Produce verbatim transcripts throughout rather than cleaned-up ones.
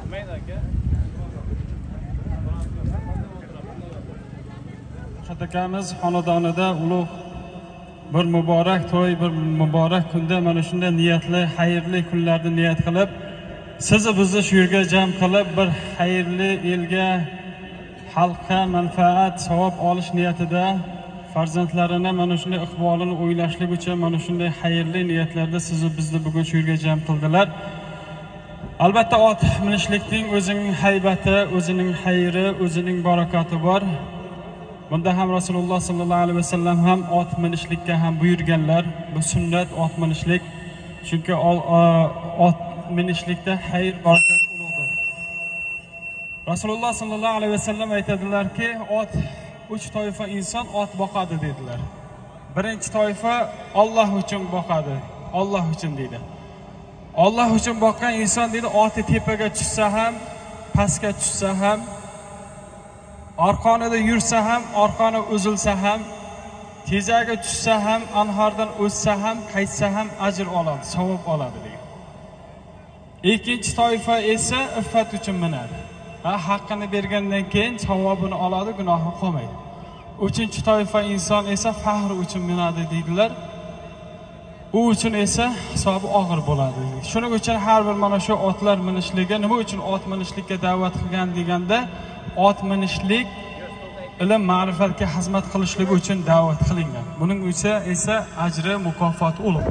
Akamiz xonadonida ulug' bir muborak to'y, bir muborak kunda mana shunday niyatli, xayrli kunlarni niyat qilib, sizni bizni shu yerga jam qilib, bir xayrli elga, xalqqa manfaat, savob olish niyatida farzandlarini mana shunday iqbolini o'ylashlik uchun mana shunday xayrli niyatlarda sizni bizni bugun shu yerga jam qildilar. Albatta ot minishlikning o'zining haybati, o'zining xayri, o'zining barakati bor. Bunda ham Rasululloh sallallohu alayhi vasallam ham ot minishlikka ham buyurganlar. Bu sunnat ot minishlik. Chunki ot minishlikda xayr barakat ulug'dir. Rasululloh sallallohu alayhi vasallam aytadilar-ki, ot uch toifa inson ot boqadi dedilar. Birinchi toifa Alloh uchun boqadi. Alloh uchun deydi. Alloh uchun boqqan inson deydi, oti tepaga tushsa ham, pastga tushsa ham, orqonida yursa ham, orqoni uzilsa ham, tezaga tushsa ham, anhordan o'tsa ham, qaytsa ham ajr oladi, savob oladi deydi. Ikkinchi toifa esa iffat uchun minadi. Ha, haqqini bergandan keyin savobini oladi, gunohi qolmaydi. Uchinchi toifa inson esa faxr uchun minadi deydilar. U uchun esa hisobi og'ir bo'ladi. Shuning uchun har bir mana shu otlar minishligi, nima uchun ot minishlikka da'vat qilgan deganda, ot minishlik ilm ma'rifatga xizmat qilishligi uchun da'vat qilingan. Buning esa esa ajri, mukofoti ulug'.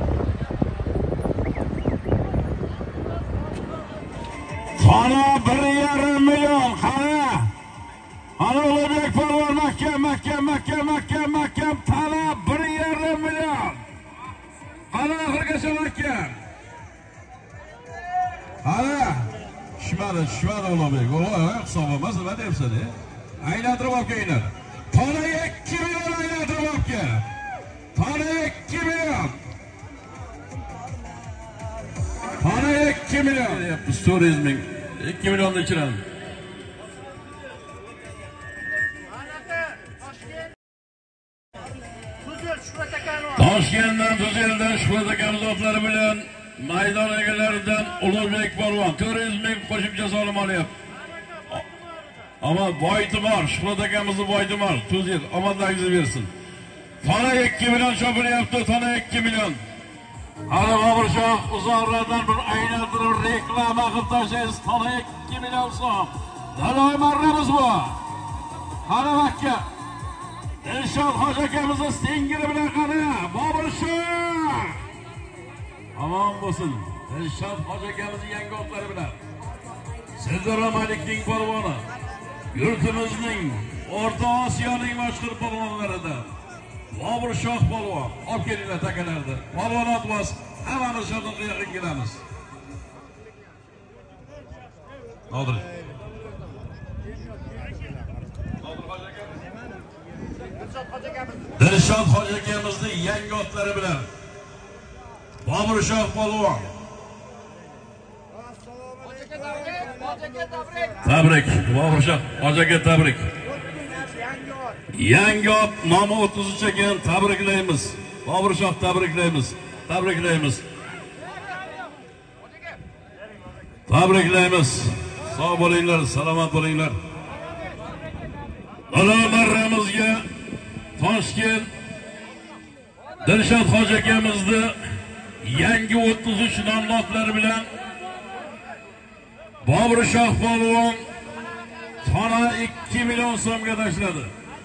Qana bir yarim million, qana. Ana Ulug'bek polvon Makka, Makka, Makka, Makka, Makka, qana bir yarim million. Qana oxirgacha Makka. Qana. Shmari, shmari Ulug'bek. Voy, hisob emas, nima deyapsan, e? Aylantirib olib kelinglar. Qana ikki million aylantirib olib kel. Qana ikki million. Qana ikki million. Yapmiz turizming ikki milliondan ichiramiz. Toshkentdan, Tuzeldan Shuhrat akamiz otlari bilan maydon egalaridan Ulug'bek polvon turizming qo'shimcha solim olyapti. Ama boyti bor, Shuhrat akamizni boyti bor. Tuzel omadlaringizni bersin. Tona ikki million chopilyapti, tona ikki million. Hali Boburshoh uzoqlardan bir aylantirib reklama qilib tashlaysiz. Tona ikki million so'm. Daloy marramiz bu. Qani Makka. Dilshod hoji akamizni stengiri bilan qani Boburshoh. Aman bo'lsin. Dilshod hoji akamizni yangi otlari bilan. Sizdo'ramalikning polvoni. Yurtimizning, O'rta Osiyoning mashhur polvonlaridan Boburshoh polvon. Olib kelinglar takalarda. Polvon otmas, hammamiz shodlikga yaqin kelamiz. Nodir. Dilshod hoji akamizning yangi otlari bilan Boburshoh polvon. Tabrik, Boburshoh hoji aka tabrik. Yangi ot nomi o'ttiz uch ekan, tabriklaymiz. Boburshoh tabriklaymiz. Tabriklaymiz. Tabriklaymiz. Sog' bo'linglar, salomat bo'linglar. Alomarramizga Toshkent Dilshod hoji akamizni yangi o'ttiz uch nomlotlari bilan Boburshoh polvon tona ikki million so'mga tashladi.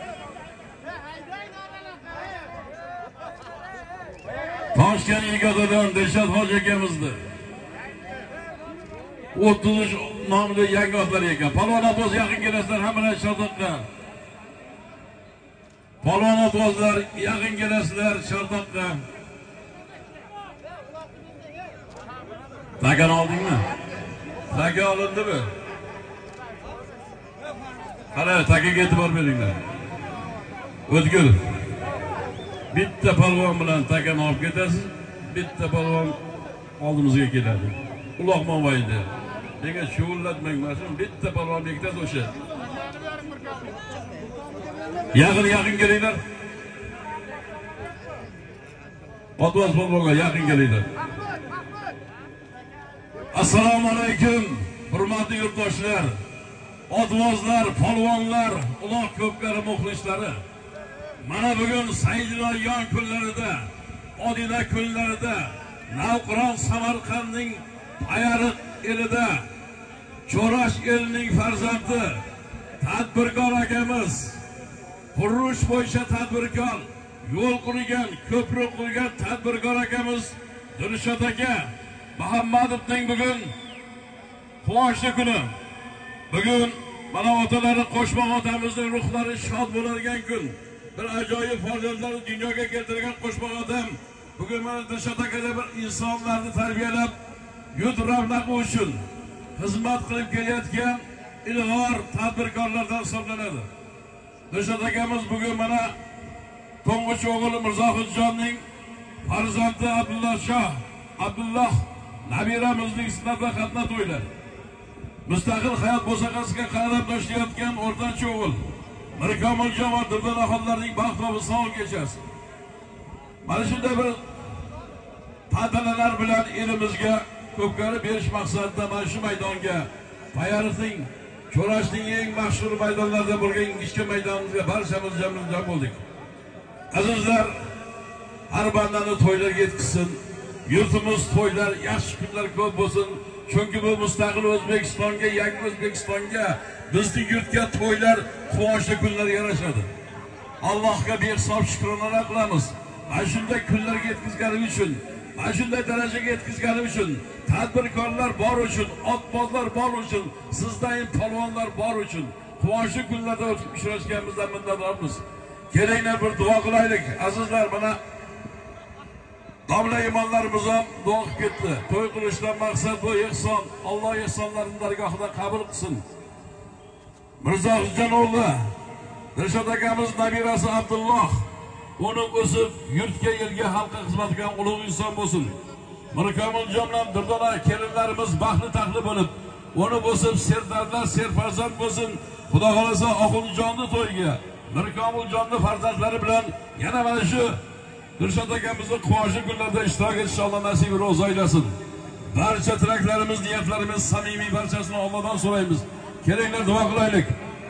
Toshkent Yigodadan Dilshod hoji akamizni o'ttiz uch nomli yangi otlar ekan. Polvon otvoz yaqin kelasizlar, hammalar shodlikqa. Polvon otvozlar yaqin kelasizlar, shodlikqa. Takan oldingmi? Taka olindimi? Qara, takaga e'tibor beringlar. O'tgul. Bitta polvon bilan takani olib ketasiz, bitta polvon oldimizga keladi. Uloqmon voyida. Nega shug'ullatmang, mana bitta polvon bekitasiz o'sha. Yaqin yaqin kelinglar. Otvoz polvonga yaqin kelinglar. Assalomu alaykum. hurmatli yurtdoshlar, otvozlar, polvonlar, uloq ko'pkari muxlislari. Mana bugun Saidinoyon kunlarida, Odina kunlarida, Navqiron Samarqandning Payariq elida Cho'rash elining farzandi tadbirkor akamiz, qurilish bo'yicha tadbirkor, yo'l qurgan, ko'prik qurgan tadbirkor akamiz Dilshod aka Muhammadovning bugun quvonchli kuni. Bugun mana otalari Qo'shmoq otamizning ruhlari shod bo'ladigan kun. Bir ajoyib farzandlarni dunyoga keltirgan Qo'shmoq otam bugun mana Dilshod akada bir insonlarni tarbiyalab, yurt ravnaqi uchun xizmat qilib kelayotgan ilg'or tadbirkorlardan hisoblanadi. Dilshod akamiz bugun mana To'ng'ich o'g'li Mirzohidjonning farzandi Abdulloh Shoh, Abdulloh nabiramizning sinatda qatnab to'ylar. Mustaqil hayot bo'saqasiga qadam tashlayotgan o'rtancha o'g'il Mirkomiljon va Dildan aholilarning baxt va visol kechasi. Mana shunday bir tantanalar bilan elimizga ko'pkari berish maqsadida mana shu maydonga, Payariqning, Cho'rashning eng mashhur maydonlaridan bo'lgan kichik maydonimizga barchamiz jamlanib bo'ldik. Azizlar, har bandani to'ylarga yetkazsin. Yurtimiz to'ylar, yaxshi kunlar ko'p bo'lsin. Chunki bu mustaqil O'zbekistonga, yangi O'zbekistonga, bizning yurtga to'ylar, quvonchli kunlar yarashadi. Allohga behisob shukronalar qilamiz. Mana shunday kunlarga yetkazganim uchun, mana shunday darajaga yetkazganim uchun, tadbirkorlar bor uchun, otbozlar bor uchun, sizdan polvonlar bor uchun quvonchli kunlarda uchrashganimizdan minnatdormiz. Kelinglar bir duo qilaylik. Azizlar, mana domla imonlarimiz ham duo qilib ketdi. To'y qilishdan maqsad bu ihson. Alloh ihsonlarini dargohida qabul qilsin. Mirzohidjon o'g'li Dilshod akamiz nabirasi Abdulloh uni o'sib yurtga, elga, xalqqa xizmat qilgan ulug' inson bo'lsin. Mirkomiljon bilan Durdona kelinlarimiz baxtli taxli bo'lib, uni o'sib serdardlar, serfarzand bo'lsin. Xudo xolasa Oxunjonni to'yiga Mirkomiljonning farzandlari bilan yana mana shu Dilshod akamizning quvonchli kunlarda ishtirok etish Alloh nasib ro'z aylasin. Barcha tilaklarimiz, niyatlarimiz samimiy, barchasini Allohdan so'raymiz. Kelinglar duo qilaylik.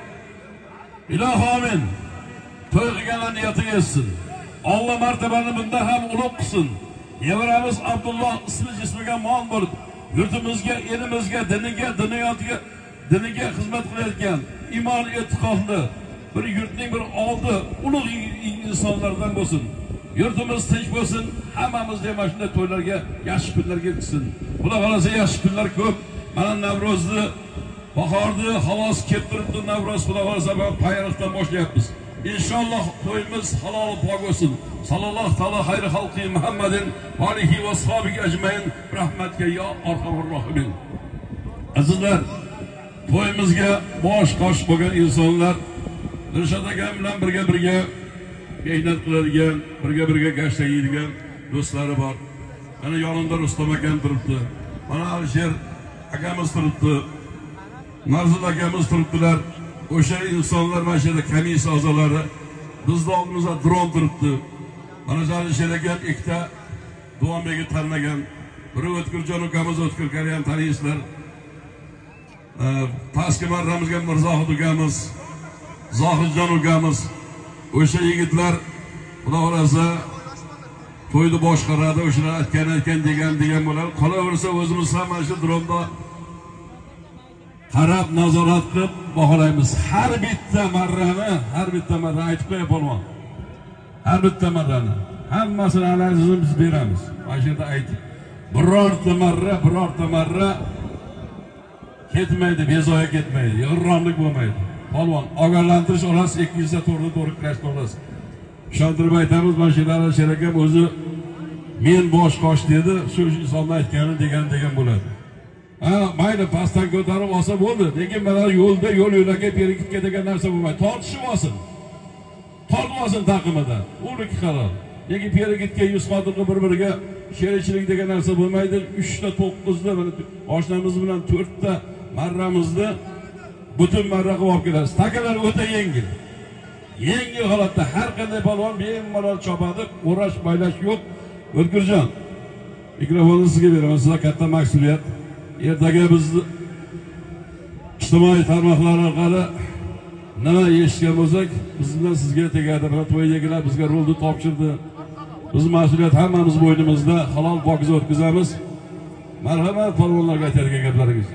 Ilohi amin. To'y qilganlar niyatiga yetsin. Alloh martabani bunda ham ulug' qilsin. Nevaramiz Abdulloh ismi jismiga mol bo'lib, yurtimizga, elimizga, diniga, dunyoga, diniga xizmat qilayotgan iymon e'tiqodli bir yurtning bir oldi ulug' insonlardan bo'lsin. Yurtimiz tinch bo'lsin, hammamiz ham shunday to'ylarga, yaxshi kunlarga yetkazsin. Xudo xolasa yaxshi kunlar ko'p. Mana Navro'zni, bahorni xalos kelib turibdi. Navro'z xudo xolasa Payariqdan boshlayapmiz. İnşallah to'yimiz halol pok bo'lsin. Sallallohu taala xayri xalqi Muhammadin va alihi va ashabiga ajmain rahmatga ya arhamur rohimin. Azizlar, to'yimizga bosh qosh bo'lgan insonlar Dilshod akam bilan birga birga mehnat qiladigan, birga birga gashtaydigan do'stlari bor. Mana yonimda Rustam akam turibdi. Mana Alisher akamiz turibdi. Narzul akamiz turibdilar. O'sha insonlar mana shu komissiya a'zolari bizning oldimizda dron turibdi. Mana Alisher akam ikkita Duanbekni tanlagan. Biri O'tkirjon ukamiz, O'tkir Karim tanıysizlar. Pastki marramizga Mirzohid ukamiz, Zohidjon ukamiz. O'sha yigitlar xudo xolasa to'yni boshqaradi, o'shalar aytgan aytgan degan degan bo'ladi. Qolaversa o'zimiz ham mana shu dronda qarab nazorat qilib baholaymiz. Har bitta marrani, har bitta marrani aytib qo'yib bo'lmon. Har bitta marrani hammasini analizini biz beramiz. Mana shu yerda aytib, birorta marra, birorta marra ketmaydi, bezoya ketmaydi, yig'irronlik bo'lmaydi. Polvon, ogohlantirish olasiz, ikki yuz to'g'ri to'g'ri kurashni olasiz. Ishontirib aytamiz, mana shu Alisher akam o'zi men bosh qosh dedi, shu insonni aytgani degan degan bo'ladi. Ha, mayli pastdan ko'tarib olsa bo'ldi, lekin mana yo'lda yo'l yo'lakay berikitga degan narsa bo'lmaydi. Tortishib olsin. Tortib olsin taqimidan. O'niki halol. Lekin berikitga yuz xotinga bir-biriga sherikchilik degan narsa bo'lmaydi. uch ta to'qqiz ta mana oshnamiz bilan to'rt ta marramizni butun marra qilib olib kelasiz. Takalar o'ta yengil. Yengil holatda har qanday polvon bemalol chopadi, o'rash, baylash yo'q. O'tkirjon, mikrofonni sizga beraman. Sizga katta mas'uliyat. Ertaga bizni ijtimoiy tarmoqlar orqali nima eshitgan bo'lsak, bizdan sizga tegadi. To'ydagilar bizga rolni topshirdi. Biz mas'uliyat hammamiz bo'ynimizda, halol pokiza o'tkazamiz. Marhamat, polvonlarga aytadigan gaplaringiz.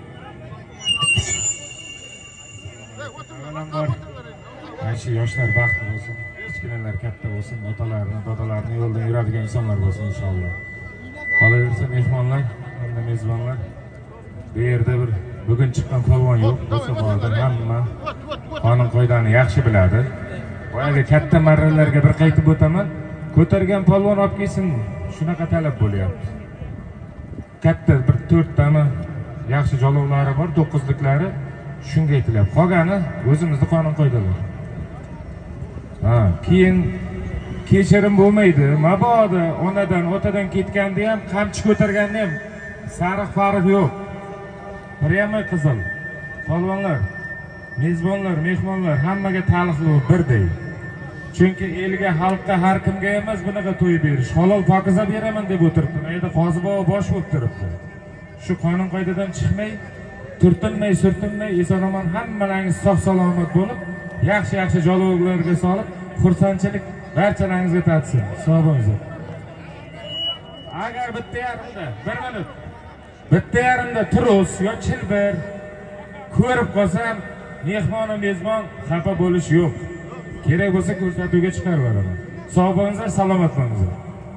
Avvalambor ayshi yoshlar baxtli bo'lsin, kichkinalar katta bo'lsin, otalarini, dodalarini yo'ldan yuradigan insonlar bo'lsin inshaalloh. Qolaversa mehmonlar, hamda mezbonlar bu yerda bir bugun chiqqan polvon yo'q. Bo'lsa borda hamma qonun qoidani yaxshi biladi. Boyaga katta marralarga bir qaytib o'taman. Ko'targan polvon olib kelsin, shunaqa talab bo'lyapti. Katta bir to'rttami yaxshi jolovlari bor, to'qqizliklari shunga aytilyapti. Qolgani o'zimizning qonun qoidalar. Ha, keyin kechirim bo'lmaydi. Mabodo onadan, otadan ketganda ham, qamchi ko'targanda ham sariq farq yo'q. Priyama qizil. Polvonlar, mezbonlar, mehmonlar hammaga taalluqli birday. Chunki elga, xalqqa, har kimga emas bunaqa to'y berish, halol pokiza beraman deb o'tiribdi. Mayda qozi bobo bosh bo'lib turibdi. Shu qonun qoidadan chiqmay, turtinmay, surtinmay, eson-omon hammalaringiz sog' salomat bo'lib, yaxshi-yaxshi jolovlarga solib, xursandchilik barchalaringizga tatsin. Sog' bo'linglar. Agar bitta yarimda, bir minut, bitta yarimda turus yo chilbir ko'rib qolsam, mehmon va mezbon xafa bo'lish yo'q. Kerak bo'lsa ko'rsatuvga chiqarib beraman. Sog' bo'linglar, salomat bo'linglar.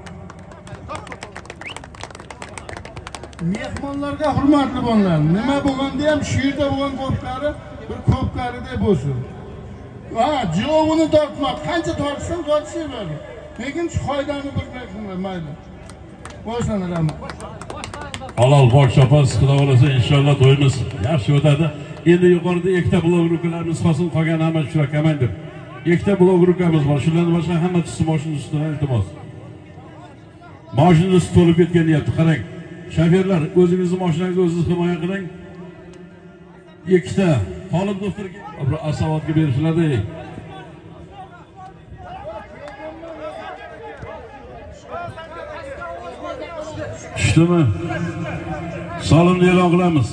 Mehmonlarga hurmatli bo'linglar. Nima bo'lganda ham shu yerda bo'lgan ko'plari bir ko'plaridek bo'lsin. Ha, javobini tortma. Qancha tortsan tortishinglar. Lekin shu qoidani bilmay qilinglar, mayli. Boshlanadi. Halol pok chopaz xudo xolasa inshaalloh to'yimiz yaxshi o'tadi. Endi yuqorida ikkita blok rukalarimiz qolsin, qolgan hamma shular komandir. Ikkita blok rukamiz bor. Shularni boshqa hamma tusi mashina ustidan iltimos. Mashina usti to'lib ketgan deyapti. Qarang. Shoferlar, o'zingizning mashinangizni o'zingiz himoya qiling. Ikkita Xolib doktorga bir asovatga berishlardi. Tushdimi? Solimni e'lon qilamiz.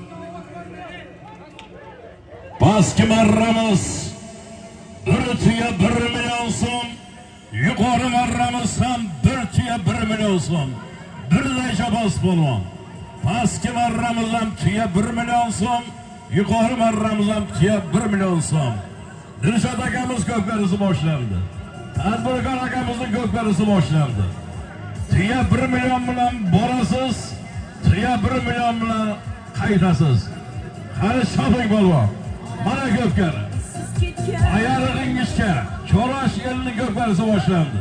Pastki marramiz bir tuya bir million so'm, yuqori marramiz ham bir tuya bir million so'm. Birday Shabaz polvon. Pastki marramiz ham tuya bir million so'm, yuqori marramiz ham tuya bir million so'm. Dilshod akamiz ko'klarisi boshlandi. Tadbirkor akamizning ko'klarisi boshlandi. Tuya bir million bilan borasiz, tuya bir million bilan qaytasiz. Qani shopping polvon. Mana ko'pkari. Ayarig'ingizga Cho'rash elining ko'klarisi boshlandi.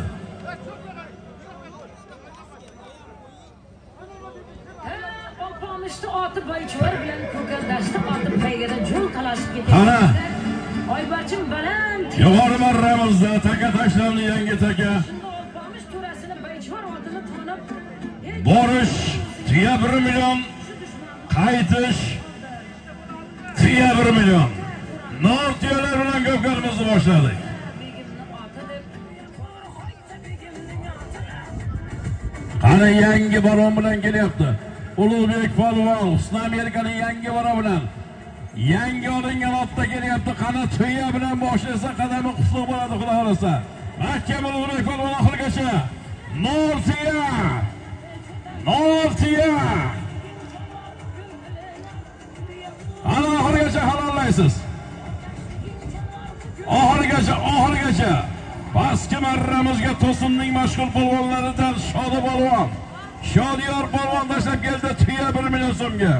Otib baychor bilan ko'kaldashda otib paygada jo'l talashib ketdi. Ana. Oybachim baland. Yuqori marramizda taka tashlandi yangi taka. Olpomish to'rasini baychor otini tonib. Borish tuya bir million, qaytish tuya bir million. Nor tuyalar bilan ko'pkarimizni boshladik. Qani yangi baron bilan kelyapti. Ulug'bek polvon Husn Amerikaning yangi bora bilan yangi olingan otda kelyapti. Qani tuya bilan boshlasa qadami qusuq bo'ladi xudo xolasa. Mahkam Ulug'bek polvon oxirigacha. Nor tuya. Nor tuya. Ana oxirigacha halollaysiz. Oxirigacha, oxirigacha. Pastki marramizga to'sinning mashg'ul polvonlaridan Shodi polvon. Shodiyor polvon tashlab keldi tuya bir million so'mga.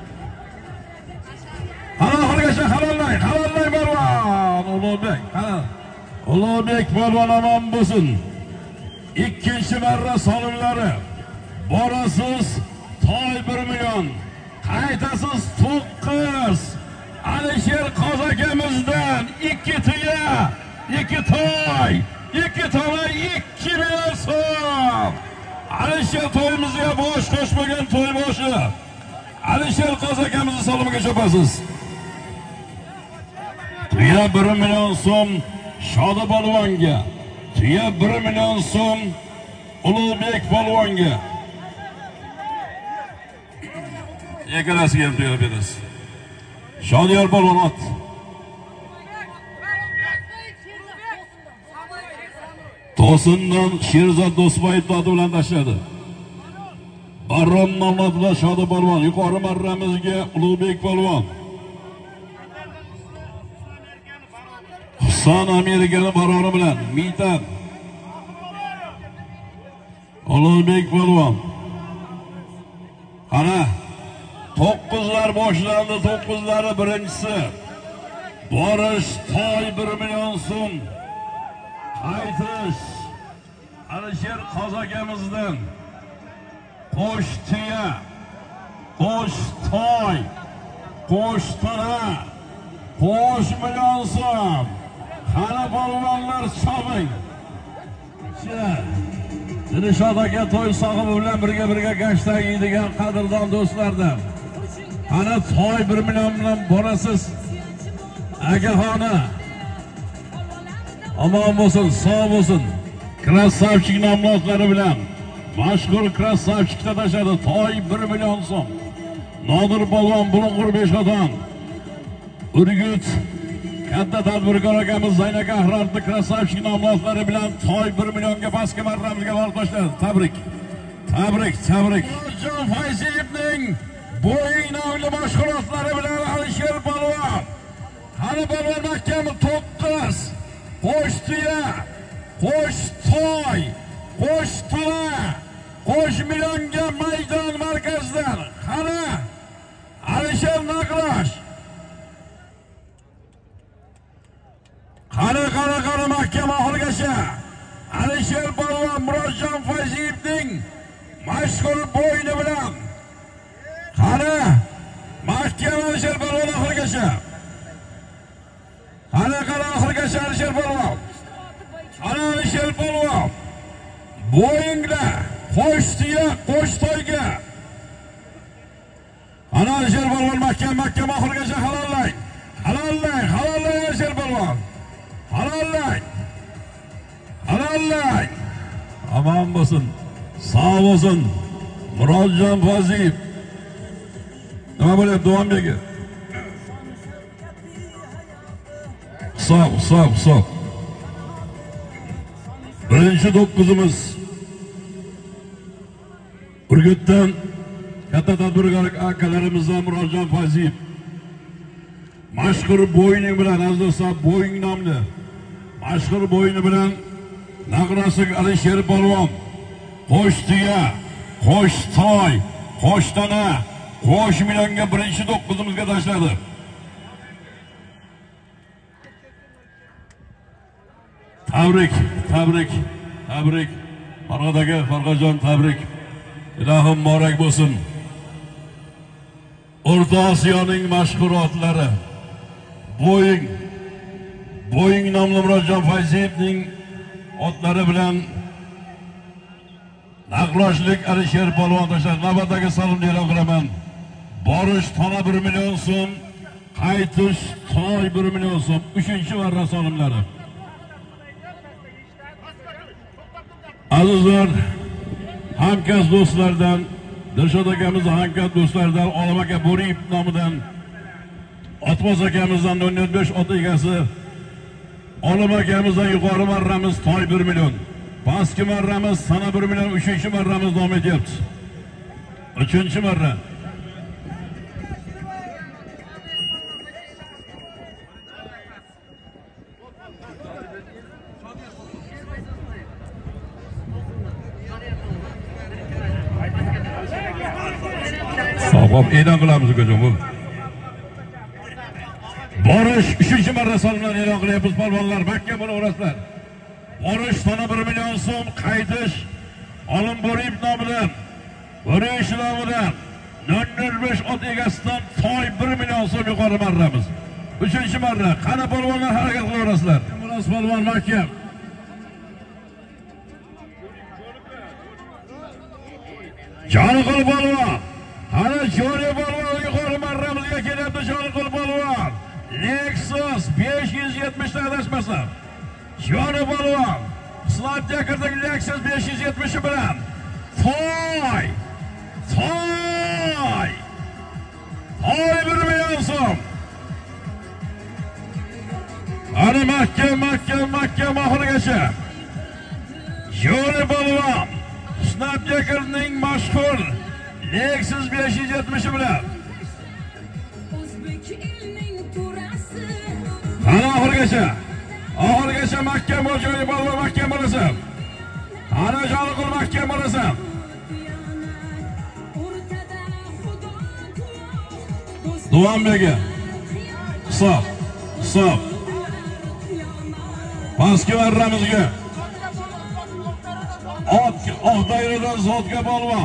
Ana oxirigacha halollay, halollay polvon. Ulug'bek, ana. Ulug'bek polvon omon bo'lsin. Ikkinchi marra solimlari. Borasiz to'y bir million. Qaytasiz to'qqiz. Alisher Qozakamizdan ikki tuya, ikki to'y, ikki to'y ikki million so'm. Alisher to'yimizga bosh qo'shmagan to'y boshi. Alisher Qozakamizni salimiga chopasiz. Tuya bir million so'm Shodi polvonga. Tuya bir million so'm Ulug'bek polvonga. Ikkalasiga ham tuya berasiz. Shodiyor polvon ot. To'sindan Sherzod Do'stboyev oti bilan tashladi. Barron nomlabda Shodi polvon, yuqori marramizga Ulug'bek polvon. Husan Amerikani barori bilan Mitan. Ulug'bek polvon. Ana to'qqizlar boshlandi, to'qqizlari birinchisi. Borish toy bir million so'm. Qaytish Alisher Qozakamizdan qo'sh tuya, qo'sh toy, qo'sh tana, qo'sh million so'm. Qani polvonlar choping. Dilshod aka to'y sohibi bilan birga birga gashtak yeydigan qadrdon do'stlardan. Qani toy bir million bilan borasiz. Akaxona omon bo'lsin, sog' bo'lsin. Krasavchik nomlari bilan mashhur Krasavchikda tashadi. Toy bir million so'm. Nodir polvon Bulung'ur Beshxoton. Urgut katta tadbirkor akamiz Zaynab Qahramni Krasavchik nomlari bilan toy bir millionga pastga marramizga olib tashladi. Tabrik. Tabrik, tabrik. Jon Fayziyevning bo'yin nomli mashg'ulotlari bilan Alisher polvon. Qani polvon mahkam to'qqiz. Qo'sh tuya, qo'sh toy, qo'sh tana, qo'sh millionga maydon markazidan. Qani Alisher Naqrosh. Qani qani qani mahkama oxirigacha Alisher polvon Murodjon Fayziyevning mashhur bo'yni bilan. Qani mahkama Alisher polvon oxirigacha. Qani qani oxirigacha Alisher polvon. Qani Alisher polvon. Bo'yingda qo'sh tuya, qo'sh toyga. Qani Alisher polvon mahkam mahkam oxirigacha halollang. Halollang, halollang Alisher polvon. Halollang. Halollang. Omon bo'lsin. Sog' bo'lsin. Murodjon Fayziyev. Nima bo'lyapti Duanbek? Sog', sog', sog'. Birinchi to'qqizimiz Urgutdan katta tadbirkor akalarimizdan Murodjon Fayziyev. Mashhur bo'yni bilan azizlar, bo'yin nomli mashhur bo'yni bilan Naqrosik Alisher polvon. Qo'sh tuya, qo'sh toy, qo'sh tana, qo'sh millionga birinchi to'qqizimizga tashladi. Tabrik, tabrik, tabrik. Farg'odaga, Farg'ojon tabrik. Ilohim muborak bo'lsin. O'rta Osiyoning mashhur otlari. Bo'ying, Bo'ying nomli Murodjon Fayziyevning otlari bilan Naqroshlik Alisher polvon tashladi. Navbatdagi salomni e'lon qilaman. Borish tona bir million so'm, qaytish toy bir million so'm. uchinchi marra solimlari. Azizlar, hamkasb do'stlardan, Dilshod akamiz hamkasb do'stlardan, Olim aka Bo'riyev nomidan, Otboz akamizdan o'n besh ot egasi, Olim akamizdan yuqori marramiz toy bir million. Pastki marramiz sana bir million, uchinchi marramiz davom etyapti. uchinchi marra. Sog'ib e'lon qilamiz ukajon bu. Borish uchinchi marra solimlarni e'lon qilyapmiz polvonlar, Makka bo'laverasizlar. Borish tona bir million so'm, qaytish Olim Bo'riyev nomidan, Bo'riyev nomidan o'n besh ot egasidan toy bir million so'm yuqori marramiz. uchinchi marra. Qani polvonlar harakat qilaverasizlar. Munos polvon Makka. Joniqul polvon. Ana Joriy polvon yuqori marramizga kelyapti Joniqul polvon. Lexus besh yuz yetmish ta adashmasam. Joniy polvon. Slapdekerdagi Lexus besh yuz yetmish bilan toy. Toy. Toy bir million so'm. Qani mahkam, mahkam, mahkam oxirigacha. Yo'li polvon Snapjakerning mashhur Lexus besh yuz yetmish bilan. Qani oxirigacha. Oxirigacha mahkam bo'l, jo'li polvon mahkam bo'lasan. Ana joni qil mahkam bo'lasan. Duanbega. Hisob. Hisob. Pastki varramizga. Ot, oq dairadan zotga polvon.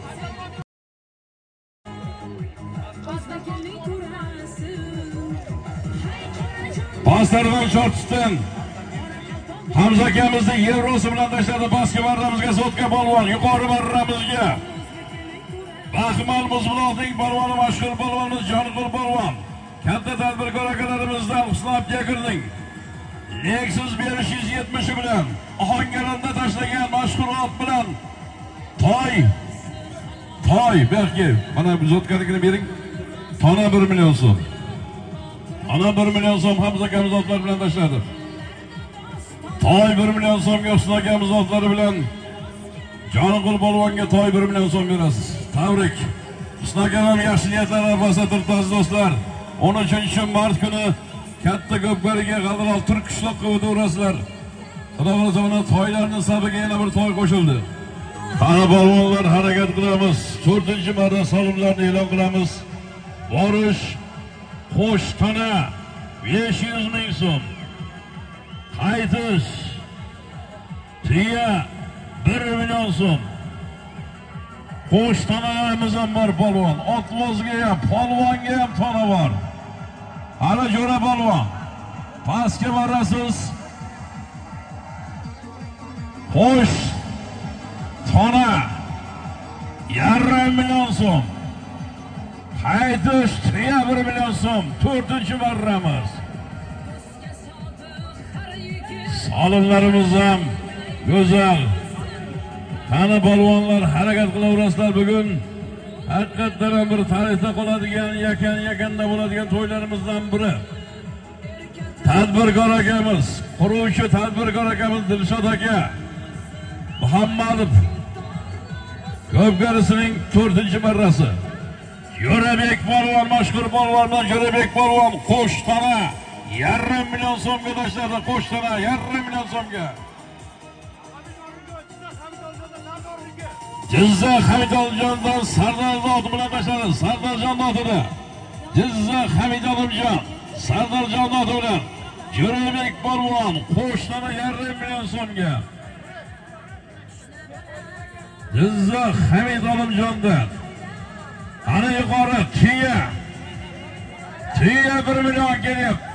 Pastlardan shortdan Hamza akamizning yevrosi bilan tashladi pastki varramizga zotga polvon, yuqori varramizga. Baxmal Muzbuloqning polvoni mashhur polvonimiz Joniqul polvon. Katta tadbirkor akalarimizdan Husnobga kirdik. Lexus besh yuz yetmish bilan Ohangaronda tashlagan mashhur ot bilan Toy. Toy belki mana bu zotkaligini bering. Tona bir million so'm. Ana bir million so'm Hamza akamiz otlar bilan tashladi. Toy bir million so'mga Husnobga akamiz otlari bilan Joniqul polvonga Toy bir million so'm berasiz. Tabrik. Husnobga ham yaxshi niyatlar arafasida turibsiz do'stlar. o'n uchinchi mart kuni katta ko'pkariga G'aldiroq Turk qishloqqa o'tavurasizlar. Xudo xolasa mana toylarning safiga yana bir toy qo'shildi. Qani polvonlar harakat qilamiz. to'rtinchi marta solimlarni e'lon qilamiz. Borish Qo'shtona besh yuz ming so'm. Qaytish Tiya bir million so'm. Qo'shtonamiz ham bor polvon. Otvozga ham, polvonga ham tona bor. Ana jo'ra polvon. Pastga borasiz. Qo'sh tona yarim million so'm. Qaytish Tiya bir million so'm. to'rtinchi marramiz. Solimlarimiz ham go'zal. Qani polvonlar harakat qilaverasizlar bugun. Haqiqatdan ham bir tarixda qoladigan, yakan-yakanda bo'ladigan to'ylarimizdan biri. Tadbirkor akamiz, quruvchi tadbirkor akamiz Dilshod aka Muhammadov Ko'pkarisining to'rtinchi marrasi. Jo'rabek polvon, mashhur polvondan Jo'rabek polvon Qo'shtona yarim million so'mga tashladi. Qo'shtona yarim million so'mga. Jizzax Hamidoljondan Sardor oti bilan tashladi. Sardorjon otida. Jizzax Hamidoljon Sardorjon oti bilan Jo'rabek polvon Qo'shtona yarim million so'mga. Jizzax Hamidoljondan ana yuqori Tiya. Tiya bir million kelyapti.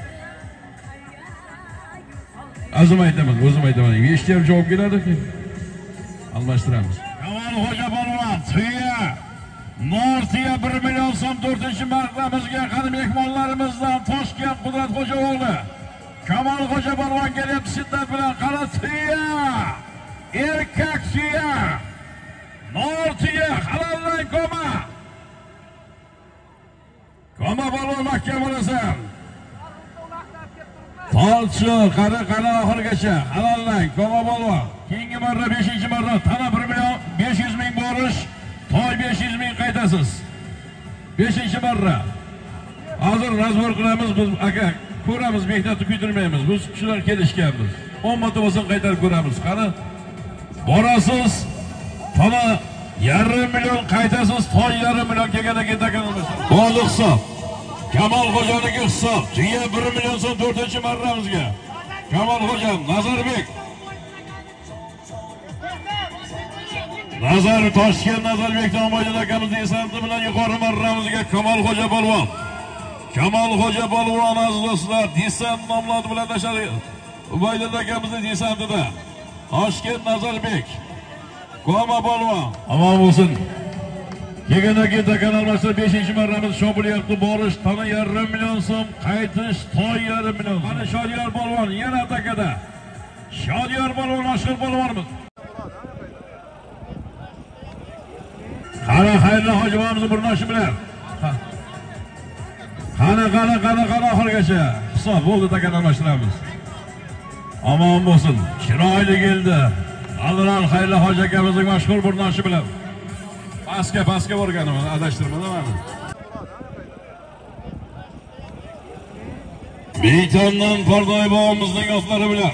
O'zim aytaman, o'zim aytaman. Eshitib javob keladi-ku. Almashtiramiz. Xo'ja polvon Tiya Nortiya bir million so'm to'rtinchi martamizga qani mehmonlarimizdan Toshkent Qudrat Xo'jao'g'li Kamol Xo'ja polvon kelyapti shiddat bilan. Qani Tiya erkak Tiya Nortiya halollang koma. Koma polvon mahkam bo'lasan. Tolchi qani qani oxirgacha halollang koma polvon. Keyingi marra beshinchi marra tana bir million besh yuz ming borish, toy besh yuz ming qaytasiz. beshinchi marra. Hozir razbor qilamiz biz aka. Ko'ramiz, mehnatni kuydirmaymiz. Biz kishilar kelishganmiz. o'n marta bo'lsa qaytarib ko'ramiz. Qani borasiz. Tana yarim million qaytasiz, toy yarim million kelganda ketakanimiz. Bo'ldi hisob. Kamol Xo'janiki hisob. Tiya bir million so'm to'rtinchi marramizga. Kamol Xo'ja, Nazarbek Nazar Toshkent Nazarbek Tomoydin akamizning san'ati bilan yuqori marramizga Kamol Xo'ja polvon. Kamol Xo'ja polvon aziz do'stlar, desant nomlari bilan tashladi. Ubaydin akamizning desantida. Toshkent Nazarbek Koma polvon. Omon bo'lsin. Kelgan-keyin kanal masal beshinchi marramiz sho'bilyapti. Borish tana yarim million so'm, qaytish toy yarim million. Mana Shodiyor polvon yana atakada. Shodiyor polvon mashhur polvonimiz. Qani xayrli hojibamiz burnoshi bilan. Qani qani qani qani oxirgacha. hisob bo'ldi takanalashtiramiz. Aman bo'lsin, chiroyli keldi. Alloh xayrli hoji akamizning mashhur burnoshi bilan. Pastga pastga borganimiz adashtirmadi meni. Beytondan Pardoy bobomizning otlari bilan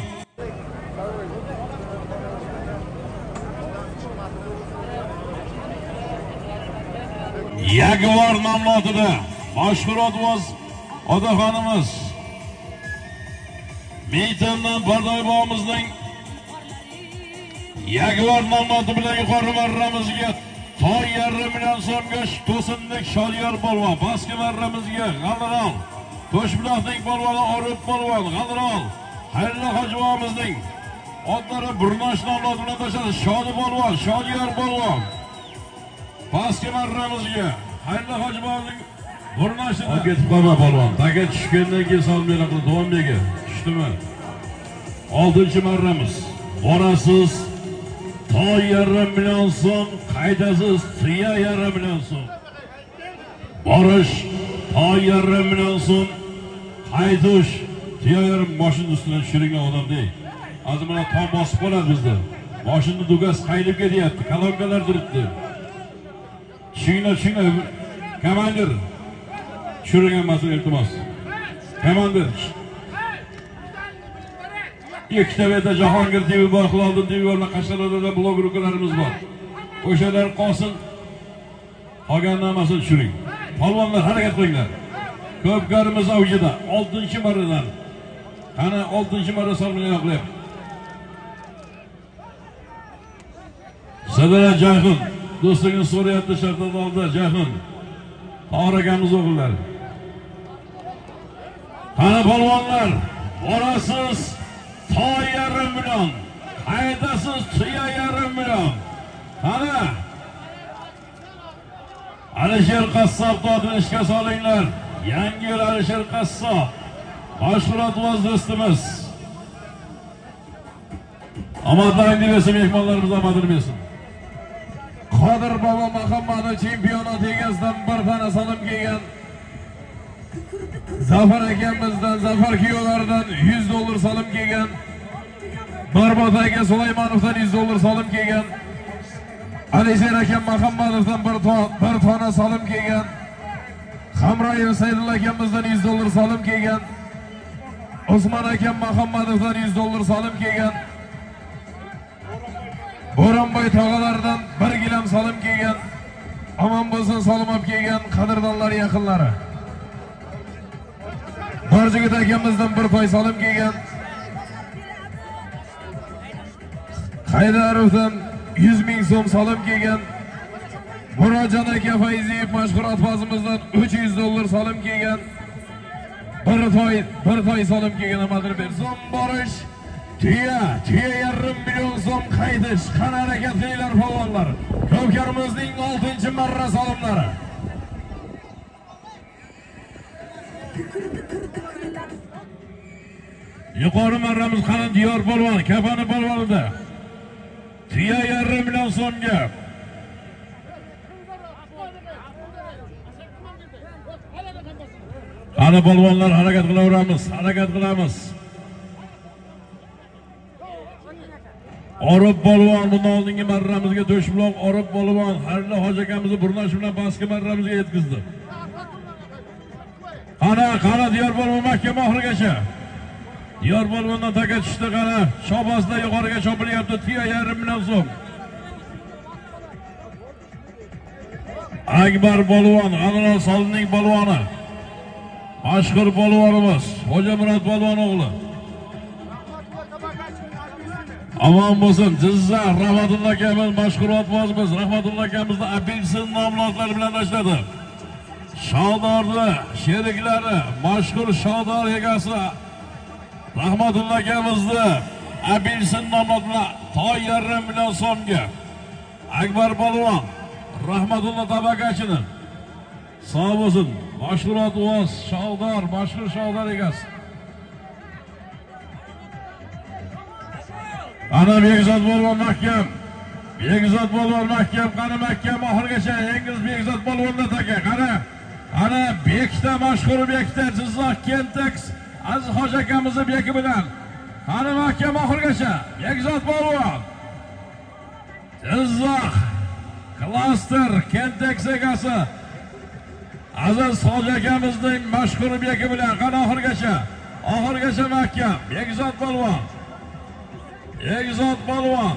Yaguar nomlotida mashhur otvoz otaxonimiz Beytondan Pardoy bobomizning Yaguar nomloti bilan yuqori marramizga to'y yarim million so'mga to'sinlik Shodiyor polvon, pastki marramizga G'alirol Toshbuloqning polvoni Orif polvon, G'alirol Xayrli hoji bobomizning otlari Burnosh nomloti bilan tashladi. Shodi polvon, Shodiyor polvon, pastki marramizga Xayrli hoji bobomizning burnoshida ketib qolma polvon. Taga tushgandan keyin salmela qilib davom ega. Tushdimi? oltinchi marramiz. Borasiz to'y yarim million so'm, qaydasiz tuya yarim million so'm. Borish to'y yarim million so'm, qaydish tuya yarim mashina ustidan tushirilgan odam deydi. Hozir mana tom bosib qoladi bizda. Mashina dugas qaydib ketyapti, kolonkalar turibdi. Tushinglar, tushinglar. Komandir. Tushirgan mas'ul iltimos. Komandir. Ikkita beta Jahongir T V bor, Hiloliddin T V bor, Qashqadaryoda bloger ukalarimiz bor. O'shalar qolsin. Qolgandan mas'ul tushiring. Polvonlar harakat qilinglar. Ko'pkarimiz avjida oltinchi marradan. Qani oltinchi marra salmini qilyapti. Sadara Jahon do'stingni so'rayapti Shartadolda Jahon. Tohir akamiz o'g'illari. Qani polvonlar, borasiz to'y yarim million, qaydasiz tuya yarim million. Qani Alisher Qassob totini ishga solinglar. Yangi yil Alisher Qassob. Mashhur otvoz do'stimiz. Omadlaring dilesin, mehmonlarimiz omadini bersin. Qodir bobo Muhammadov chempionat egasidan bir dona salom kelgan. Zafar akamizdan, Zafar kuyovlaridan yuz dollar salom kelgan. Barbod aka Sulaymonovdan yuz dollar salom kelgan. Alisher akam Muhammadovdan bir bir dona salom kelgan. Hamroyev Saydulla akamizdan yuz dollar salom kelgan. Osmon akam Muhammadovdan yuz dollar salom kelgan. Bo'ronboy tog'alardan bir gilam salom kelgan. Omon bo'lsin salom olib kelgan qadrdonlar yaqinlari. Barjigit akamizdan bir to'y salom kelgan. Haydarovdan yuz ming so'm salom kelgan. Murodjon aka Fayziyev mashhur otbozimizdan uch yuz dollar salom kelgan. Bir to'y, bir to'y salom kelgan amadir bersin. Borish tuya, tuya yarim million so'm qaydish. Qani harakat qilinglar polvonlar. Ko'pkarimizning oltinchi marra salomlari. Yuqori marramiz qani Diyor polvon, Kafani polvonida. Tuya yarim million so'mga. Qani polvonlar harakat qilaveramiz, harakat qilamiz. Orif polvon bundan oldingi marramizga Toshbuloq Orif polvon Xayrli hoji akamizni burnosh bilan pastki marramizga yetkazdi. Qani, qani Diyor polvon mahkam oxirigacha. Diyor polvondan taka tushdi qani. Shobozda yuqoriga chopilyapti. Tuya yarim million so'm. Akbar polvon, G'anor Solining polvoni. Mashhur polvonimiz Xo'jamurod polvon o'g'li. Aman bo'lsin, Jizzax Rahmatulloh akamiz mashhur otbozimiz Rahmatulloh akamizni Apelsin nomlotlar bilan tashladi. Shodorli sheriklari, mashhur Shodor egasi Rahmatulloh akamizni Apelsin nomlot bilan to'y yarim million so'mga. Akbar polvon Rahmatulloh tabakachini sog' bo'lsin. Mashhur otvoz Shodor, mashhur Shodor egasi. Ana Begzod polvon mahkam. Begzod polvon mahkam, qani mahkam oxirigacha Yangiz Begzod polvonda taka. Qani, ana Bekda mashhur Bekda Jizzax Kentex Aziz hoji akamizni beki bilan qani mahkam oxirgacha Bekzod polvon Jizzax klaster Kentex egasi Aziz hoji akamizning mashhur beki bilan qani oxirgacha oxirgacha mahkam Bekzod polvon Bekzod polvon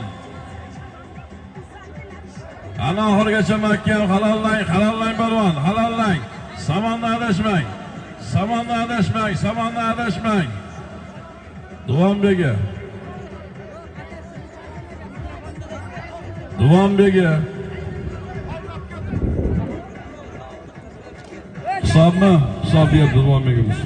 ana oxirgacha mahkam halollang halollang polvon halollang samondan adashmang samondan adashmang samondan adashmang Duvanbegi Duvanbegi hisobmi hisob berdi Duvanbegimiz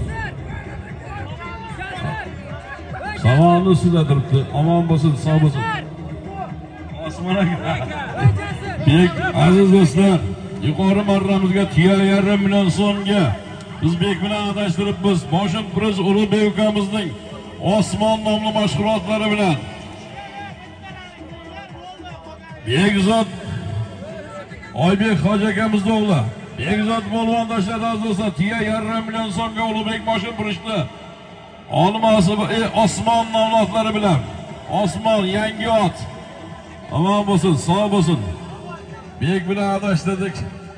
samonni ustida turibdi omon bo'lsin sog' bo'lsin osmon aka bek aziz do'stlar yuqori marramizga tuya yarim million so'mga biz bek bilan adashtiribmiz boshim priz ulug'bek ukamizning osmon nomli mashg'ulotlari bilan Bekzod Oybek hoji akamizning o'g'li Bekzod polvon tashladi aziz do'stlar tuya yarim million so'mga ulug'bek boshim prizni olmasi osmon nomli otlari bilan osmon yangi ot omon bo'lsin sog' bo'lsin bek bilan adashtirdik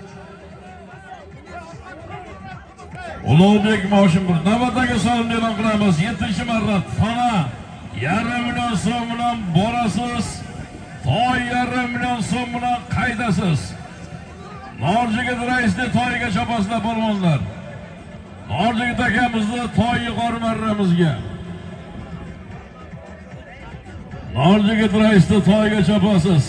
ulug'bek boshim bir navbatdagi sonini e'lon qilamiz yettinchi marra tona yarim million so'm bilan borasiz toy yarim million so'm bilan qaydasiz Norjigit raisni toyiga chopasizlar polvonlar Norjigit akamizni toy yuqori marramizga Norjigit raisni toyiga chopasiz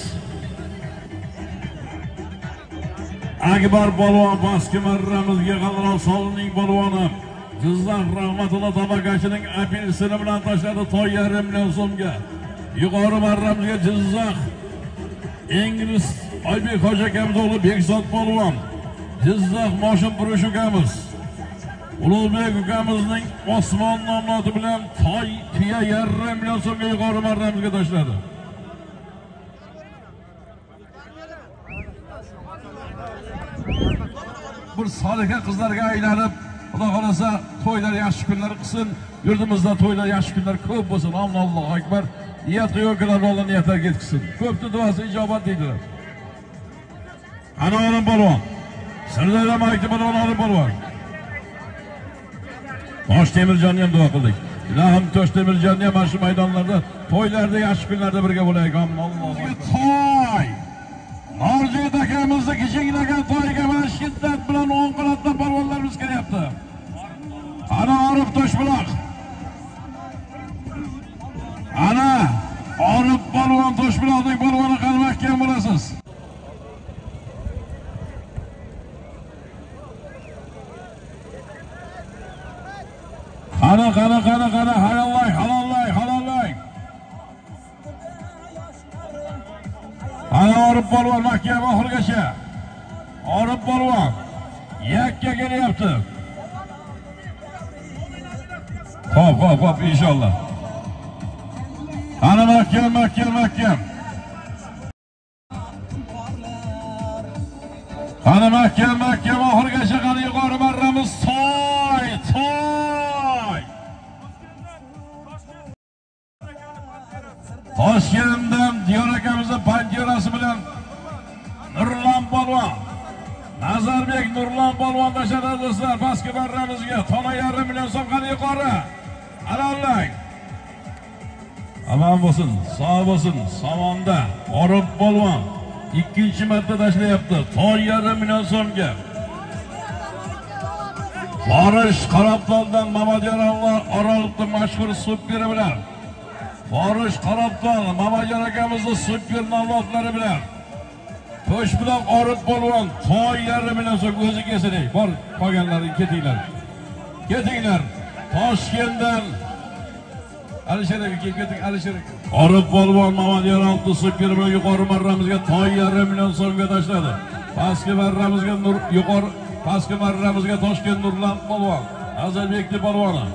Akbar polvon pastki marramizga qadroq solining polvoni Jizzax Rahmatulloh tabaqachining apelsini bilan tashladi toy yarim million so'mga yuqori marramizga Jizzax Ingliz Oybek hoji akamiz o'g'li Bekzod polvon Jizzax moshin purish ukamiz ulug'bek ukamizning osmon nomli oti bilan toy tuya yarim million so'mga yuqori marramizga tashladi bir solika qizlarga aylanib xudo xolasa to'ylar yaxshi kunlar qilsin yurtimizda to'ylar yaxshi kunlar ko'p bo'lsin Allohu akbar niyat qilganlar Alloh niyatlarga yetkazsin ko'pni duosi ijobat deydilar ana olim polvon Sirdaryo maktabidan olim polvon Tosh Temirjonni ham duo qildik ilohim Tosh Temirjonni ham mana shu maydonlarda to'ylarda yaxshi kunlarda birga bo'laylik Allohu to'y Norjigit akamizni kichiknagan to'yiga mana shiddat bilan o'n qanotda polvonlarimiz kelyapti. Ana Orif Toshbuloq. Ana Orif polvon Toshbuloqning polvoni qani mahkam bo'lasiz. Qani qani qani qani halollang halollang halollang. Ana Orif polvon mahkam oxirgacha. Orif polvon yakka kelyapti. Hop hop hop inshaalloh. Ana mahkam mahkam mahkam. Ana mahkam mahkam oxirgacha qani yuqori marramiz to'y to'y. Toshkentdan Diyor akamizning panterasi bilan Nurlan polvon Nazarbek Nurlan polvon tashladi do'stlar pastki marramizga tona yarim million so'm qani yuqori. Alollang. Aman bo'lsin, sog' bo'lsin. Somonda Orif polvon ikkinchi marta tashlayapti. to'rt yarim million so'mga. Forish Qarabtoldan Mamadjonlar Orolning mashhur superi bilan Forish Qarabtol Mamadjon akamizning super navlotlari bilan Toshbuloq Orif polvon to'rt yarim million so'm o'zi kesilay. Bor qolganlari ketinglar. Ketinglar. Toshkentdan Alisher aka kelib keting Alisher aka. Orif polvon Mamadjon olti super bilan yuqori marramizga to'rt yarim million so'mga tashladi. Pastki marramizga nur yuqori pastki marramizga Toshkent Nurlan polvon Azarbekli polvoni.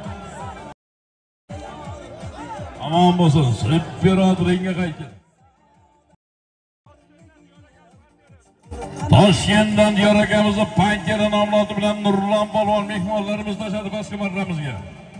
Aman bo'lsin, super ringga qaytdi. Toshkentdan Diyor akamizning Pantera nomli oti bilan Nurlan polvon mehmonlarimiz tashladi pastki marramizga.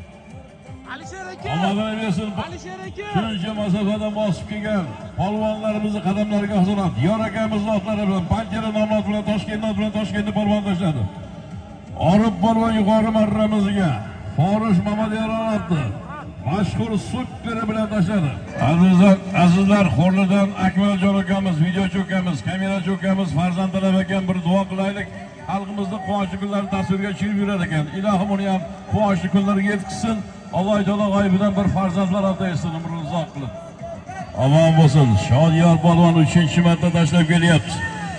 Alloh bersin. Shuncha masofada bosib kelgan polvonlarimizni qadamlariga huzurlab, Diyor akamizni otlari bilan, Panjara nomlot bilan, Toshkent nomlot bilan Toshkentda polvon tashladi. Orif polvon yuqori marramizga Forish Mamaderovni mashhur superi bilan tashladi. Azizlar, azizlar, Xo'rlidan Akmaljon akamiz, videochi akamiz, kamerachi akamiz, farzandlar ekan, bir duo qilaylik. Xalqimizning quvonchli kunlari tasvirga tushirib yurar ekan. Ilohim uni ham quvonchli kunlarga yetkazsin. Alloh taolo g'aybidan bir farzandlar ataysin, umrini uzoq qilib. Omon bo'lsin. Shodiyor polvon uchinchi marta tashlab kelyapti.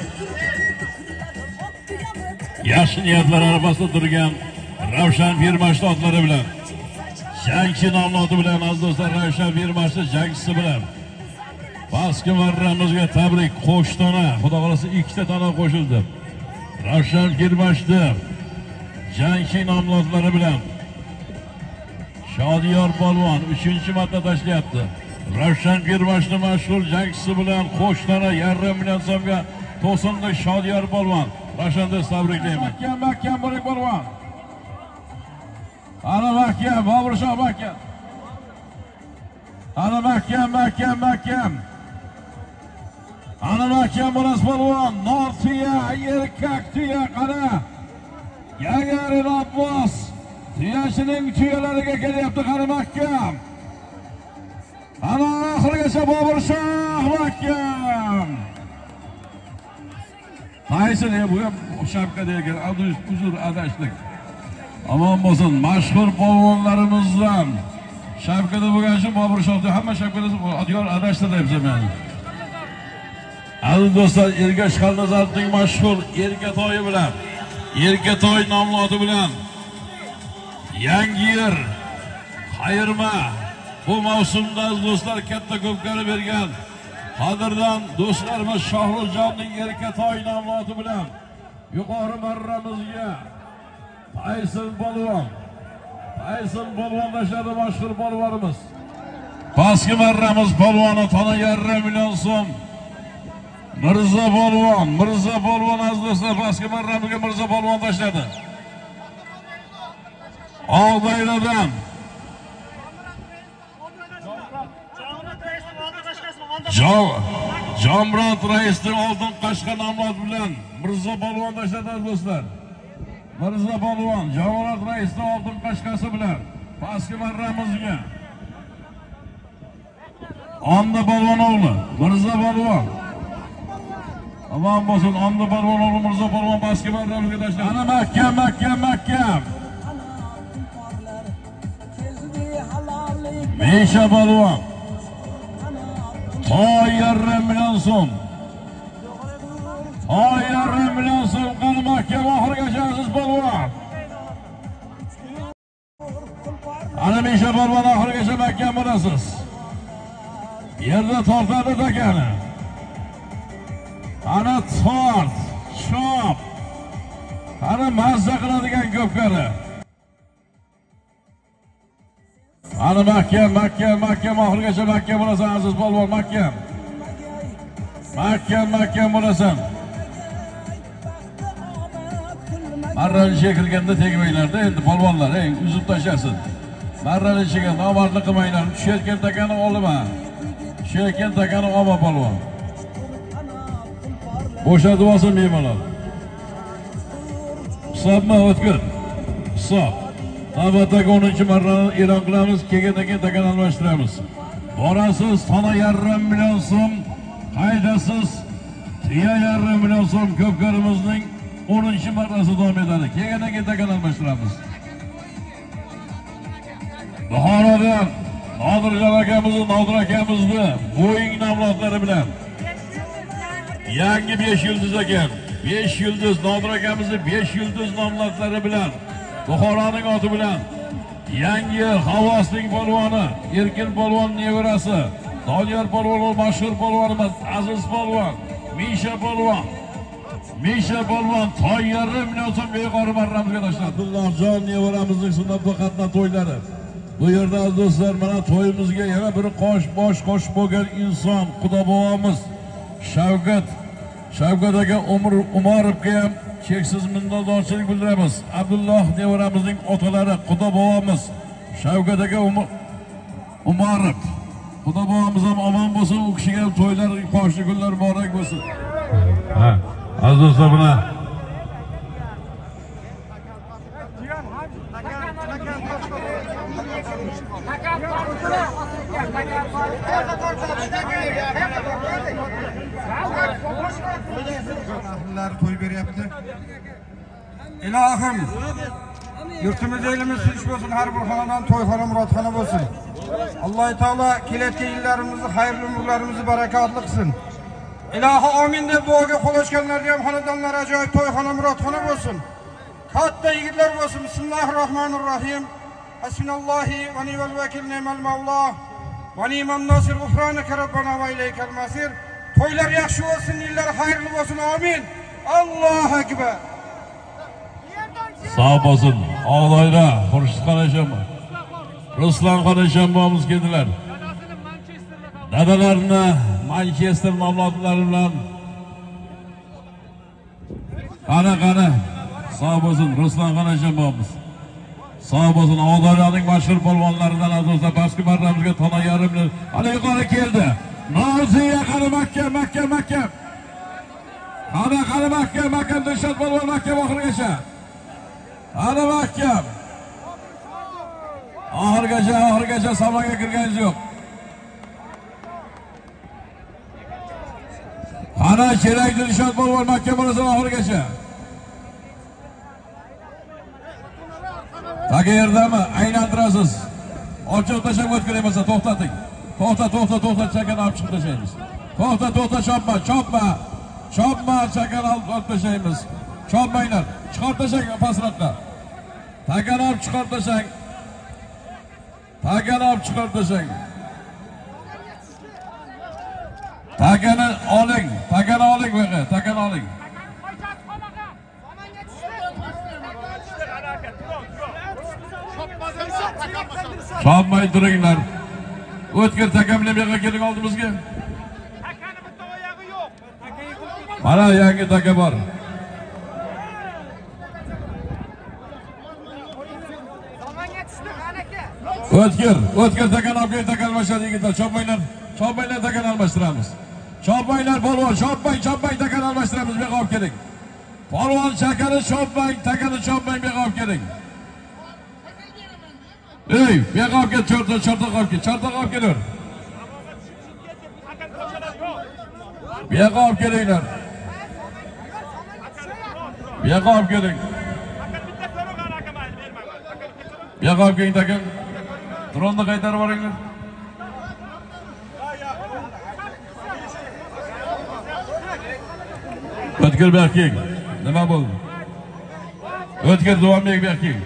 Yaxshi niyatlar arafasida turgan Ravshan Firmashli otlari bilan, jangchi nomloti bilan, aziz do'stlar, Ravshan Firmashli jangchisi bilan pastki marramizga tabrik qo'shtona, xudo xolasa ikkita tana qo'shildi. Ravshan Firmashli jangchi nomlotlari bilan Shodiyor polvon uchinchi marta tashlayapti. Ravshan Firmashli mashhur jangchisi bilan qo'shtona yarim million so'mga to'sindi Shodiyor polvon. Ravshanni tabriklayman. Mahkam, mahkam bo'ling polvon. Ana mahkam, Boburshoh mahkam. Ana mahkam, mahkam, mahkam. Ana mahkam bo'las polvon. Nor tuya, erkak tuya qara. Yagari Abbos. Tuyashining tuyalariga kelyapti, qara mahkam. Ana oxirigacha Boburshoh mahkam. Qaysi ne bu ham Shavkat ekan, uzr adashdik. Aman bo'lsin, mashhur polvonlarimizdan Shavkatda bo'lgan shu Boburshohda hamma Shavkatda Diyor adashdi debsam meni. Aziz do'stlar, Ergash Xalnazarovning mashhur Erkatoyi bilan, Erkatoy nomloti bilan Yangi yil xayrma bu mavsumda aziz do'stlar katta ko'pkari bergan qadrdan do'stlarimiz Shohruxjonning Erkatoy nomloti bilan yuqori marramizga Tayson polvon, Tayson polvon tashladi, mashhur polvonimiz. Pastki marramiz polvoni tona yarim million so'm. Mirza polvon, Mirza polvon aziz do'stlar, pastki marramizga Mirza polvon tashladi. Oqdayladan Jamrot raisning oldin Qashqa nomlot bilan Mirza polvon tashladi aziz do'stlar. Mirza polvon, Jamrot raisning oldin Qashqasi bilan pastki marramizga Onda polvon o'g'li Mirza polvon. Aman bo'lsin, Onda polvon o'g'li Mirza polvon pastki marramizga tashladi. Ana mahkam, mahkam, mahkam. Misha polvon. Toy yarim million so'm. Toy yarim million so'm qani mahkam oxirigacha aziz polvon. Ana Misha polvon oxirigacha mahkam bo'lasiz. Yerda tortadi takani. Ana tort, chop. Ana mazza qiladigan ko'pkari. Ana mahkam, mahkam, mahkam oxirigacha mahkam bo'lasan aziz polvon, mahkam. Mahkam, mahkam bo'lasan. Marrani ichiga kirganda tegmanglarda endi polvonlar, eng uzib tashlasin. Marrani ichiga nomardlik qilmanglar. Tushayotgan takani olaman. Tushayotgan takani olma polvon. Bo'shatib olsin bemalol. Hisobma o'tkir. Hisob. Navbatdagi o'ninchi marrani e'lon qilamiz, kelgandan keyin takan almashtiramiz. Borasiz, tona yarim million so'm, qaydasiz, tuya yarim million so'm ko'pkarimizning o'ninchi marrasi davom etadi. Kelgandan keyin takan almashtiramiz. Buxorodan Nodirjon akamizni, Nodir akamizni Boeing nomlotlari bilan yangi besh yulduz ekan. besh yulduz Nodir akamizni besh yulduz nomlotlari bilan Buxoroning oti bilan yangi Havosning polvoni, Erkin polvon nevarasi, Doniyor polvon mashhur polvonimiz Aziz polvon, Misha polvon. Misha polvon toy yarim million so'mga yuqori marramizga tashladi. Abdullohjon nevaramizning sunnat va qatnat to'ylari. Bu yerda aziz do'stlar, mana to'yimizga yana bir qosh bosh qo'shib bo'lgan inson, Xudo bobomiz Shavkat Shavkat aka Umr Umarovga ham cheksiz minnatdorchilik bildiramiz. Abdulloh nevaramizning otalari, Xudo bobomiz Shavkat aka Umarov. Xudo boğamiz ham omon bo'lsin, u kishiga ham to'ylar, qo'shni kunlar muborak bo'lsin. Ha, aziz do'stlar, buni to'y beryapti. Ilohim, yurtimiz elimiz tinch bo'lsin, har bir xonadon to'yxona murodxona bo'lsin. Alloh taolo kelayotgan yillarimizni, xayrli umrlarimizni barakatli qilsin. Ilohi amin deb duoga qo'l ochganlarga ham xonadonlar ajoyib to'yxona murodxona bo'lsin. Katta yigitlar bo'lsin. Bismillahirrohmanirrohim. Hasbunallohi va ni'mal vakil, ni'mal mavlo va ni'man nasir, g'ufronaka robbana va ilaykal masir. To'ylar yaxshi bo'lsin, yillar xayrli bo'lsin. Amin. Allohu akbar. Sağ olsun. Ağlayla, Xurshid Qarasham, Ruslan Qarashambomiz keldilar. Dadalarini Manchester mamlakatlari bilan qana qana sağ olsun Ruslan Qarashambomiz. Sağ olsun Ağlaylaning mashhur polvonlaridan azizlar pastki marramizga tona yarimni ana yuqori keldi. Noziya qani Makka, Makka, Makka. Qani qani Makka, Makka Dilshod polvon Makka oxirigacha. Hadi mahkam. Ahırgacha, ahırgacha salonga kirganiz yo'q. Qana kerak Dilshod polvon Makka bo'lsa ahırgacha. Taga yerdami? Aylantirasiz. Ochiq tashlab o'tgan emas, to'xtating. To'xta, to'xta, to'xta, chakani olib chiqib tashlaymiz. To'xta, to'xta, chopma, chopma. Chopma, chakani olib tashlaymiz. Chopmanglar. Chiqarib tashlang pastroqqa. Takani olib chiqarib tashlang. Takani olib chiqarib tashlang. Takani oling, takani oling bo'qa, takani oling. Chopmay turinglar. O'tkir takam bilan bu yoqqa keling oldimizga. Takani bitta oyog'i yo'q. Mana yangi taka bor. O'tkir, o'tkir takani olib takan almashadi yigitlar, chopmanglar. Chopmanglar takan almashtiramiz. Chopmanglar polvon, chopmang, chopmang takan almashtiramiz, bu yoqqa olib keling. Polvon chakani chopmang, takani chopmang, bu yoqqa olib keling. Ey, bu yoqqa olib kel, chorta, chorta olib kel, chorta olib kelar. Bu yoqqa olib kelinglar. Bu yoqqa olib keling. Bu yoqqa olib keling takan. Dronni qaytarib boringlar. O'tkir Berking. Nima bo'ldi? O'tkir Duvanbek Berking.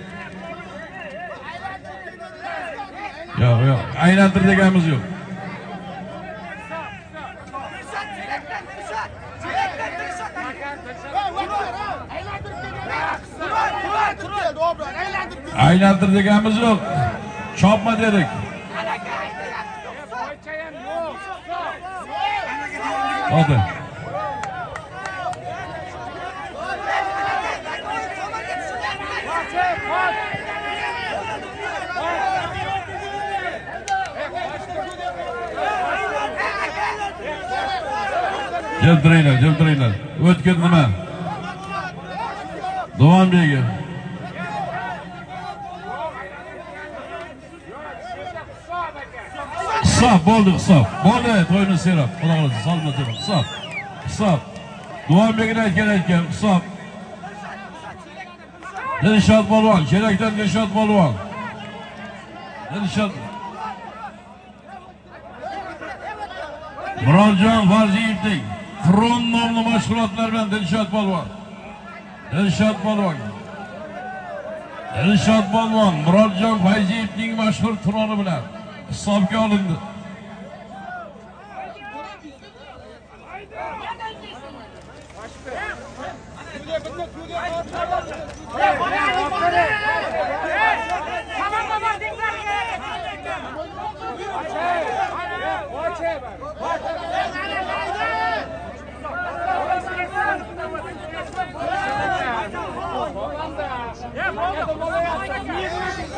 Yo'q, yo'q. Aylantir deganimiz yo'q. Aylantir deganimiz yo'q. Chopma dedik. Hadi. Jildiranglar, jildiranglar. O'tkir nima? Duvanbekga. Hisob bo'ldi, hisob. Bo'ldi, to'yni serab. Xudo xolasa, salma serab. Hisob. Hisob. Duvanbekni aytgan aytgan hisob. Dilshod polvon, kerakdan Dilshod polvon. Dilshod. Murodjon Farziyevning Qur'on nomli mashg'ulotlar bilan Dilshod polvon. Dilshod polvon. Dilshod polvon Murodjon Farziyevning mashhur Qur'oni bilan hisobga olindi.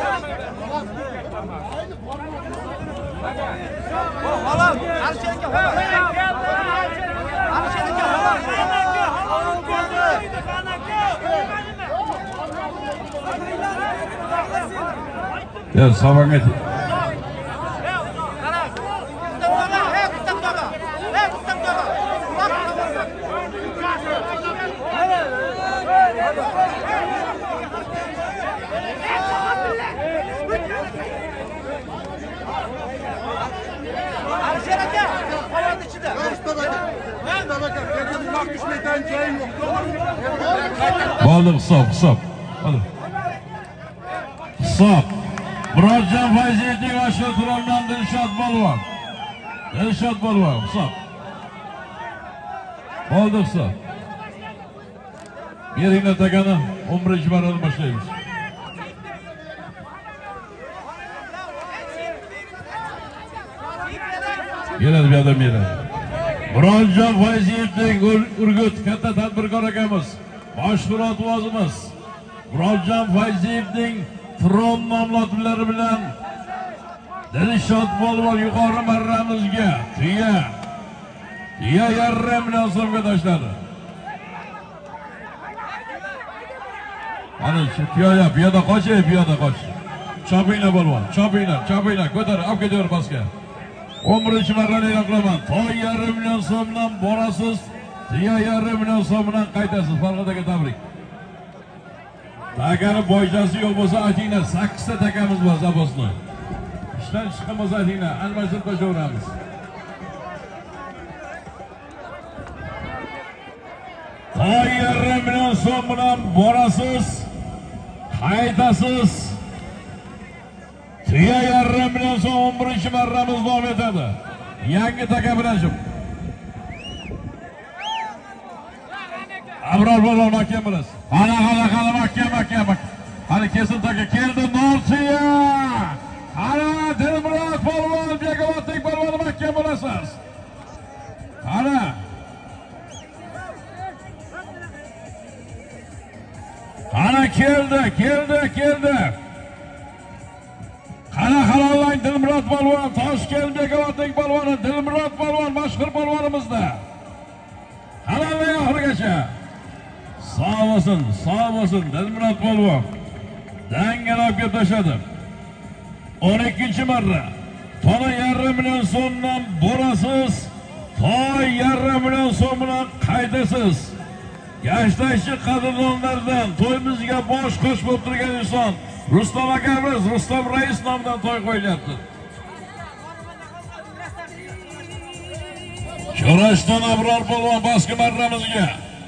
Ya sabah geç. Oldu kısap kısap. Hadi. Kısap. Murodjon Fayziyevning aşağı turaldan Dilshod Polvon. Dilshod Polvon kısap. Oldu kısap. Yeringdan takani o'n birinchi marrani boshlaymiz. Keladi bu yerdan beradi. Murodjon Fayziyevning Urgut katta tadbirkor akamiz, mashhur otuvozimiz Murodjon Fayziyevning Tron nomlotulari bilan Dilshod Polvon yuqori marramizga tuya tuya yarim million so'mga tashladi. Ana shu tuya piyoda qo'shay, piyoda qo'sh. Chopinglar Polvon, chopinglar, chopinglar, ko'tar, olib ketaver pastga. o'n birinchi marrani e'lon qilaman. To'y yarim million so'mdan borasiz, tuya yarim million so'mdan qaytasiz. Farg'onaga tabrik. Takani boychasi yo'q bo'lsa aytinglar, sakkizta takamiz bor zaposni. Ishdan chiqamiz aytinglar, almashtirib qo'shaveramiz. To'y yarim million so'm bilan borasiz, qaytasiz. tuya yarim million so'm o'n birinchi marramiz davom etadi. Yangi taka bilan shu. Abror Polvon mahkam bo'lasiz. Qana qana qana mahkam mahkam. Qani kesin taka keldi Norsiya. Qani Dilmurod Polvon, Begovatning polvoni mahkam bo'lasiz. Qani. Qani keldi, keldi, keldi. Qana halollang Dilmurod Polvon, Toshkent Begovatning polvoni Dilmurod Polvon mashhur polvonimizda. Halollang oxirigacha. Sağ olsun, sağ olsun Dilmurod Polvon. Dangalab kelib tashladi. o'n ikkinchi marra. Tona yarim million so'mdan borasiz. To'y yarim million so'm bilan qaytasiz. Yoshdashi qadrdonlardan to'yimizga bosh qo'shib o'tirgan inson Rustam akamiz, Rustam rais nomidan to'y qo'yilyapti. Sho'rashdan Abror Polvon baski marramizga.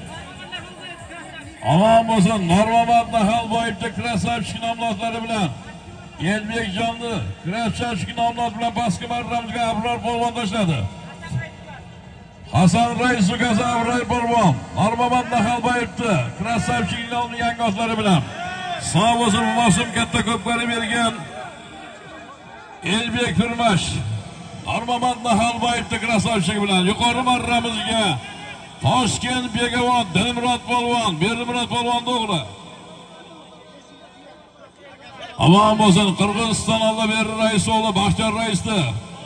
Aman bo'lsin, Normamat Nahalboyevning Krasavchik nomlotlari bilan Elbekjonni Krasavchik nomlot bilan baski marramizga Abror Polvon tashladi. Hasan Rais ukasi Abror Polvon Normamat Nahalboyevning Krasavchik nomli yangotlari bilan sağ olsun mavsum katta ko'pkari bergan Elbek Turmash Normamat Nahalboyevning Krasavchik bilan yuqori marramizga Toshkent Begavot Dilmurod Polvon, Bermurod Polvon o'g'li. Aman bo'lsin, Qirg'iziston Olloberdi rais o'g'li Baxtiyor raisni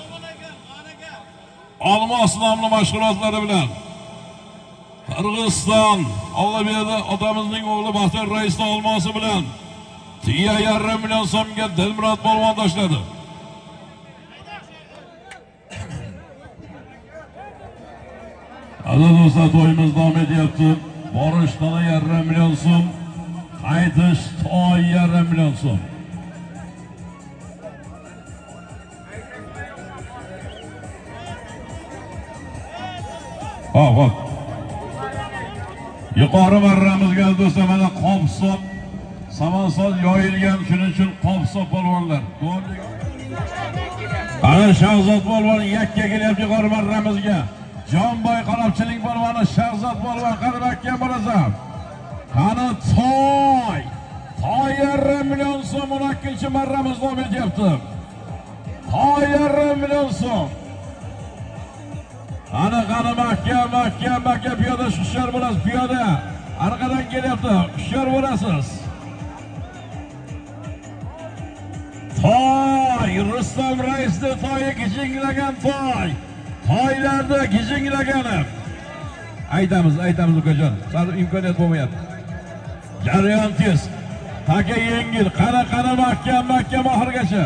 Olmos nomli mashg'ulotlari bilan Qirg'iziston Olloberdi otamizning o'g'li Baxtiyor raisni olmosi bilan tuya yarim million so'mga Dilmurod Polvon tashladi. Aziz do'stlar, to'yimiz davom etyapti. Borish tona yarim million so'm, qaytish to'y yarim million so'm. Hop, hop. Yuqori marramizga do'stlar, mana qopsoq, samansoz yoyilgan, shuning uchun qopsoq polvonlar. Ana Shahzod polvon yakka kelyapti yuqori marramizga. Jonboy Qarabchilik polvoni Shahzod polvon qadr akkan bo'lasan. Qani to'y. To'y yarim million so'm o'n ikkinchi marramiz davom etyapti. To'y yarim million so'm. Ana qani mahkam, mahkam, mahkam piyoda hushyor bo'lasiz, piyoda. Arqadan kelyapti, hushyor bo'lasiz. Toy, Rustam Rais'ni toyi gijinglagan toy. Toylarda gijinglagani. Aytamiz, aytamiz ukajon. Sal imkoniyat bo'lmayapti. Jarayon tez. Taka yengil, qana-qana mahkam, mahkam oxirgacha.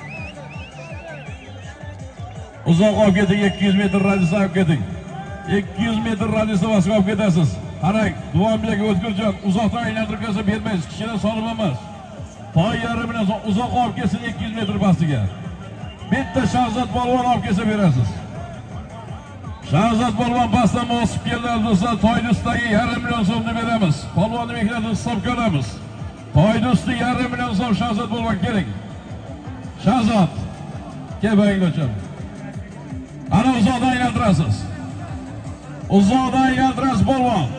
Uzoq olib keting, ikki yuz metr radius olib keting. ikki yuz metr radiusda bosib olib ketasiz. Qarang, Duvanbek O'tkirjon uzoqdan aylantirib kelsa bermaysiz, kichkina solim emas. Toy yarim bilan uzoq olib kelsin ikki yuz metr pastiga. Bitta Shahzod polvon olib kelsa berasiz. Shahzod polvon pastdan bosib keladi do'stlar, toyni ustiga yarim million so'mni beramiz. Polvonni mehnatini hisobga olamiz. Toyni usti yarim million so'm Shahzod polvon keling. Shahzod, kelbanglocham. Ana uzoqdan aylantirasiz. Uzoqdan aylantirasiz polvon.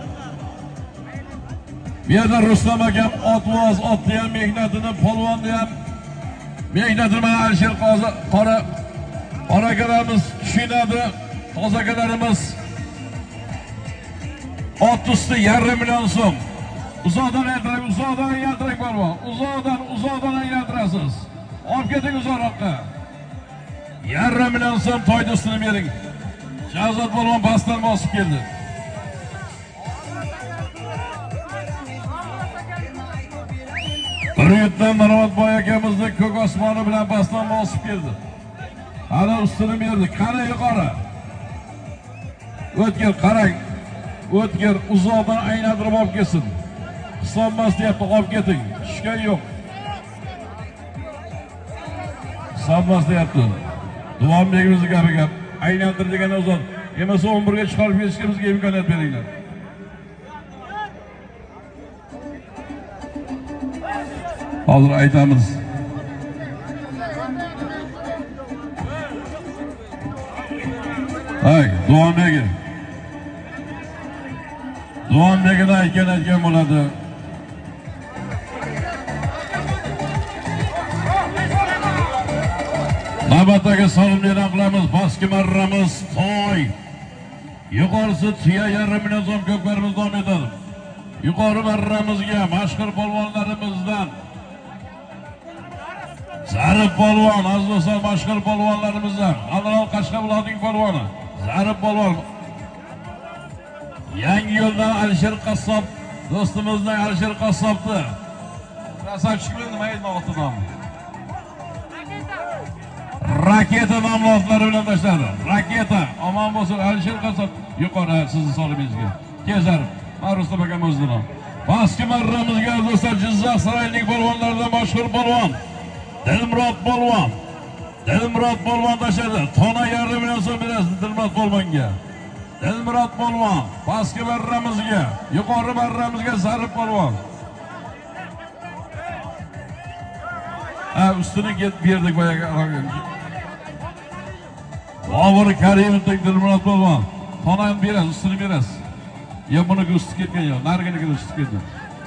Bu yerda Rustam akam otvoz, otni ham mehnatini, polvonni ham mehnatini mana Alisher qozi qora qorakalarimiz tushunadi. Tozakalarimiz ot usti yarim million so'm. Uzoqdan aylantirib, uzoqdan aylantirib polvon. Uzoqdan, uzoqdan aylantirasiz. Olib keting uzoqroqqa. Yarim million so'm toy ustini bering. Shahzod polvon pastdan bosib keldi. Riyotdan Marvatboy akamizni ko'k osmoni bilan pastdan bosib keldi. Ana ustini berdi. Qara yuqori. O'tkir qarang. O'tkir uzoqdan aylantirib olib kelsin. Hisobmas deyapti, olib keting. Tushgan yo'q. Hisobmas deyapti. Duvanbekimizning gapi gap. Aylantir degan uzoq. Emas o'n birga chiqarib ketishimizga imkoniyat beringlar. Hozir aytamiz. Hay, Duvanbek. Duvanbekni aytgan aytgan bo'ladi. Navbatdagi solimni e'lon qilamiz. Baski marramiz toy. Yuqorisi tuya yarim million so'm ko'klarimiz davom etadi. Yuqori marramizga mashhur polvonlarimizdan Zarif polvon, azizlar mashhur polvonlarimizdan, Alloh Qashqadaryoning polvoni Zarif polvon. Yangi yo'ldan Alisher Qassob do'stimizning Alisher Qassobni rasachikni nima aytmoqchi nomi? Raketa nomli otlari bilan tashladi. Raketa omon bo'lsin Alisher Qassob yuqori sizni solimingizga. Kezar Marustam akam o'zidan. Baski marramizga do'stlar Jizzax saroyining polvonlaridan mashhur polvon Dilmurod polvon. Dilmurod polvon tashladi. Tona yarim million so'm berasiz Dilmurod polvonga. Dilmurod polvon baski marramizga, yuqori marramizga Zarif polvon. Ha, ustini ket berdik boyaga. Bobur Karimovning Dilmurod polvon. Tonani berasiz, ustini berasiz. Ya buni usti ketgan yo'q, narigini usti ketgan.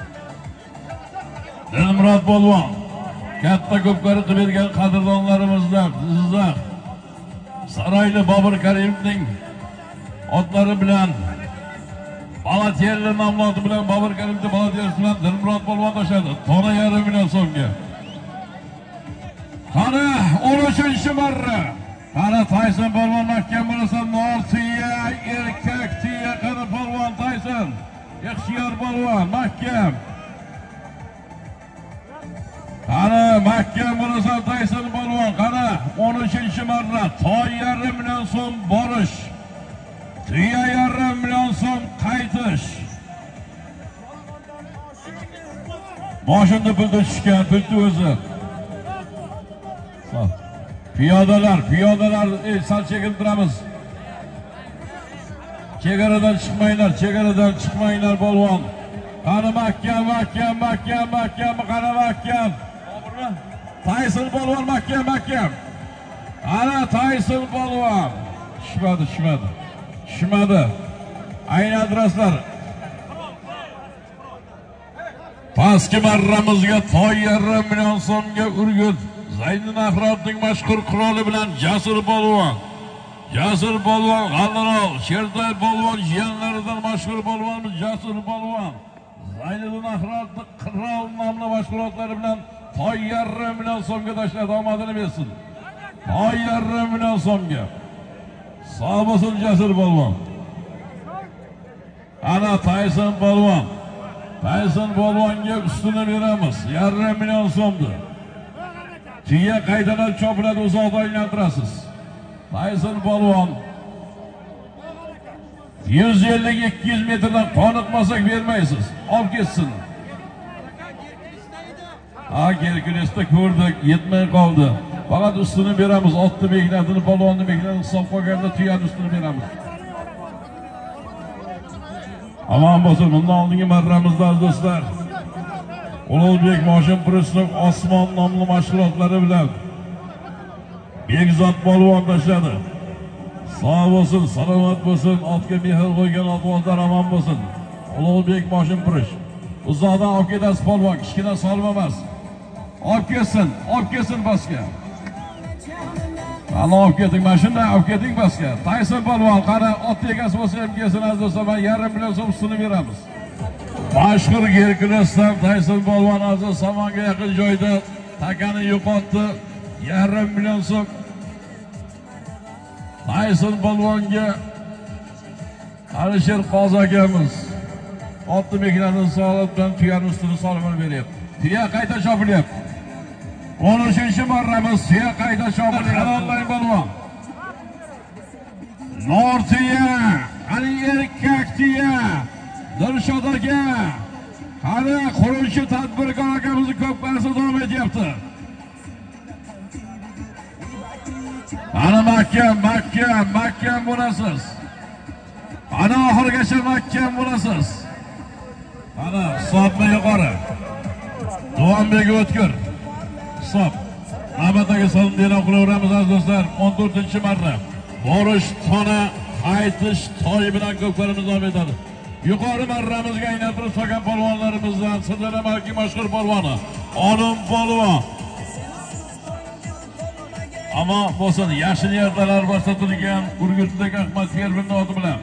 Dilmurod polvon katta ko'pkari qilib bergan qadrdonlarimizdan Jizzax saroyli Bobur Karimovning otlari bilan Balatiyerli nomli oti bilan Bobur Karimovning Balatiyerli bilan Dilmurod polvon tashladi. Tona yarim million so'mga. Qani o'n uchinchi marra. Qani Tayson polvon mahkam bo'lsa, nor tuya, erkak tuya qani polvon Tayson. Yaxshiyor polvon mahkam. Qani mahkam bo'lsa Tayson polvon, qani o'n uchinchi marra toy yarim million so'm borish. Tuya yarim million so'm qaytish. Boshimda pulda tushgan, pulni o'zi. Piyodalar, piyodalar, ey, sal chekinib turamiz. Chegaradan chiqmanglar, chegaradan chiqmanglar polvon. Qani mahkam, mahkam, mahkam, mahkam, qani mahkam. To'g'rimi? Tayson polvon mahkam, mahkam. Ana Tayson polvon. Tushmadi, tushmadi. Tushmadi. Aylantirasizlar. Pastki marramizga toy yarim million so'mga Urgut Zaynul Ahrobning mashhur quroli bilan Jasur polvon. Jasur polvon, G'allarol, Shertoy polvon jiyanlaridan mashhur polvonimiz Jasur polvon. Zaynul Ahrobning qurol nomli mashg'ulotlari bilan toy yarim million so'mga tashladi, omadini bersin. Toy yarim million so'mga. Sog' bo'lsin Jasur polvon. Ana Tayson polvon. Tayson polvonga ustini beramiz. Yarim million so'mdi. Tuya qaytadan chopiladi, uzoqda aylantirasiz. Tayson polvon yuz ellik ikki yuz metrdan qoniqmasak bermaysiz. Olib ketsin. Ha, Gerkulesda ko'rdik, yetmay qoldi. Faqat ustini beramiz. Otni beklatini, polvonni beklatini hisob qilganda tuyani ustini beramiz. Aman bo'lsin, bundan oldingi marramizda do'stlar. Ulug'bek Moshin Prisov Osmon nomli mashg'ulotlari bilan Bekzod polvon tashladi. Sog' bo'lsin, salomat bo'lsin, otga mehr qo'ygan otvozdar aman bo'lsin. Ulug'bek Moshin Prisov. Uzoqdan olib ketasiz polvon, kichkina solma emas. Olib ketsin, olib ketsin basga. Ana olib keting, mashina olib keting basga. Tayson polvon, qara ot egasi bo'lsa ham kelsin aziz do'stlar, men yarim million so'm ustini beramiz. Mashhur Gerkulesdan Tayson polvon aziz Samonga yaqin joyda takani yo'qotdi. Yarim million so'm. Tayson polvonga Alisher Qozi akamiz otni beklatini solib bilan tuyani ustini solib beryapti. Tuya qayta chopilyapti. o'n uchinchi marramiz tuya qayta chopilyapti. Qanday polvon? Nor tuya, qani erkak tuya. Dilshod aka, qani quruvchi tadbirkor akamizni ko'p qarsa davom etyapti. Ana mahkam, mahkam, mahkam bo'lasiz. Ana oxirgacha mahkam bo'lasiz. Ana hisobni yuqori. Duanbek O'tkir. Hisob. Navbatdagi sonda e'lon qilaveramiz aziz do'stlar. o'n to'rtinchi marra. Borish, tona, qaytish to'y bilan ko'plarimiz davom etadi. Yuqori marramizga aylantirib solgan polvonlarimizdan Sirdaryo marki mashhur polvoni Olim polvon. Ammo bo'lsin, yashil yerdalar boshda turgan Urgutdagi Ahmad Ferberning oti bilan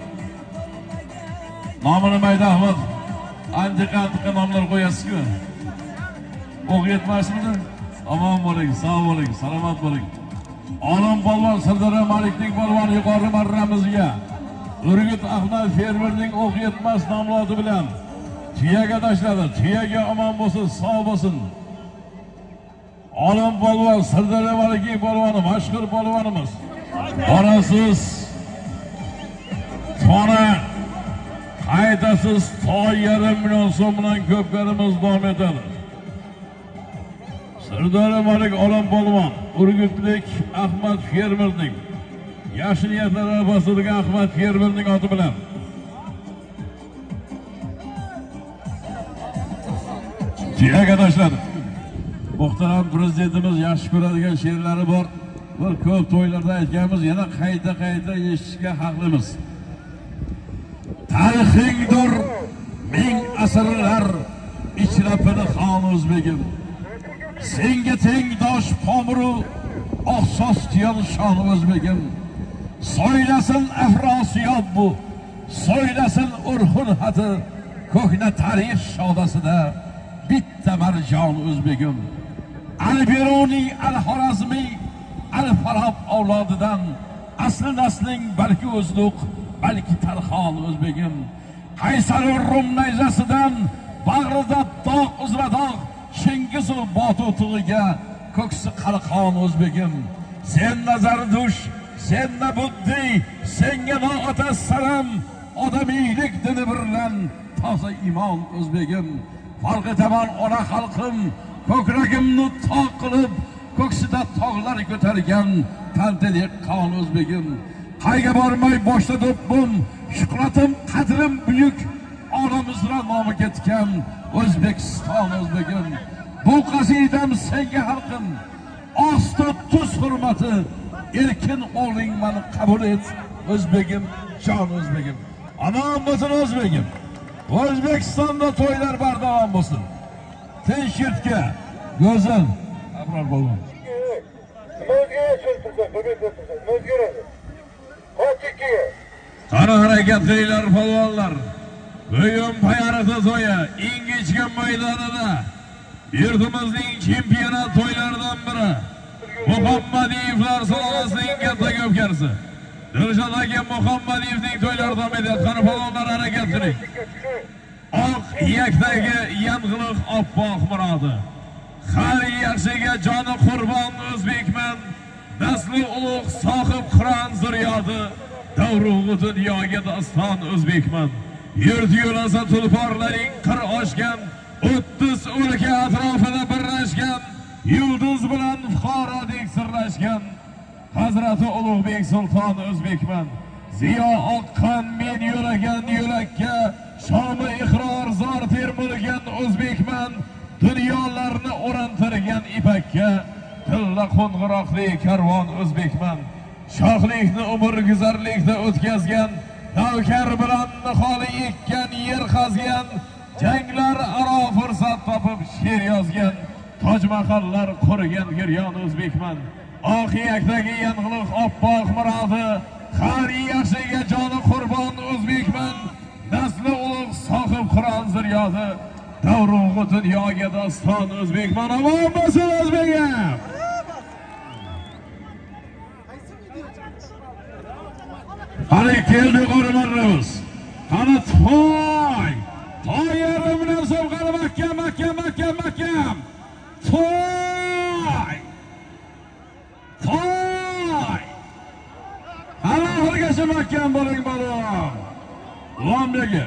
nomini mayda Ahmad antiqa-antiqa nomlar qo'yasiz-ku. O'q yetmasmidi? Omon bo'ling, sog' bo'ling, salomat bo'ling. Olim polvon Sirdaryo Malikning polvoni yuqori marramizga Urgut Ahmad Ferberning o'q yetmas nomli oti bilan tuyaga tashladi. Tuyaga omon bo'lsin, sog' bo'lsin. Olim polvon Sirdaryo Malikning polvoni, mashhur polvonimiz. Borasiz. Tona qaytasiz, to'y yarim million so'm bilan ko'plarimiz davom etadi. Sirdaryo Malik Olim polvon, Urgutlik Ahmad Ferberning yashil yerlar bosilgan Ahmad Ferberning oti bilan tuyaga tashladi. Muhtaram prezidentimiz yaxshi ko'radigan she'rlari bor. Bir ko'p to'ylarda aytganmiz, yana qayta-qayta eshitishga haqlimiz. Tarixingdir ming asrlar ichra pinhon o'zbegim. Senga tengdosh Pomiru oqsos tuyan shon o'zbegim. So'ylasin Afrosiyob bu, so'ylasin Urxun hati, ko'hna tarix shodasida bitta marjon o'zbegim. Al-Biruni, Al-Xorazmi, Al-Farob avlodidan asli nasling balki o'zluq, balki Tarxon o'zbegim. Qaysar Rum nayzasidan bag'rida dog' uzra dog', Chingiz Botu tug'iga ko'ksi qalqon o'zbegim. Sen nazardush, sen nabuddi, senga noata salam, odamiylik dini birlan toza iymon o'zbegim. Farqi taban ona xalqim, ko'kragimni toq qilib, ko'ksida tog'lar ko'targan tantalik qon o'zbegim. Qayga bormay boshda do'ppim, shuhratim, qadrim buyuk, onamizra nomi ketgan O'zbekiston o'zbegim. Bu qasidam senga xalqim, osta tuz hurmati, erkin o'g'ling meni qabul et o'zbegim, jon o'zbegim. Aman bo'lsin o'zbegim. O'zbekistonda to'ylar bardavom bo'lsin. Tinch yurtga, go'zal Abror bo'lsin. Qara harakat qilinglar polvonlar. Bugun Payariqda to'yi, Ingichka maydonida yurtimizning chempionat to'ylaridan biri Muhammadiyevlar salonasining katta ko'pkarisi Dilshod aka Muhammadiyevning to'ylari davom etyapti. Qani palonlar harakat qiling. Oq yakdagi yang'iliq oppoq murodi. Har yaxshiga joni qurbon o'zbekman. Nasli ulug' sohib Qur'on ziryodi. Davrug'i dunyoga doston o'zbekman. Yurt yo'lasa tulporlaring qir oshgan, o'ttiz o'lka atrofida birlashgan, yulduz bilan fuqarodek sirlashgan. Hazrati Ulug'bek Sulton o'zbekman. Ziyo oqqan men yo'lagan yo'lakka, shomi iqror zor termilgan o'zbekman. Dunyolarni o'rantirgan ipakka, tilla qo'ng'iroqli karvon o'zbekman. Shohlikni umr guzarlikda o'tkazgan, navkar bilan niholi ekkan, yer qazgan, janglar aro fursat topib she'r yozgan, tojmahallar qurgan giryon o'zbekman. Oq yakdagi yang'iliq oppoq murodi, har yaxshiga joni qurbon o'zbekman. Nasli ulug' sohib Qur'on ziryodi, davrug'i dunyoga doston o'zbekman. Omon bo'lsin o'zbegim. Qani keldi qo'rmarimiz. Qani to'y. To'y yarim bilan so'qali mahkam, mahkam, mahkam, mahkam. To'y. To'y. Qani oxirgacha mahkam bo'ling balon. Lombega.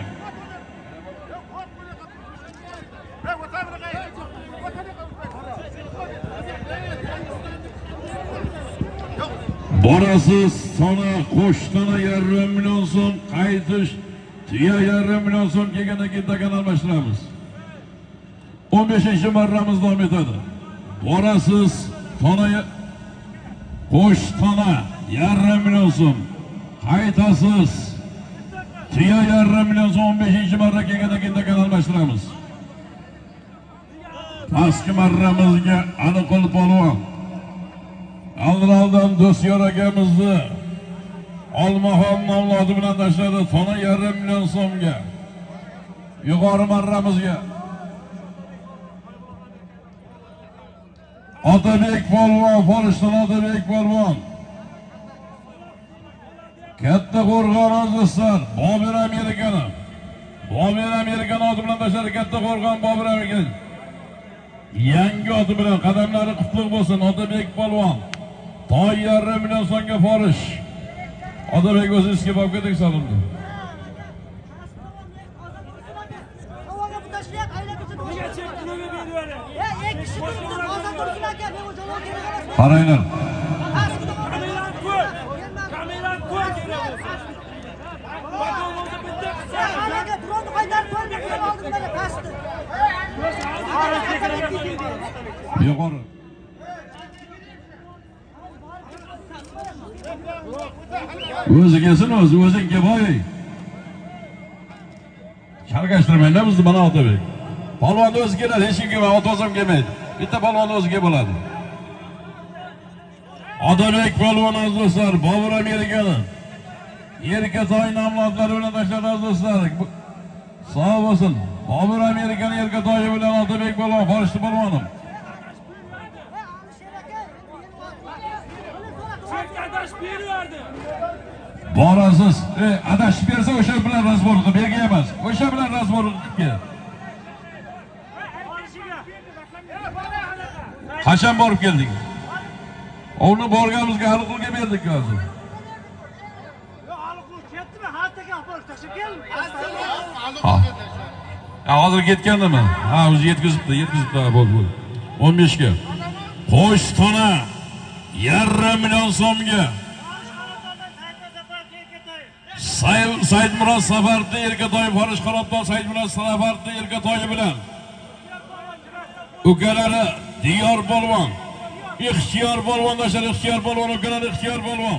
Borasiz sona qo'shtana yarim million so'm, qaytish tuya yarim million so'm kelgandan keyin dagan almashtiramiz. o'n beshinchi marramiz davom etadi. Borasiz sona qo'shtana yarim million so'm, qaytasiz tuya yarim million so'm, o'n beshinchi marra kelgandan keyin dagan almashtiramiz. Pastki marramizga Aniqul polvon Aldiraldan Do'styor akamizni Olmaxon nomlodi bilan tashladi tona yarim million so'mga. Yuqori marramizga Otabek polvon, Forishton Otabek polvon. Katta Qo'rg'on azizlar, Bobir Amerikani. Bobir Amerikani oti bilan tashladi Katta Qo'rg'on Bobir Amerikani. Yangi oti bilan qadamlari qutlug' bo'lsin Otabek polvon. To'y yarim million so'mga Forish. Otabek o'zingizga borib keting salomda. Qaranglar. Yuqori. O'zigasin o'zi o'zingga boy. Chalgashtirmaylar bizni mana Otabek. Polvon o'zi keladi, hech kimga otozam kelmaydi. Bitta polvon o'ziga bo'ladi. Otabek polvon azizlar, Bobur Amerikani. Erkatoy nomlodlari bilan tashladi azizlar. Sog' bo'lsin. Bobur Amerikani Erkatoyi bilan Otabek polvon, Forishti polvonim. Borasiz, e, adashib bersa o'sha bilan razbor qilib bergan emas. O'sha bilan razbor qilib. Qachon borib keldik? Uni borganimizga hali qilga berdik hozir. Yo'q, hali qilib ketdimi? Hataga olib tashlab keldim. Ha, hozir ketgandimi? Ha, o'zi yetkazibdi, yetkazibdi bo'ldi, bo'ldi. o'n besh ga. Qo'shtona yarim million so'mga. Saidmurod Safardi Erkatoy Forish Qarabtog' Saidmurod Safardi Erkatoyi bilan ukalari Diyor polvon, Ixtiyor polvondoshlar, Ixtiyor polvon ukalari Ixtiyor polvon.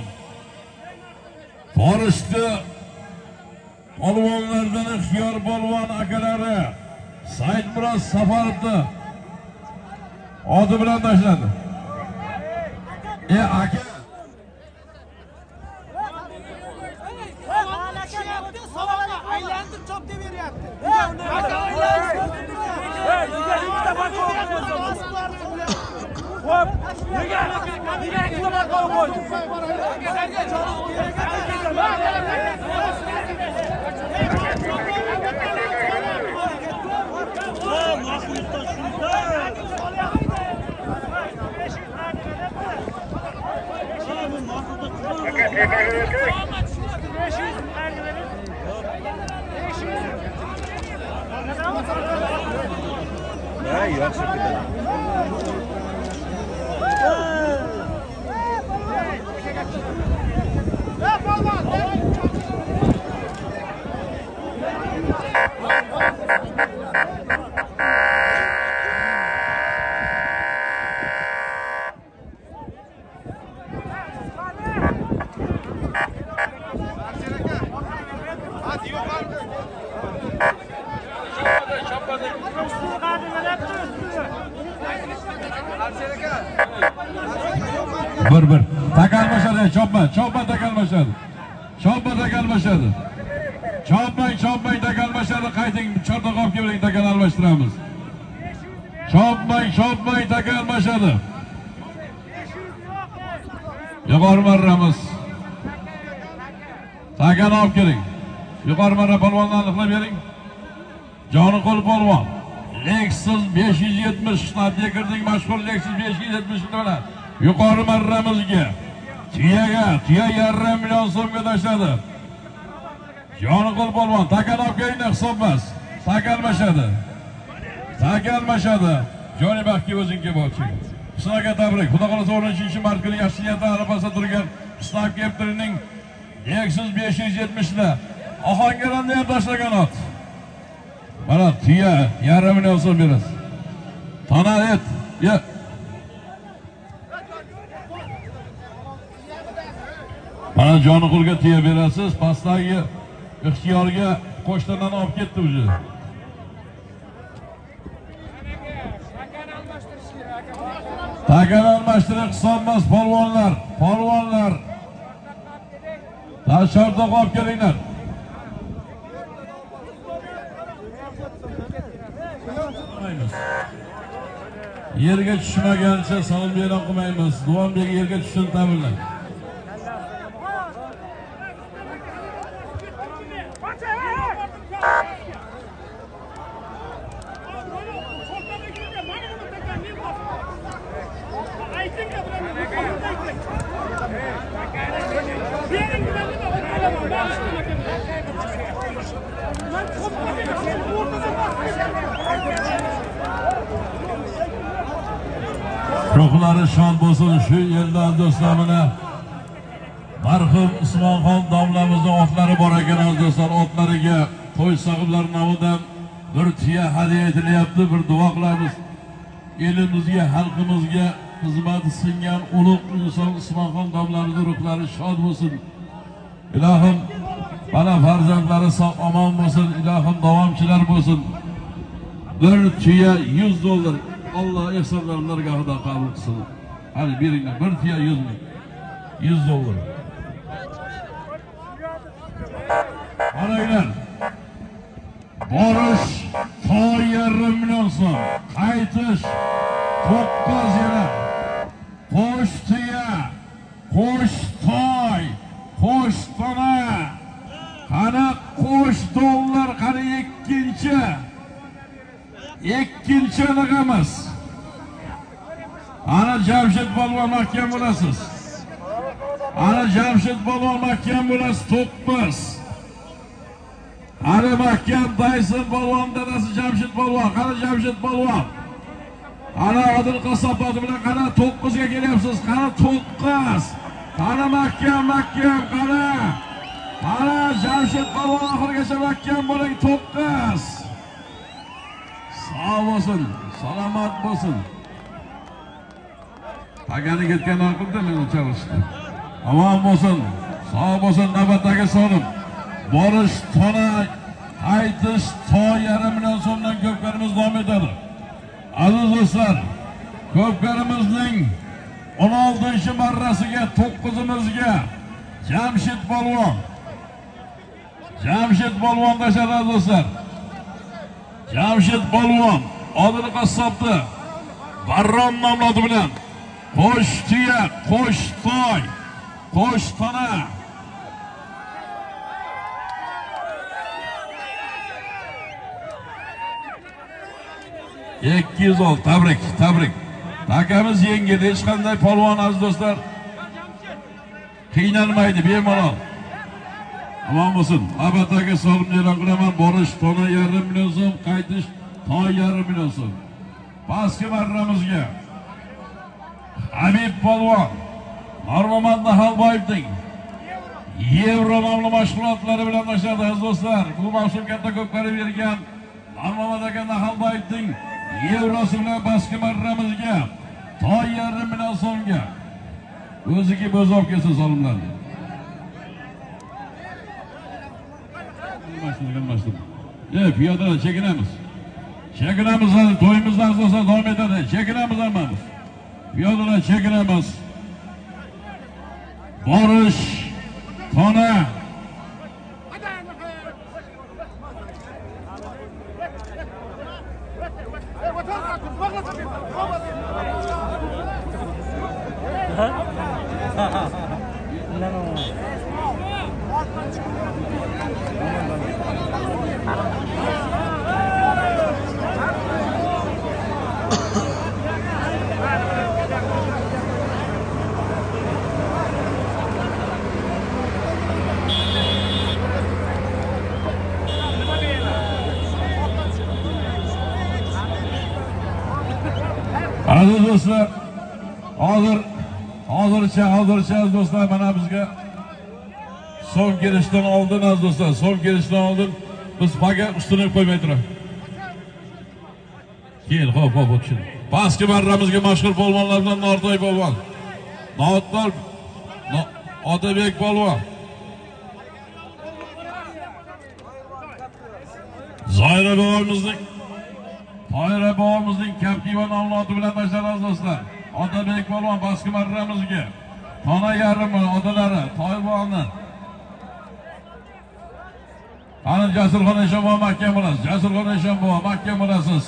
Forishti polvonlardan Ixtiyor polvon akalari Saidmurod Safardi oti bilan tashladi. E aka aylantirib chop deb beryapti. Bir bir. Takalmashadi, chopma, chopma takalmashadi. Chopma takalmashadi. Chopmang, chopmang takalmashadi. Qayting, chortoqobga bilan takal almashtiramiz. Chopmang, chopmang takalmashadi. Yuqori marramiz. Takal olib keling. Yuqori marra polvonni aniqlab bering. Joniqul polvon. Lexus besh yuz yetmish shtatga kirdik, mashhur Lexus besh yuz yetmish bilan. Yuqori marramizga tuyaga, tuya yarim million so'mga tashladi. Joniqul polvon takal olib kelinglar, hisobmas. Takalmashadi. Takalmashadi. Joni baxtga o'zingga bo'lchi. Husaga tabrik. Xudo xolasa o'ninchi martlik yaxshi niyatda arafasida turgan Islom Keptirining Lexus besh yuz yetmish da Ohangaronda ham tashlagan ot. Mana tuya yarim million so'm berasiz. Tana et. Ya. Mana Joniqulga tuya berasiz. Pastdagi ixtiyorga qo'shtadan olib ketdi o'zi. Takal almashtirish hisobmas polvonlar, polvonlar. Tashorda olib kelinglar. Yerga tushmagancha salom e'lon qilmaymiz. Duombek yerga tushishini ta'minlang. Ruhlari shod bo'lsin shu yerdan do'stlarimiz. Marhum Usmonxon domlamizning otlari bor ekan do'stlar, otlariga to'y sohiblari nomidan bir tuya hadya etilyapti. Bir duo qilamiz. Elimizga, xalqimizga xizmat singan ulug' inson Usmonxon domlamizning ruhlari shod bo'lsin. Ilohim bana farzandlari sog' omon bo'lsin, ilohim davomchilar bo'lsin. Bir tuya yuz dollar Allah ehsonlarni gargahida qabul qilsin. Hadi beringlar, bir tuya yuz ming. yuz dollar. Qaranglar. Borish yarim million so'm. Qaytish to'qqiz yana. Qo'sh tuya, qo'sh toy, qo'sh tona. Qana qo'sh dollar, qana ikkinchi. Ikkinchi ligimiz. Ana Jamshid polvon mahkam bo'lasiz. Ana Jamshid polvon mahkam bo'lasiz, to'qqiz. Ana mahkam Dayson polvon dadasi Jamshid polvon, qana Jamshid polvon. Ana Odil Qasobot bilan qana to'qqiz ga kelyapsiz, qana to'qqiz. Qana mahkam, mahkam, qana. Qana Jamshid polvon oxirigacha mahkam bo'ling, to'qqiz. Sağ olsun, salomat bo'lsin. Tagani ketgan aqlda meni çalıştı. Aman bo'lsin, sağ bo'lsin, navbatdagi so'rim. Borish tona, qaytish to'y yarim million so'mdan ko'pkarimiz davom etadi. Aziz do'stlar, ko'pkarimizning o'n oltinchi marrasiga to'qqizimizga Jamshid polvon. Jamshid polvon tashadi do'stlar. Jamshid polvon Odil Qasobni Barron nomlodi bilan qo'sh tuya, qo'sh toy, qo'sh tana. ikki yuz ol, tabrik, tabrik. Takamiz yengil, hech qanday polvon aziz do'stlar qiynalmaydi, bemalol. Aman bo'lsin. Abataga so'lim e'lon qilaman. Borish tona yarim million so'm, qaytish toy yarim million so'm. Pastki marramizga Habib polvon Normuhammad Nahalboyevning Yevro nomli mashg'ulotlari bilan boshladi aziz do'stlar. Bu mavsum katta ko'pkari bergan Normuhammad aka Nahalboyevning Yevrosi bilan pastki marramizga toy yarim million so'mga o'ziga bo'z olib kelsa so'limlarni. E, piyodalar chekinamiz. Chekinamiz, to'yimizdan asosida davom etadi. Chekinamiz hammamiz. Piyodalar chekinamiz. Borish tona aziz do'stlar, hozir hozircha hozircha aziz do'stlar, mana bizga so'm kelishdan oldin aziz do'stlar, so'm kelishdan oldin biz paga ustini qo'ymay turamiz. Keyin, hop, hop, o'tsin. Pastki marramizga mashhur polvonlar bilan Nortoy polvon, Nottor Otabek polvon, Zoira bobomizning Toyra bobomizning Captiva nomli oti bilan boshladi do'stlar. Otabek polvon pastki marramizga tona yarimi otalari Toyvonni. Ana Jasurxon Eshonboy mahkam bo'lasiz. Jasurxon Eshonboy mahkam bo'lasiz.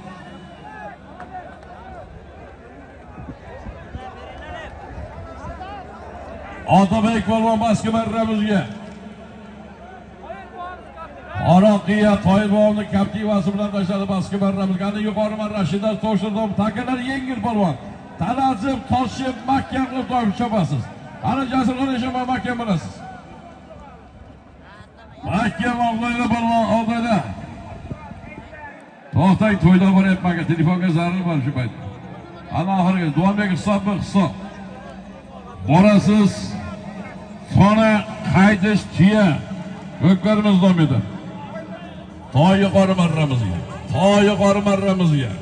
Otabek polvon pastki marramizga Aroqiya Toyvonni Captivasi bilan boshladi pastki marramizga. Ana yuqori marra Rashida Toshirdan takalar yengil polvon. Tanazib, toshib, mahkam qilib to'yib chopasiz. Ana Jasurxon Eshonboy mahkam bo'lasiz. Mahkam og'laydi polvon, og'laydi. To'xtang, to'yda boryapman, telefonga zarur bor shu paytda. Ana oxirgi Duanbek hisob bir hisob. Borasiz. Sona qaytish tuya. O'klarimiz davom etadi. Toy yuqori marramizga. Toy yuqori marramizga.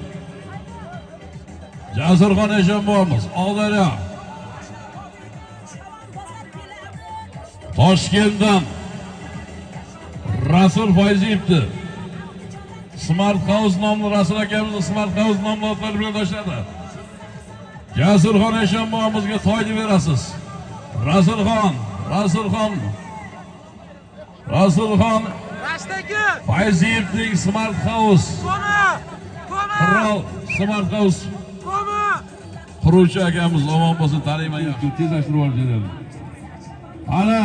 Jasurxon Eshonboyimiz, Og'daryo. Toshkentdan Rasul Foyziyevni Smart House nomli Rasul akamizni Smart House nomli otlar bilan boshladi. Jasurxon Eshonboyimizga toyni berasiz. Rasulxon, Rasulxon. Rasulxon Foyziyevning Smart House. Kona! Kona! Smart House. Kona! Quruvchi akamiz omon bo'lsin, taniyman yaxshi, tezlashtirib olib. Ana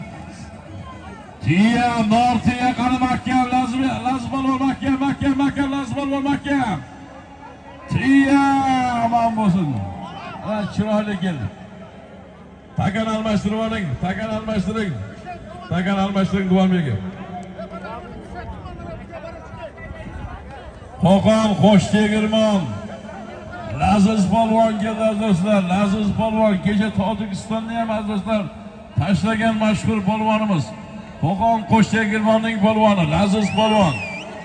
Tiya, Nortiya qani mahkam, lazim, lazim bo'lib mahkam, mahkam, mahkam, lazim bo'lib mahkam. Tiya omon bo'lsin. Ha, chiroyli keldi. Takan almashtirib oling, takan almashtiring. Takan almashtiring Duanbekga. Qo'qon Qo'shtegirmon Laziz polvon keldi do'stlar. Laziz polvon kecha Tojikistonda ham do'stlar tashlagan mashhur polvonimiz. Qo'qon Qo'shtegirmonning polvoni Laziz polvon.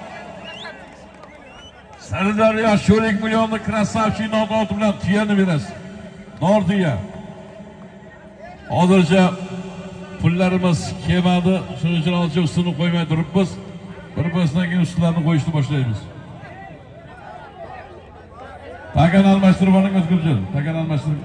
Sirdaryo Sho'rik millionlik krasavchik nokauti bilan tuyani berasiz. Nortiya. Hozircha pullarimiz kelmadi. Shuning uchun hozircha ustini qo'ymay turibmiz. Bir-birisidan keyin ustilarni qo'yishni boshlaymiz. Takan almashtirib oling o'tkirjon. Takan almashtirib.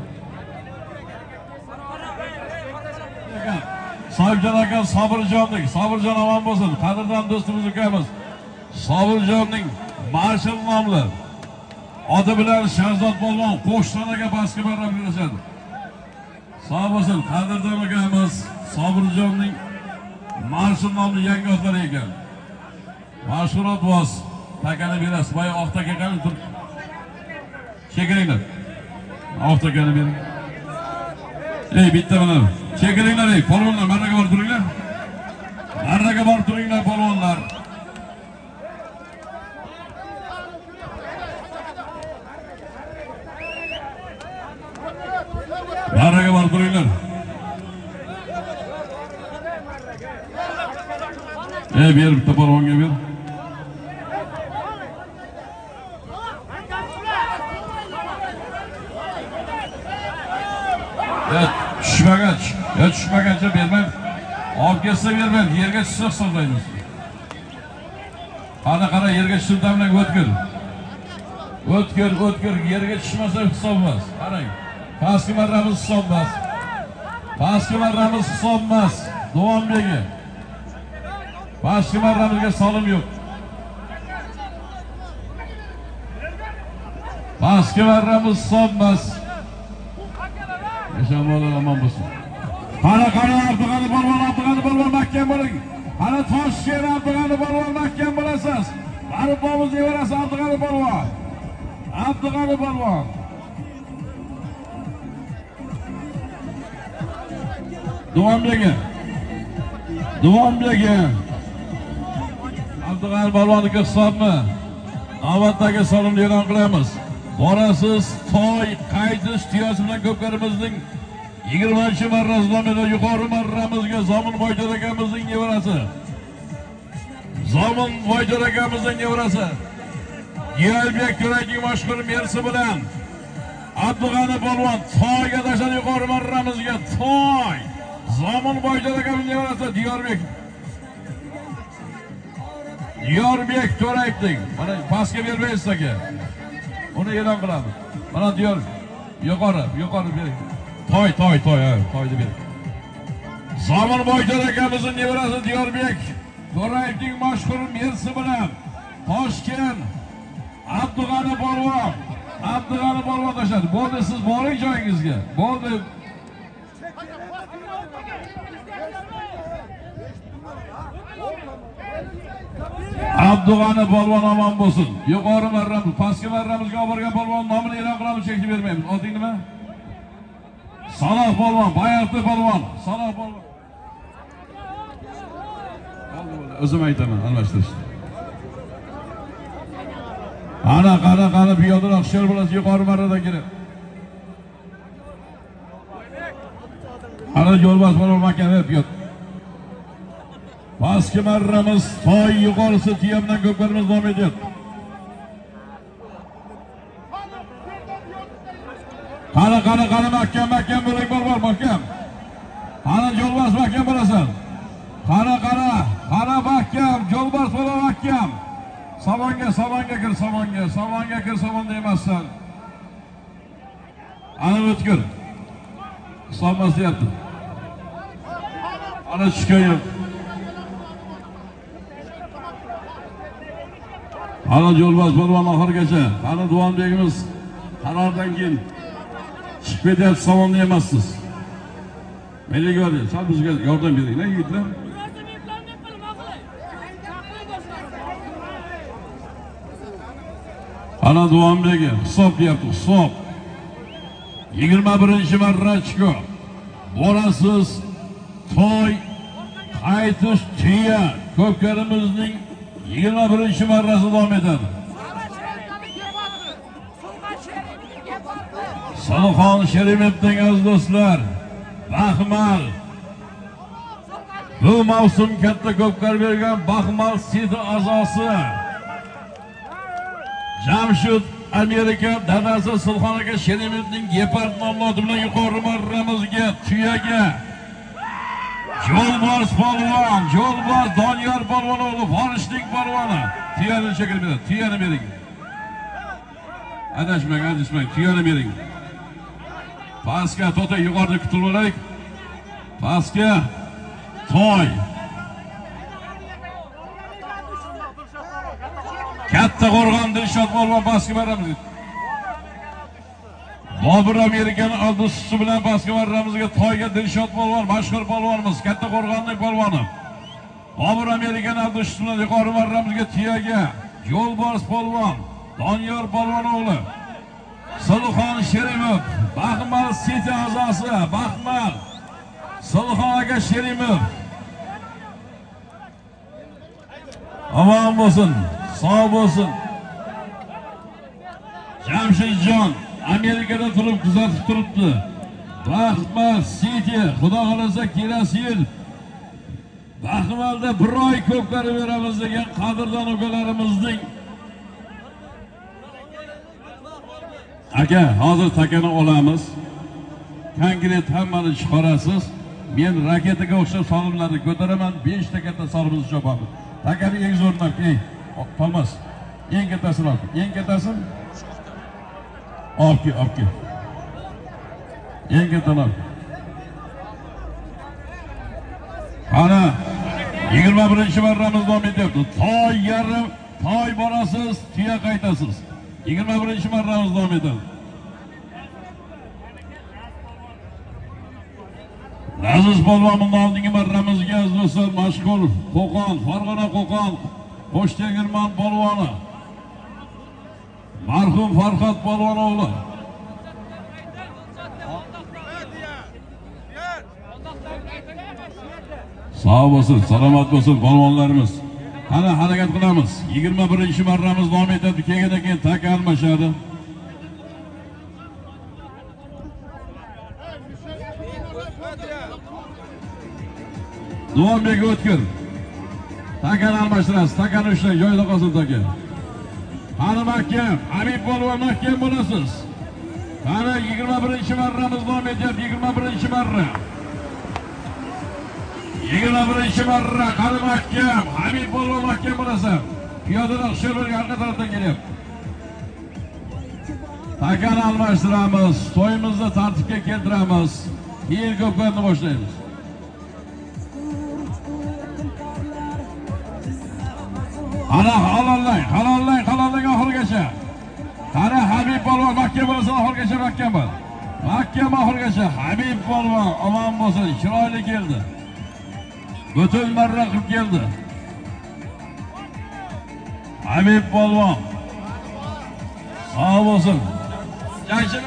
Sohibjon aka Sobirjonning, Sobirjon omon bo'lsin. Qadrdon do'stimiz ukamiz. Sobirjonning Marshal nomli Adı bilan Shahzod Polvon Qo'shtonaga pastga barrab yurishadi. Sog' bo'lsin, qadrdon akamiz Sobirjonning Marshal nomli yangi otlari ekan. Mashg'ulot vos takani berasiz. Boya oq taka qani tur. Chekiringlar. Oq takani bering. Ey bitta mana. Chekiringlar ey polvonlar, marraga borib turinglar. Marraga borib turinglar polvonlar. Marraga borib turinglar. Ey ber bitta polvonga ber. Ya tushmagach, ya tushmagancha bermang. Olib kelsa bermang, yerga tushsa hisoblaymiz. Qara qara yerga tushirtamdan o'tkir. O'tkir, o'tkir, yerga tushmasa hisob emas. Qarang. Pastki marramiz hisob emas. Pastki marramiz hisob emas. Davomdagi. Pastki marramizga solim yo'q. Pastki marramiz hisob emas. Yaşamalar aman bo'lsin. Qara qara Abdug'ani polvon, Abdug'ani polvon mahkam bo'ling. Qara Toshkent Abdug'ani polvon mahkam bo'lasiz. Barib bomizni berasiz Abdug'ani polvon. Abdug'ani polvon. Davomdagi. Davomdagi. Abdug'ani polvonniki hisobmi? Navbatdagi solimni e'lon qilamiz. Borasiz toy qaytish tiyasi bilan ko'pkarimizning yigirmanchi marrasi nomida yuqori marramizga Zomin Boytor akamizning nevarasi. Zomin Boytor akamizning nevarasi. Yelbek To'raking mashhur mersi bilan Abdug'ani polvon toyga tashladi yuqori marramizga toy. Zomin Boytor akamizning nevarasi Diyorbek. Diyorbek To'rakning. Mana pastga bermaysiz aka. Onu e'lon qilamiz. Mana diyor yuqori, yuqori bering. Toy, toy, toy, ha, toyni bering. Zomin Boytor akamizning nevarasi Diyorbek To'rayevning mashhur mersi bilan Toshkent Abdug'ani polvon, Abdug'ani polvon tashladi. Bo'ldi, siz boring joyingizga. Bo'ldi. Abdug'ani polvon omon bo'lsin. Yuqori marramiz, pastki marramizga olib borgan polvon nomini e'lon qilamiz, chekib bermaymiz. Oting nima? Saloh polvon, Bayatli polvon, Saloh polvon. O'zim aytaman, almashtirishdi. Ana qara qara piyodaroq sher bo'lasiz yuqori marradan kelib. Ana yo'lbars polvon makani piyod. Pastki marramiz toy yuqorisi tiyamdan ko'pkarimiz davom etyapti. Qara qara qara mahkam mahkam bo'ling bor mahkam. Qara yo'lbars mahkam bo'lasan. Qara qara qara mahkam yo'lbars bo'la mahkam. Salonga salonga kir salonga salonga kir salonda emassan. Ana o'tkir. Hisobmas deyapti. Ana chiqayim. Ana yo'lbars polvon oxirgacha. Ana Duanbegimiz qarordan keyin chiqib ketyapti, salonda emassiz. Milliy gvardiya, sal bizga yordam beringlar yigitlar. Ana Duanbegi hisob deyapti, hisob. yigirma birinchi marra chiqib. Borasiz toy qaytish tiya ko'pkarimizning yigirma birinchi marrasi davom etadi. Salohxon Sherimovning aziz do'stlar, Baxmal bu mavsum katta ko'pkar bergan Baxmal sidi a'zosi Jamshid Amerika dadasi Sulxon aka Sherimovning Gepard nomli oti bilan yuqori marramizga tuyaga Yo'lbars polvon, Yo'lbars Doniyor polvon o'g'li Forishning polvoni. Tuyani shakil beradi, tuyani bering. Adashmang, adashmang, tuyani bering. Pastga to'ta yuqorida kutib olaylik. Pastga toy. Katta Qo'rg'on Dilshod polvon pastga boramiz. Bobur Amerikan aldısı bilan pastki marramizga toyga Dilshod polvon, mashhur polvonimiz, katta qo'rg'onlik polvoni. Bobur Amerikan aldısı bilan yuqori marramizga tuyaga Yo'lbars polvon, Doniyor polvon o'g'li. Sulxon Sherimov, Baxmal City a'zosi, Baxmal Sulxon aka Sherimov. Omon bo'lsin, sog' bo'lsin. Jamshidjon Amerikada turib kuzatib turibdi. Baxmal City, xudo xolasa kelasi yil Baxmalda bir oy ko'pkari beramiz degan qadrdon ukalarimizning aka, hozir takani olamiz. Konkret hammani chiqarasiz. Men raketaga o'xshab solimlarni ko'taraman, besh ta katta solimizni chopaman. Takani eng zo'rini eng Tolmas. Eng kattasini ol. Eng kattasini olki, olki. Eng kattani ol. Ana yigirma birinchi marramiz davom etyapti. Toy yarim, toy borasiz, tuya qaytasiz. yigirma birinchi marramiz davom etadi. Aziz polvonning oldingi marramizga do'stlar mashhur Qo'qon, Farg'ona Qo'qon, Qo'shtegirmon polvoni. Marhum Farhod polvon o'g'li. Sog' bo'lsin, salomat bo'lsin polvonlarimiz. Qani harakat qilamiz. yigirma birinchi marramiz davom etadi. Kelgandan keyin taka almashadi. Duombek O'tkir. Takani almashtirasiz. Takani ushlang, joyida qolsin taka. Qani mahkam, Habib polvon mahkam bo'lasiz. Qani yigirma birinchi marramiz davom etyapti. yigirma birinchi marra. yigirma birinchi marra qani mahkam, Habib polvon mahkam bo'lasan. Piyodalar Sherberga orqa tarafdan kelyapti. Takani almashtiramiz, to'yimizni tartibga keltiramiz. Keyin ko'plarni boshlaymiz. Ana halollang, halollang, halollang oxirigacha. Qani Habib polvon mahkam bo'lsin, oxirigacha mahkam bo'l. Mahkam oxirigacha Habib polvon omon bo'lsin, chiroyli keldi. Butun marra qilib keldi. Habib polvon. Sog' bo'lsin. Jangchimi?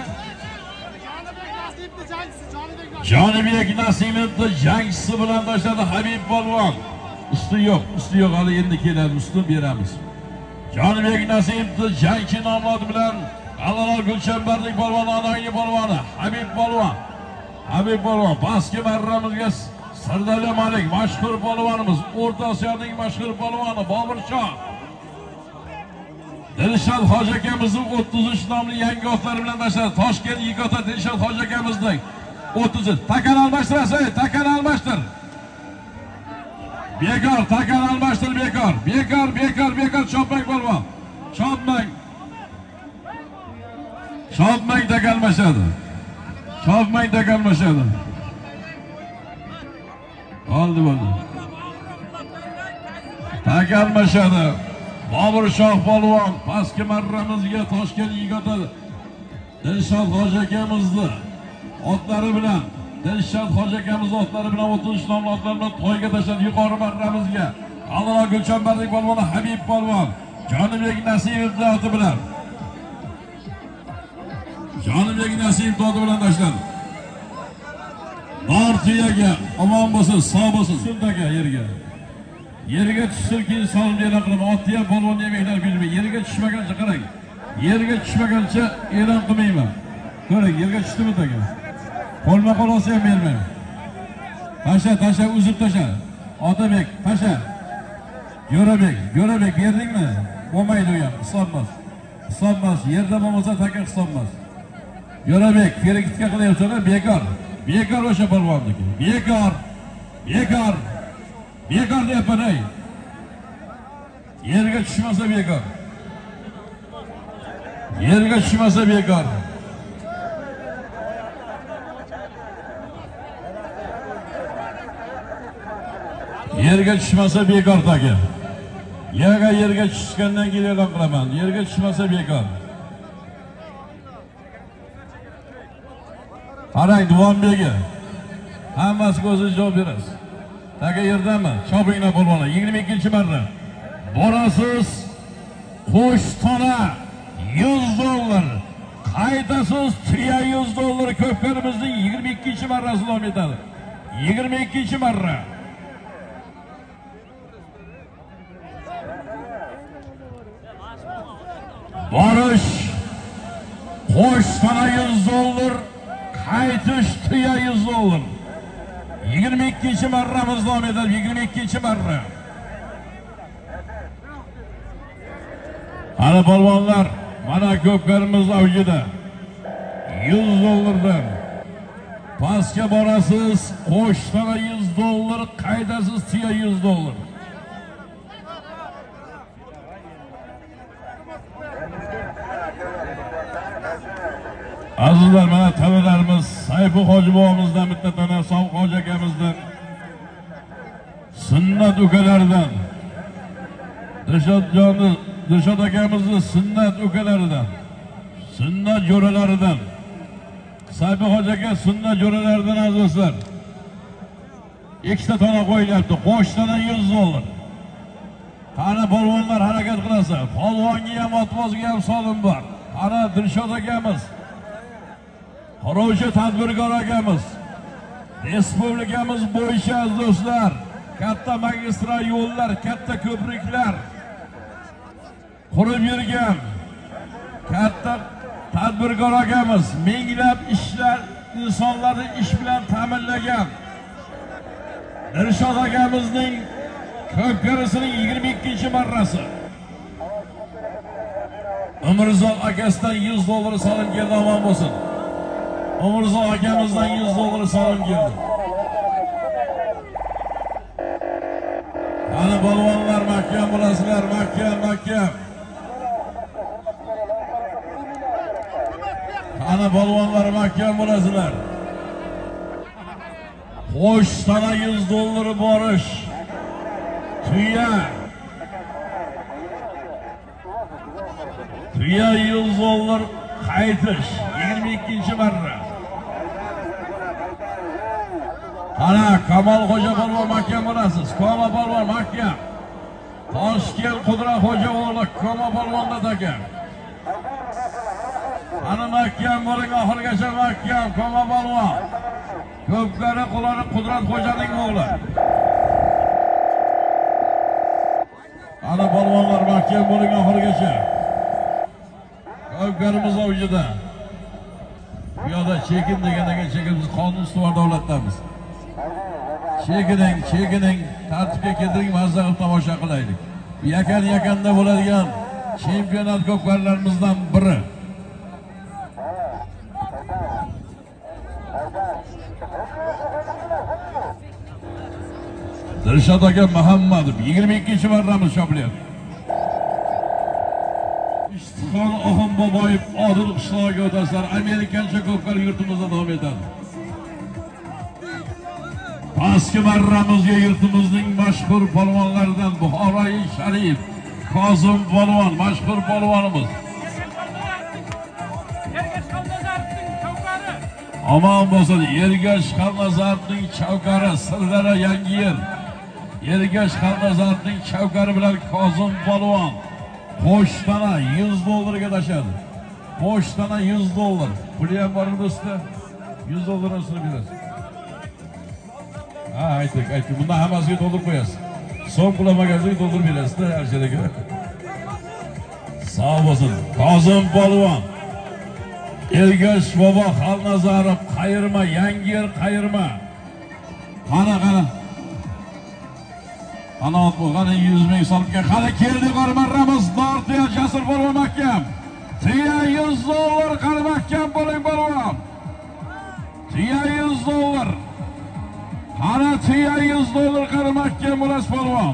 Jonibek Nasimovning jangchisi bilan boshladi Habib polvon. Usti yo'q, usti yo'q, hali endi keladi, ustun beramiz. Jonibek Nasimovning jangchi nomlari bilan Alloh Gulchambarlik polvon, onangi polvoni Habib polvon. Habib polvon pastki marramizga Sirdaryo Malik mashhur polvonimiz, O'rta Osiyoning mashhur polvoni Bobur Shoh. Dilshod Hoji akamizning o'ttiz uch nomli yangi otlari bilan boshladi. Toshkent Yigota Dilshod Hoji akamizning o'ttiz uch. Takani almashtirasiz, takani almashtir. Bekor, takani almashtir bekor. Bekor, bekor, bekor chopmang polvon. Chopmang. Chopmang taka almashadi. Chopmang taka almashadi. Oldi bo'ldi. Taka almashadi. Bobur Shoh polvon pastki marramizga Toshkent Yigota Dilshod Hoji akamizni otlari bilan Dilshod Hoji akamizni otlari bilan o'ttiz uch nomli otlar bilan to'yga tashladi yuqori marramizga. Alloh Gulchambarlik polvoni Habib polvon Jonibek Nasimovning oti bilan Jonibek Nasivov oti bilan tashladi. Bor tuyaga omon bo'lsin, sog' bo'lsin. Shundaga yerga. Yerga tushsin keyin solim e'lon qilaman. Otni ham polvonni ham e'lon qilmayman. Yerga tushmagancha qarang. Yerga tushmagancha e'lon qilmayman. Ko'ring, yerga tushdimi taka? Qo'lma qo'l olsa ham bermayman. Tasha, tasha, uzib tasha. Otabek, tasha. Yo'rabek, Yo'rabek berdingmi? Bo'lmaydi u ham, hisobmas. Hisobmas, yerda bo'lmasa taka hisobmas. Yo'rabek, kerakitga qilyapsan, bekor. Bekor o'sha polvonniki. Bekor. Bekor. Bekor deyapman ey. Yerga tushmasa bekor. Yerga tushmasa bekor. Yerga tushmasa bekor taka. Yerga yerga tushgandan keyin e'lon qilaman. Yerga tushmasa bekor. Qarang, Duvanbegi. Hammasiga o'zingiz javob berasiz. Taka yerdami? Chopinglar polvonlar. yigirma ikkinchi marra. Borasiz Qo'shtona yuz dollar. Qaytasiz tuya yuz dollar. Ko'pkarimizning yigirma ikkinchi marrasi davom etadi. yigirma ikkinchi marra. Borish Qo'shtona yuz dollar. Qaytish tuya yuz dollar. yigirma ikkinchi marramiz davom etadi. yigirma ikkinchi marra. Ana polvonlar, mana ko'pkarimiz avjida. yuz dollardan pastga borasiz, Qo'shtona yuz dollar, qaydasiz tuya yuz dollar. Azizlar, mana tavalarimiz Sayfi Hoji bobomizdan, bitta tana Sof Hoji akamizdan, sunnat ukalaridan, Dilshodjonni Dilshod akamizni sunnat ukalaridan, sunnat jo'ralaridan, Sayfi Hoji aka sunnat jo'ralaridan azizlar. Ikkita tona qo'yilyapti. Qo'shtona yuz dollar. Qani polvonlar harakat qilasa, polvonga ham otbozga ham solim bor. Qani Dilshod akamiz, Quruvchi tadbirkor akamiz, respublikamiz bo'yicha do'stlar, katta magistral yo'llar, katta ko'priklar qurib yurgan katta tadbirkor akamiz, minglab ishlar, insonlarni ish bilan ta'minlagan Dilshod akamizning ko'pkarisining yigirma ikkinchi marrasi. Umrzod akasidan yuz dollar solim keldi, omon bo'lsin. Umrzod akamizdan yuz dollar solim keldi. Ana polvonlar mahkam bo'lasizlar, mahkam, mahkam. Ana polvonlar mahkam bo'lasizlar. Qo'shtona yuz dollar borish. Tuya. Tuya yuz dollar qaytish. yigirma ikkinchi marra. Ana Kamol Xo'ja polvon mahkam bo'lasiz. Koma polvon mahkam. Toshkent Qudrat Xo'ja o'g'li Koma polvonda taka. Ana mahkam bo'ling, oxirgacha mahkam Koma polvon. Ko'pkari quloni Qudrat Xo'janing o'g'li. Ana polvonlar mahkam bo'ling oxirgacha. Ko'pkarimiz avjida. Bu yoqda chekin degandan chekin, biz qonun ustuvor davlatdamiz. Chekining, chekining, tartibga keltiring, mazza qilib tomosha qilaylik. Yakan-yakanda bo'ladigan chempionat ko'pkarlarimizdan biri. Dilshod aka Muhammadov yigirma ikkinchi marramiz chopilyapti. Ishtixon Oxun Boboyev Odil qishlog'iga o'tasizlar. Amerikancha ko'pkar yurtimizda davom etadi. Pastki marramizga yurtimizning mashhur polvonlaridan Buxoroy Sharif Kozim polvon, mashhur polvonimiz. Omon bo'lsin, Ergash Xalnazarovning Chavkari, Sirdara Yangiyer. Ergash Xalnazarovning Chavkari bilan Kozim polvon Qo'shtona yuz dollarga tashadi. Qo'shtona yuz dollar. Puli ham bor do'stlar. yuz dollardan ustini berasiz. Ha, ayting, ayting. Bunda hammasiga to'ldirib qo'yasiz. So'm pulamagazga to'ldirib berasiz, Arshadaga. Sog' bo'lsin. Kozim polvon, Ergash bobo Xalnazarov qayirma, Yangiyer qayirma. Qana, qana. Qanot bo'lgan yuz ming so'mga qana keldi qarmarramiz. Nortiya Jasur polvon mahkam. Tiya yuz dollar qani mahkam bo'ling polvon. Tiya yuz dollar. Qana tiya yuz dollar qani mahkam bo'lasiz polvon.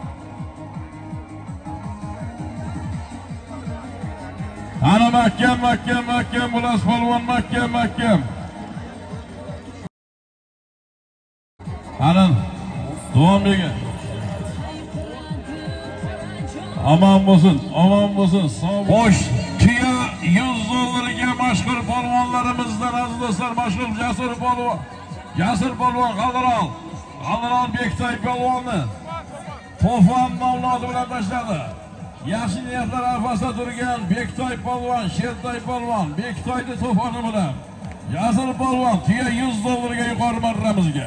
Ana mahkam, mahkam, mahkam bo'lasiz polvon, mahkam, mahkam. Ana Duvanbegi. Aman bo'lsin, aman bo'lsin. Xo'sh, tuya yuz dollarga mashhur polvonlarimizdan aziz do'stlar, mashhur Jasur polvon, Jasur polvon G'aldiral, G'aldiral Bektoy polvonni To'fon nomlodi bilan tashladi. Yaxshi niyatlar arafasida turgan Bektoy polvon, Shertoy polvon, Bektoyni To'foni bilan Jasur polvon tuya yuz dollarga yuqori marramizga.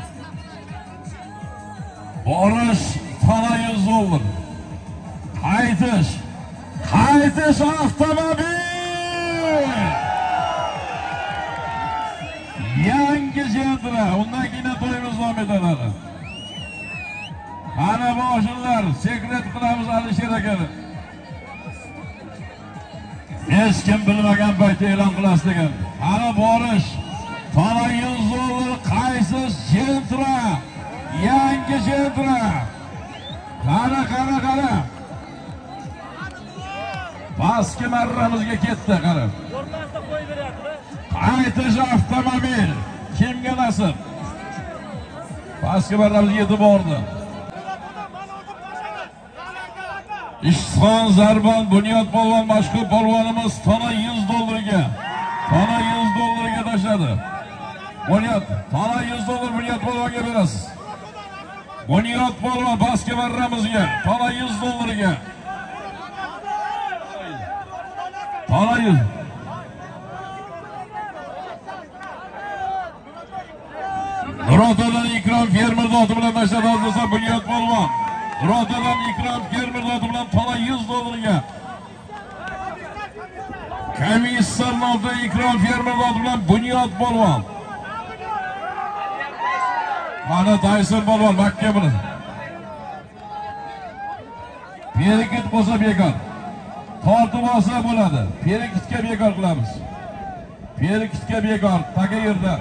Borish tana yuz dollar. Qaytish, qaytish avtomobil. Yangi Gentra, undan keyin to'yimiz davom etadi. Ana boshlar, sekret qilamiz Alisher akani. Hech kim bilmagan paytda e'lon qilasiz degan. Ana borish, tana yuz dollar, qaysi Gentra? Yangi Gentra. Qara, qara, qara. Pastki marramizga ketdi, qara. Qaytish avtomobil kimga nasib? Pastki marramizga yetib bordi. Ishxon Zarbon Bunyod polvon mashhur polvonimiz tona yuz dollarga, tona yuz dollarga tashladi. Bunyod, tona yuz dollar Bunyod polvonga berasiz. Bunyod polvon pastki marramizga, tona yuz dollarga. Tona yuz. Rotadan ikrom fermer doti bilan tashladi hozircha Bunyod polvon. Rotadan ikrom fermer doti bilan tona yuz dollarga. Komissar doti ikrom fermer doti bilan Bunyod polvon. Mana Tyson polvon Makka bilan. Perikit bo'lsa bekor. Tortib olsa bo'ladi. Perikitga bekor qilamiz. Perikitga bekor, taga yerda.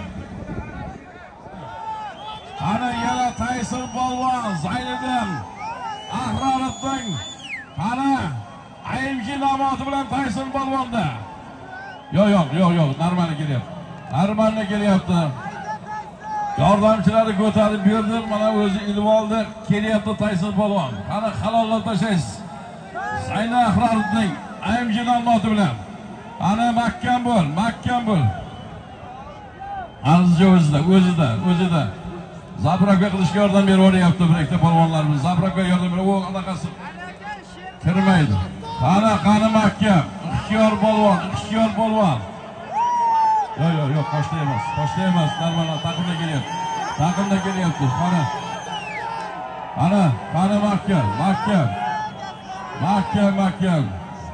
Ana yana Tyson polvon, Zayniddin Ahronovning ana ayimchi nomoti bilan Tyson polvonda. Yo'q, yo'q, yo'q, yo'q, normali kelyapti. Normali kelyapti. Yordamchilari ko'tarib berdi, mana o'zi ilib oldi, kelyapti Tyson polvon. Qani halollab tashlaysiz. Sayna Ahronovning ayimchi nomoti bilan. Ana mahkam bo'l, mahkam bo'l. Azizcha o'zida, o'zida, o'zida. Zabraka qilishga yordam beryapti bir ikkita polvonlarimiz. Zabraka yordam berib, u anaqasi kirmaydi. Qani, qani mahkam. Ixtiyor polvon, ixtiyor polvon. Yo'q, yo'q, yo'q, qo'shda emas. Qo'shda emas, normal taqimda kelyapti. Taqimda kelyapti. Qani. Qani, qani mahkam, mahkam. Mahkam, mahkam.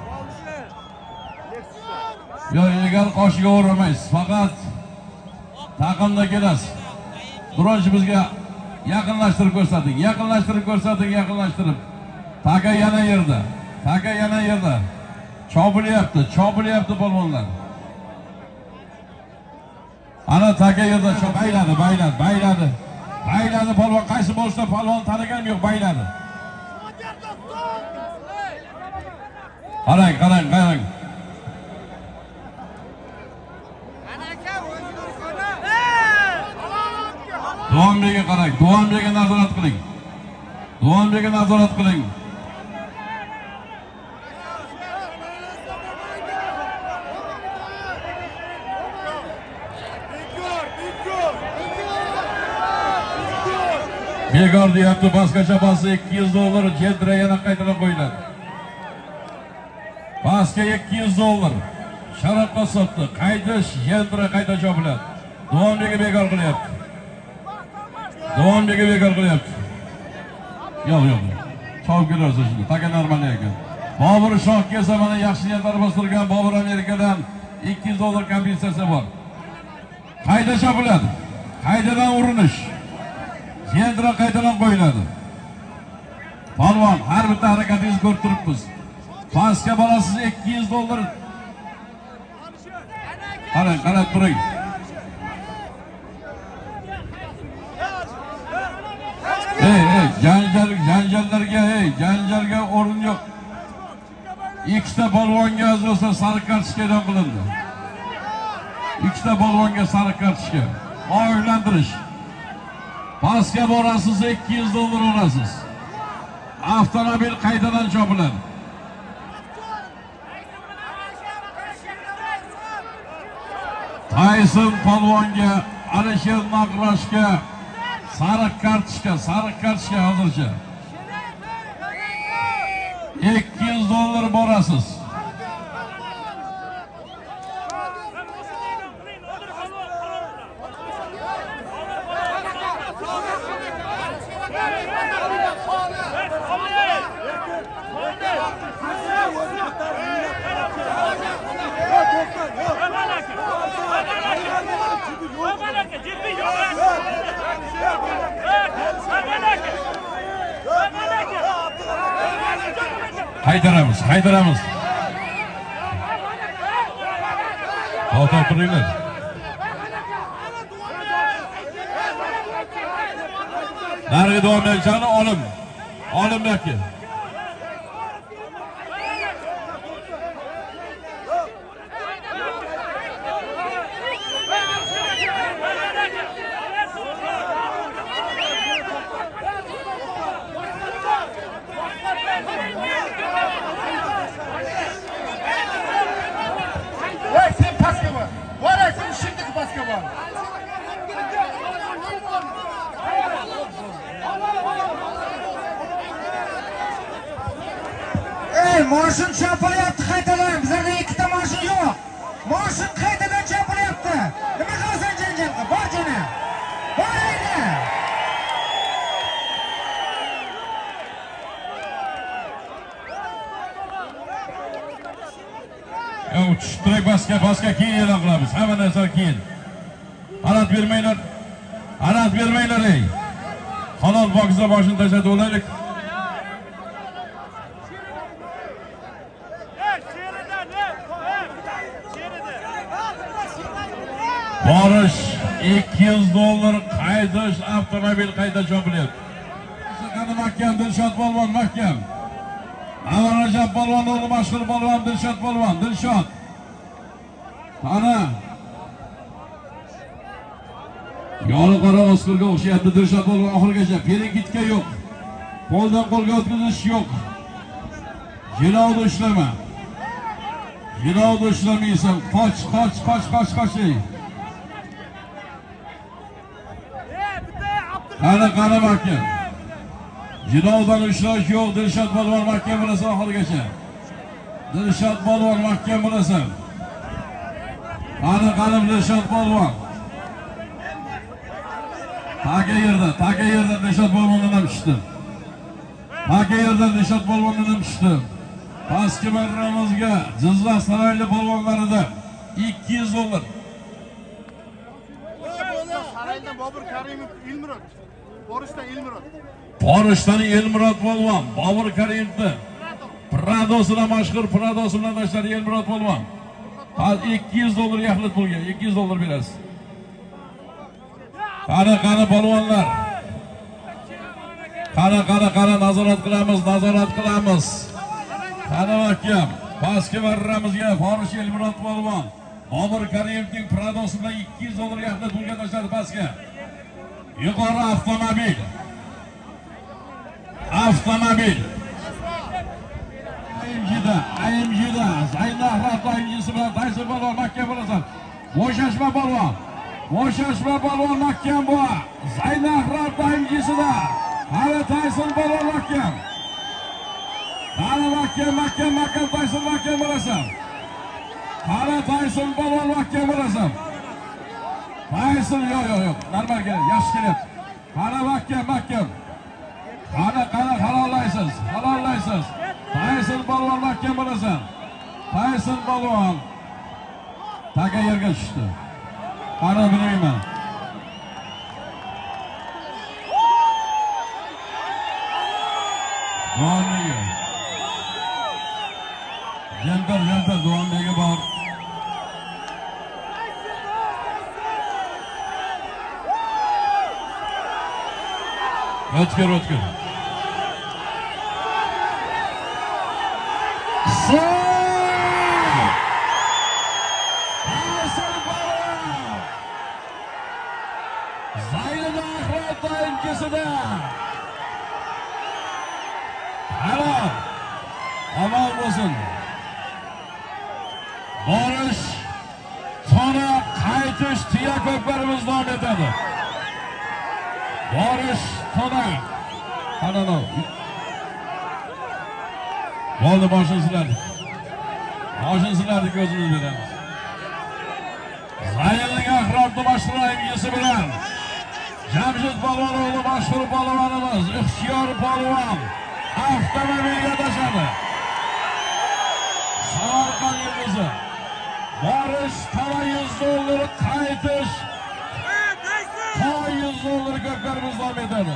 Yo'q, egar qoshiga o'ramaysiz, faqat taqimda kelasiz. Birinchi bizga yaqinlashtirib ko'rsating, yaqinlashtirib ko'rsating, yaqinlashtirib. Taka yana yerda, taka yana yerda. Chopilyapti, chopilyapti polvonlar. Ana taka yerda chop bayladi, bayladi, bayladi. Bayladi polvon, qaysi bo'lsa polvon tanigan yo'q, bayladi. Qarang, qarang, qarang. Duanbekga qarang, Duanbekga nazorat qiling. Duanbekga nazorat qiling. Bekor deyapti, pastgacha pastga ikki yuz dollar, Gentra yana qaytarib qo'yiladi. Pastga ikki yuz dollar. Sharafqa sotdi. Qaytish Gentra qayta chopiladi. Duanbekga bekor qilyapti. Duanbekga bekor qilyapti. Yo'q, yo'q. Chopib kelarsiz shunda. Taka normal ekan. Bobur Shoh kelsa mana yaxshi niyatlar bostirgan Bobur Amerikadan ikki yuz dollar kompensatsiya bor. Qayta chopiladi. Qaytadan urinish. Gentra qaytadan qo'yiladi. Polvon, har bitta harakatingizni ko'rib turibmiz. Pastga borasiz ikki yuz dollar. Qarang, qarab turing. Ey, ey, janjal, janjallarga, ey, janjalga o'rin yo'q. Ikkita polvonga o'zbekiston sariq kartochka e'lon qilindi. Ikkita polvonga sariq kartochka. Oylantirish. Pastga borasiz, ikki yuz dollar olasiz. Avtomobil qaytadan chopiladi. Tayson polvonga, Alisher Naqroshga sariq kartochka, sariq kartochka hozircha. ikki yuz dollar borasiz. Haydaramiz, haydaramiz. To'xtab turinglar. Narigi davom olim. Olim yoki. Mashin chapilyapti qaytadan. Bizlarda ikkita mashin yo'q. Mashin qaytadan chapilyapti. Nima qilasan janjalga? Bor jana. Bor edi. Yo'q, tushtirib basga, basga keyin e'lon qilamiz. Hamma narsa keyin. Alat bermanglar. Alat bermanglar ey. Halol boksda boshini tashlab olaylik. Borish ikki yuz dollar, qaydish avtomobil qayta chopilyapti. Qani mahkam Dilshod polvon mahkam. Amir Rajab polvon o'g'li mashhur polvon Dilshod polvon, Dilshod. Ana. Yoli qora Oskarga o'xshayapti Dilshod polvon oxirigacha. Perikitka yo'q. Qo'ldan qo'lga o'tkazish yo'q. Jilovda ishlama. Jilovda ishlamaysan. Qoch, qoch, qoch, qoch, qoch. Qani qani mahkam. Jilovdan ushlash yo'q, Dilshod polvon mahkam bo'lasan oxirigacha. Dilshod polvon mahkam bo'lasan. Qani qani Dilshod polvon. Taga yerda, taga yerda Dilshod polvondan ham tushdi. Taga yerda Dilshod polvondan ham tushdi. Pastki marramizga Jizzax saroyli polvonlarida ikki yuz dollar. Saraydan Bobur Karimov Ilmurod. Borishdan Ilmurod. Borishdan Ilmurod polvon, Bobur Karimovni Pradosida mashhur Pradosi bilan tashladi Ilmurod polvon. Hozir ikki yuz dollar yaxlit pulga, ikki yuz dollar berasiz. Qani qani polvonlar. Qani qani qani nazorat qilamiz, nazorat qilamiz. Qani mahkam, pastki marramizga Forish Ilmurod polvon, Bobur Karimovning Pradosi bilan ikki yuz dollar yaxlit pulga tashladi pastga. Yuqori avtomobil. Avtomobil. A M G'da, A M G'da Zaynahlar doimgisi bilan Tayson polvon mahkam bo'lasan. Bo'shashma polvon. Bo'shashma polvon mahkam bu. Zaynahlar doimgisida. Hali Tayson polvon mahkam. Hali mahkam, mahkam, mahkam Tayson mahkam bo'lasan. Hali Tayson polvon mahkam bo'lasan. Tayson yo'q, yo'q, yo'q. Normal keling, yaxshi kelyapti. Hali mahkam, mahkam. Qani qani halollaysiz, halollaysiz. Tayson polvon mahkam bo'lasan. Tayson polvon taga yerga tushdi. Qani bilmayman. Duonega. Jantar, jantar duonega bor. O'tkir, o'tkir. Zaynahlar doimgisida. Halol. Amal bo'lsin. Borish soni qayt qaytish tiya ko'klarimiz davom etadi. Borish to'da. Qanano. Bo'ldi, boshini siladi. Boshini siladi, ko'zimiz beramiz. Zaynning ahrobda mashhurligisi bilan Jamshid polvon o'g'li mashhur polvonimiz, ixtiyor polvon avtomobilga tashadi. Samarqand yulduzi. Borish tana yuz dollar, qaytish ta yuz dollar ko'klarimiz davom etadi.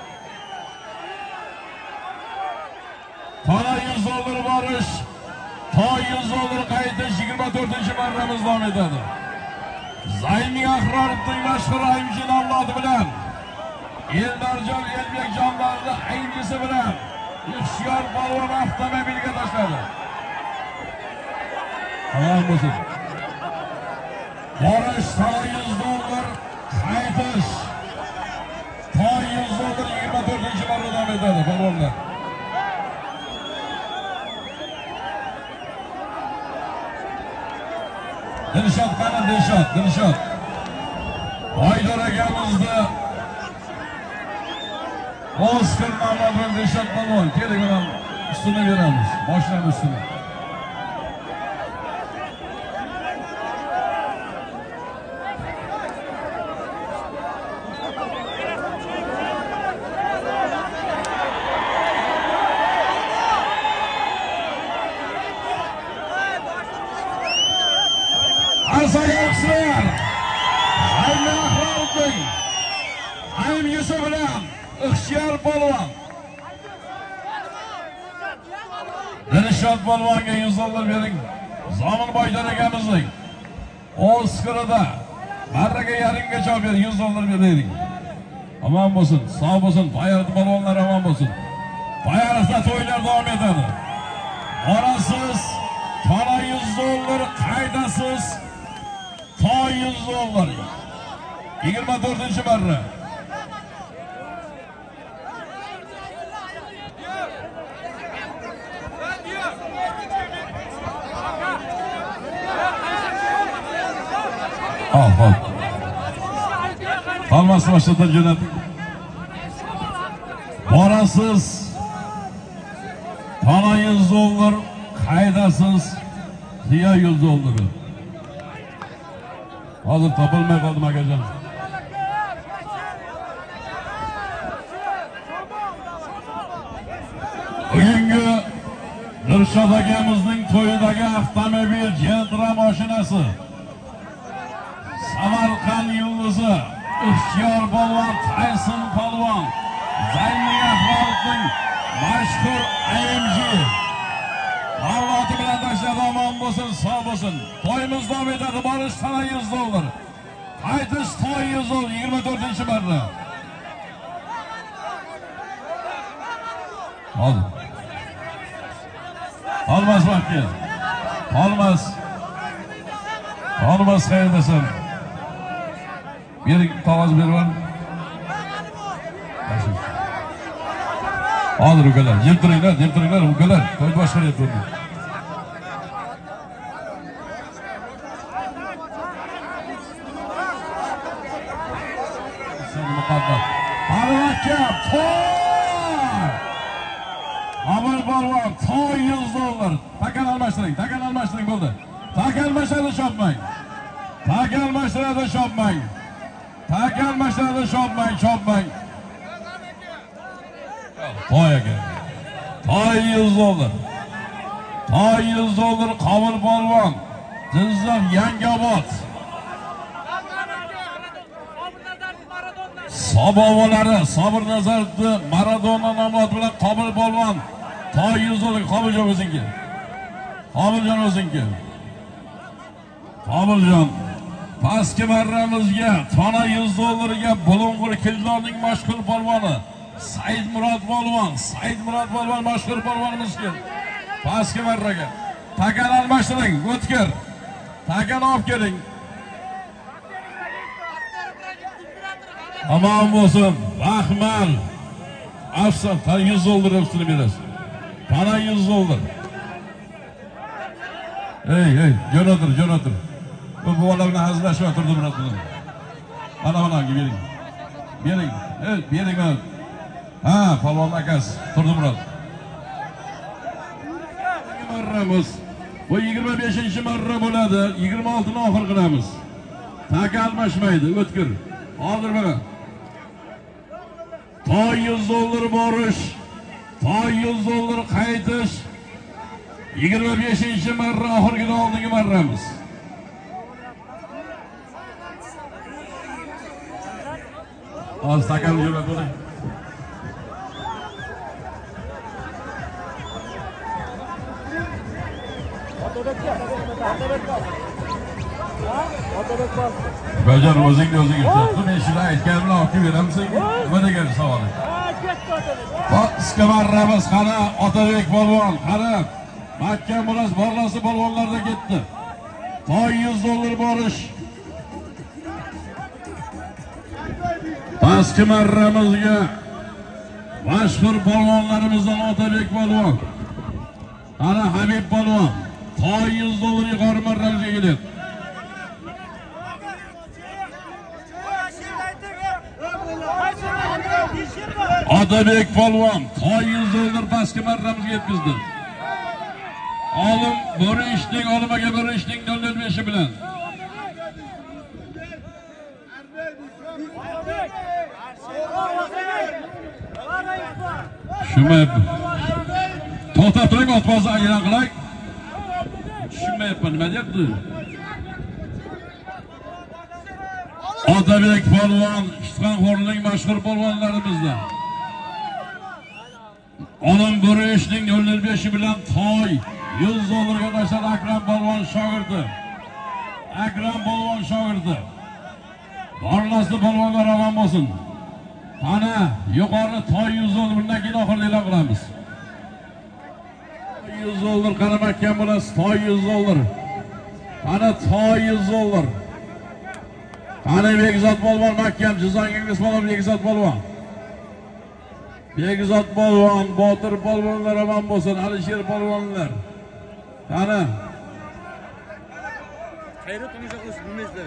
Tana yuz dollar borish, ta yuz dollar qaytish yigirma to'rtinchi marramiz davom etadi. Zaynning Ahrorovning mashhur aymjin avlodi bilan Eldarjon Elbekjonlarning aymjisi bilan ixtiyor polvon avtomobilga tashladi. Tamam bo'lsin. Borish tana yuz dollar, qaytish ta yuz dollar yigirma to'rtinchi marra davom etadi polvonlar. Dilshod qani Dilshod, Dilshod. Haydar akamizni Oskar nomli Dilshod polvon keling bilan ustini beramiz. Boshdan ustini. Sayıksızlar, Zaynning Ahrorovning aymjisi bilan ixtiyor polvon. Dilshod polvonga yuz dollar bering. Zomin Boydor akamizning Oskarida marraga yarimga javob ber, yuz dollar bering. Aman bo'lsin, sog' bo'lsin, bayroq polvonlar aman bo'lsin. Bayroqda to'ylar davom etadi. Borasiz, tana yuz dollar, qaydasiz ta yuz dollar. yigirma to'rtinchi marra. Al, al. Almas başladan jo'nat. Borasiz, tana yuz dollar, qaydasiz tiya yuz dollar. Hozir topilmay qoldim akajon. Bugungi Dilshod akamizning to'yidagi avtomobil Gentra mashinasi. Samarqand yulduzi, ixtiyor polvon Tayson polvon, Zaynning Ahrorovning mashhur A M G. Avlodi bilan tashladi, omon bo'lsin, sog' bo'lsin. To'yimiz davom etadi, borish tana yuz dollar. Qaytish ta yuz dollar, yigirma to'rtinchi marra. Ol. Olmas vaqtga. Olmas. Olmas qayerdasan? Bir qog'oz berib. Hozir ukalar, yeb turinglar, yeb turinglar, ukalar. To'y boshqaryapti. Seni muqaddas. Harakka, to'y! Amal polvon, to'y yuz dollar. Takan almashtiring, takan almashtiring bo'ldi. Takan mashada shopmang. Takan mashada shopmang. Takan mashada shopmang, shopmang. To'y aka. To'y yuz dollar. To'y yuz dollar Qobul polvon. Jizzax Yangiobod. Sabovolari Sabr Nazarovni Maradona nomlari bilan Qobul polvon. To'y yuz dollar Qobuljon o'zinki. Qobuljon o'zinki. Qobuljon. Pastki marramizga tona yuz dollarga Bulung'ur Kildorning mashhur polvoni Said Murod polvon, Said Murod polvon mashhur polvonimizga. Pastki marraga. Takan almashtiring, o'tkir. Takan olib keling. Aman bo'lsin, Rahman. Afson, tana yuz dollar ustini berasiz. Tana yuz dollar. Ey, ey, jo'natir, jo'natir. Bu bolalar bilan hazillashib o'tirdi Murod bilan. Mana mana bering. Bering. Evet, bering mana. Ha, polvon akasi turdi Murod. Marramiz. Bu yigirma beshinchi marra bo'ladi. yigirma oltini oxir qilamiz. Taka almashmaydi, o'tkir. Hozir mana. Ta yuz dollar borish, ta yuz dollar qaytish. yigirma beshinchi marra oxirgi oldingi marramiz. Az takal jo'nat bo'ling. Bajar o'zing o'zing aytdi. Men shuni aytganimni olib beramsan. Nima degan savol? Iskamarramiz qani Otabek polvon, qani Makka Muraz borlasi polvonlarda ketdi. Ta yuz dollar borish. Pastki marramizga mashhur polvonlarimizdan Otabek polvon, ana Habib polvon, ta yuz dollar yuqori marramizga keladi. Otabek polvon ta yuz dollar pastki marramizga yetkazdi. Olim bir ishning olimaga bir ishning nol nol besh bilan. Shuma to'xtab turing, otbozni aylan qilay. Tushunmayapman, nima deyapti? Otabek polvon Ishtonxo'rning mashhur polvonlarimizdan. Olim bir ishning nol nol besh bilan toy yuz dollarga tashlar Akram polvon shogirdi. Akram polvon shogirdi. Barlasli polvonlar omon bo'lsin. Ana yuqori toy yuz dollar, bundan keyin oxirida e'lon qilamiz. yuz dollar qaramakkan bo'lasiz, toy yuz dollar. Ana toy yuz dollar. Ana Bekzod polvon Makkam, Jizongingiz polvon Bekzod polvon. Bekzod polvon, Botir polvonlar omon bo'lsin, Alisher polvonlar. Ana Qayri tomosha qilish bilmaysizlar.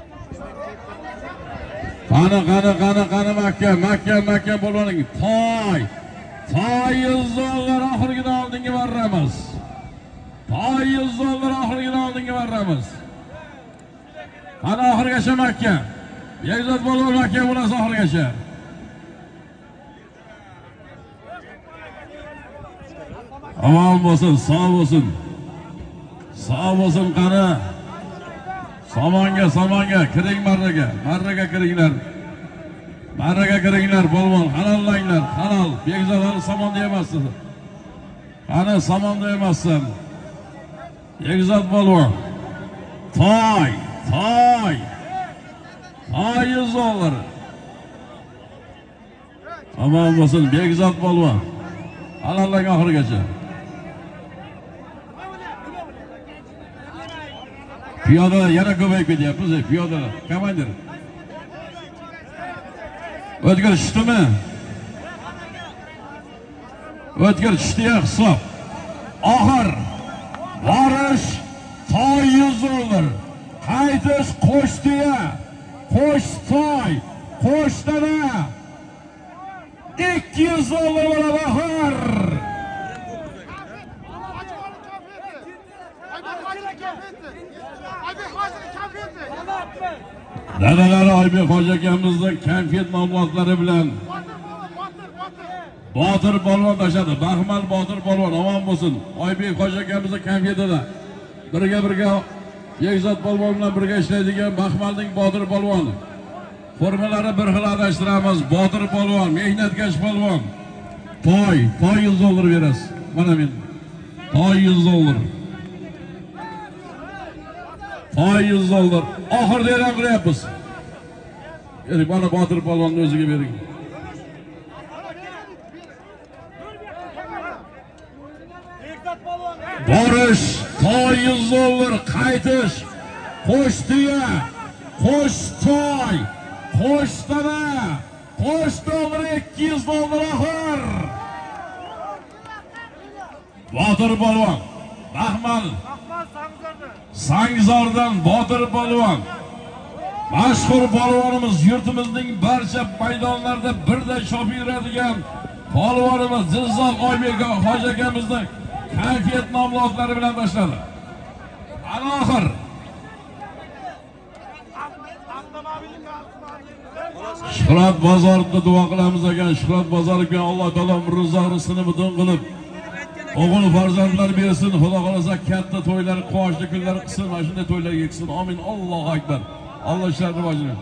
Qani qani qani qani Makka, Makka, Makka polvoning toy. Toy yuz dollar oxirgi oldingi marramiz. Toy yuz dollar oxirgi oldingi marramiz. Qani oxirgacha Makka. Bekzod polvon Makka bo'lasa oxirgacha. Omon bo'lsin, sog' bo'lsin. Sog' bo'lsin qani. Samonga, samonga, kiring marraga, marraga kiringlar. Marraga kiringlar, polvon, halollanglar, halol. Bekzod hali samon deyamassiz. Qani samon deyamassan. Bekzod polvon. Toy, toy. Toy yuz dollar. Omon bo'lsin, Bekzod polvon. Halollang oxirigacha. Piyodalar yana ko'payib ketyapmiz, piyodalar. Komandir. O'tkir tushdimi? O'tkir tushdiya hisob. Oxir. Borish toy yuz dollar. Qaytish qo'shdiya. Qo'sh toy. Qo'shdana. ikki yuz dollar bo'ladi oxir. Dadalar Oybek hoji akamizning konfet ma'lumotlari bilan Botir polvon tashadi. Baxmal Botir polvon omon bo'lsin. Oybek hoji akamizning konfetida birga birga Bekzod polvon bilan birga ishlaydigan Baxmalning Botir polvoni. Formalari bir xil adashtiramiz. Botir polvon, mehnatkash polvon. Toy, toy yuz dollar berasiz. Mana men. Toy yuz dollar. Toy yuz dollar. Oxirda e'lon qilyapmiz. Bering, mana Botir polvonni o'ziga bering. Borish toy yuz dollar, qaytish qo'shdiya, qo'sh toy, qo'shdana, qo'sh dollar ikki yuz dollar oxir. Botir polvon, Baxmal. Sangzordan Botir polvon, mashhur polvonimiz, yurtimizning barcha maydonlarda birday chopib yuradigan polvonimiz Jizzax Oybek hoji akamizning kayfiyat nomli otlari bilan boshladi. Aloxir Shuhrat bozorida duo qilamiz ekan. Shuhrat bozoriga Alloh taolo umringizni rizqini butun qilib, o'g'il farzandlar bersin. Xudo xolasa katta to'ylar, quvonchli kunlar qilsin, mana shunday to'ylarga yetsin. Amin. Allohu akbar. Alloh ishlarini rivojini.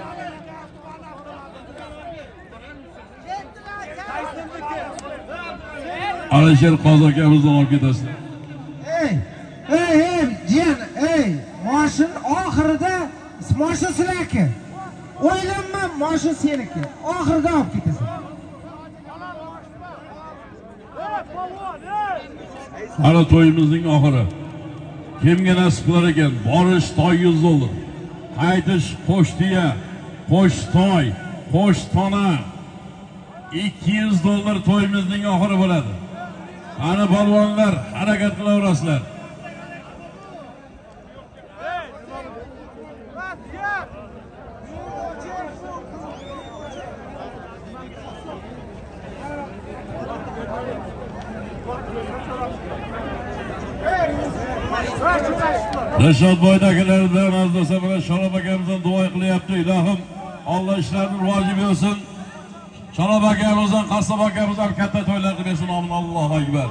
Alisher Qozi akamizni olib ketasiz. Ey, ey, ey, jiyan, ey, moshin oxirida moshin sizlarki. O'ylanma, moshin seniki. Oxirida olib ketasan. Ana to'yimizning oxiri. Kimga nasib qilar ekan, borish toy yuz dollar. Qaytish qo'shtiya, qo'shtoy, qo'shtona ikki yuz dollar to'yimizning oxiri bo'ladi. Ana polvonlar harakat qilaverasizlar. Rashod boydagilardan azdasa bilan Sharob akamizdan duo qilyapti. Ilohim Alloh ishlarini rivojini bersin. Sharob akamizdan, Qasob akamizdan katta to'ylar qilsin. Amin. Allohu akbar.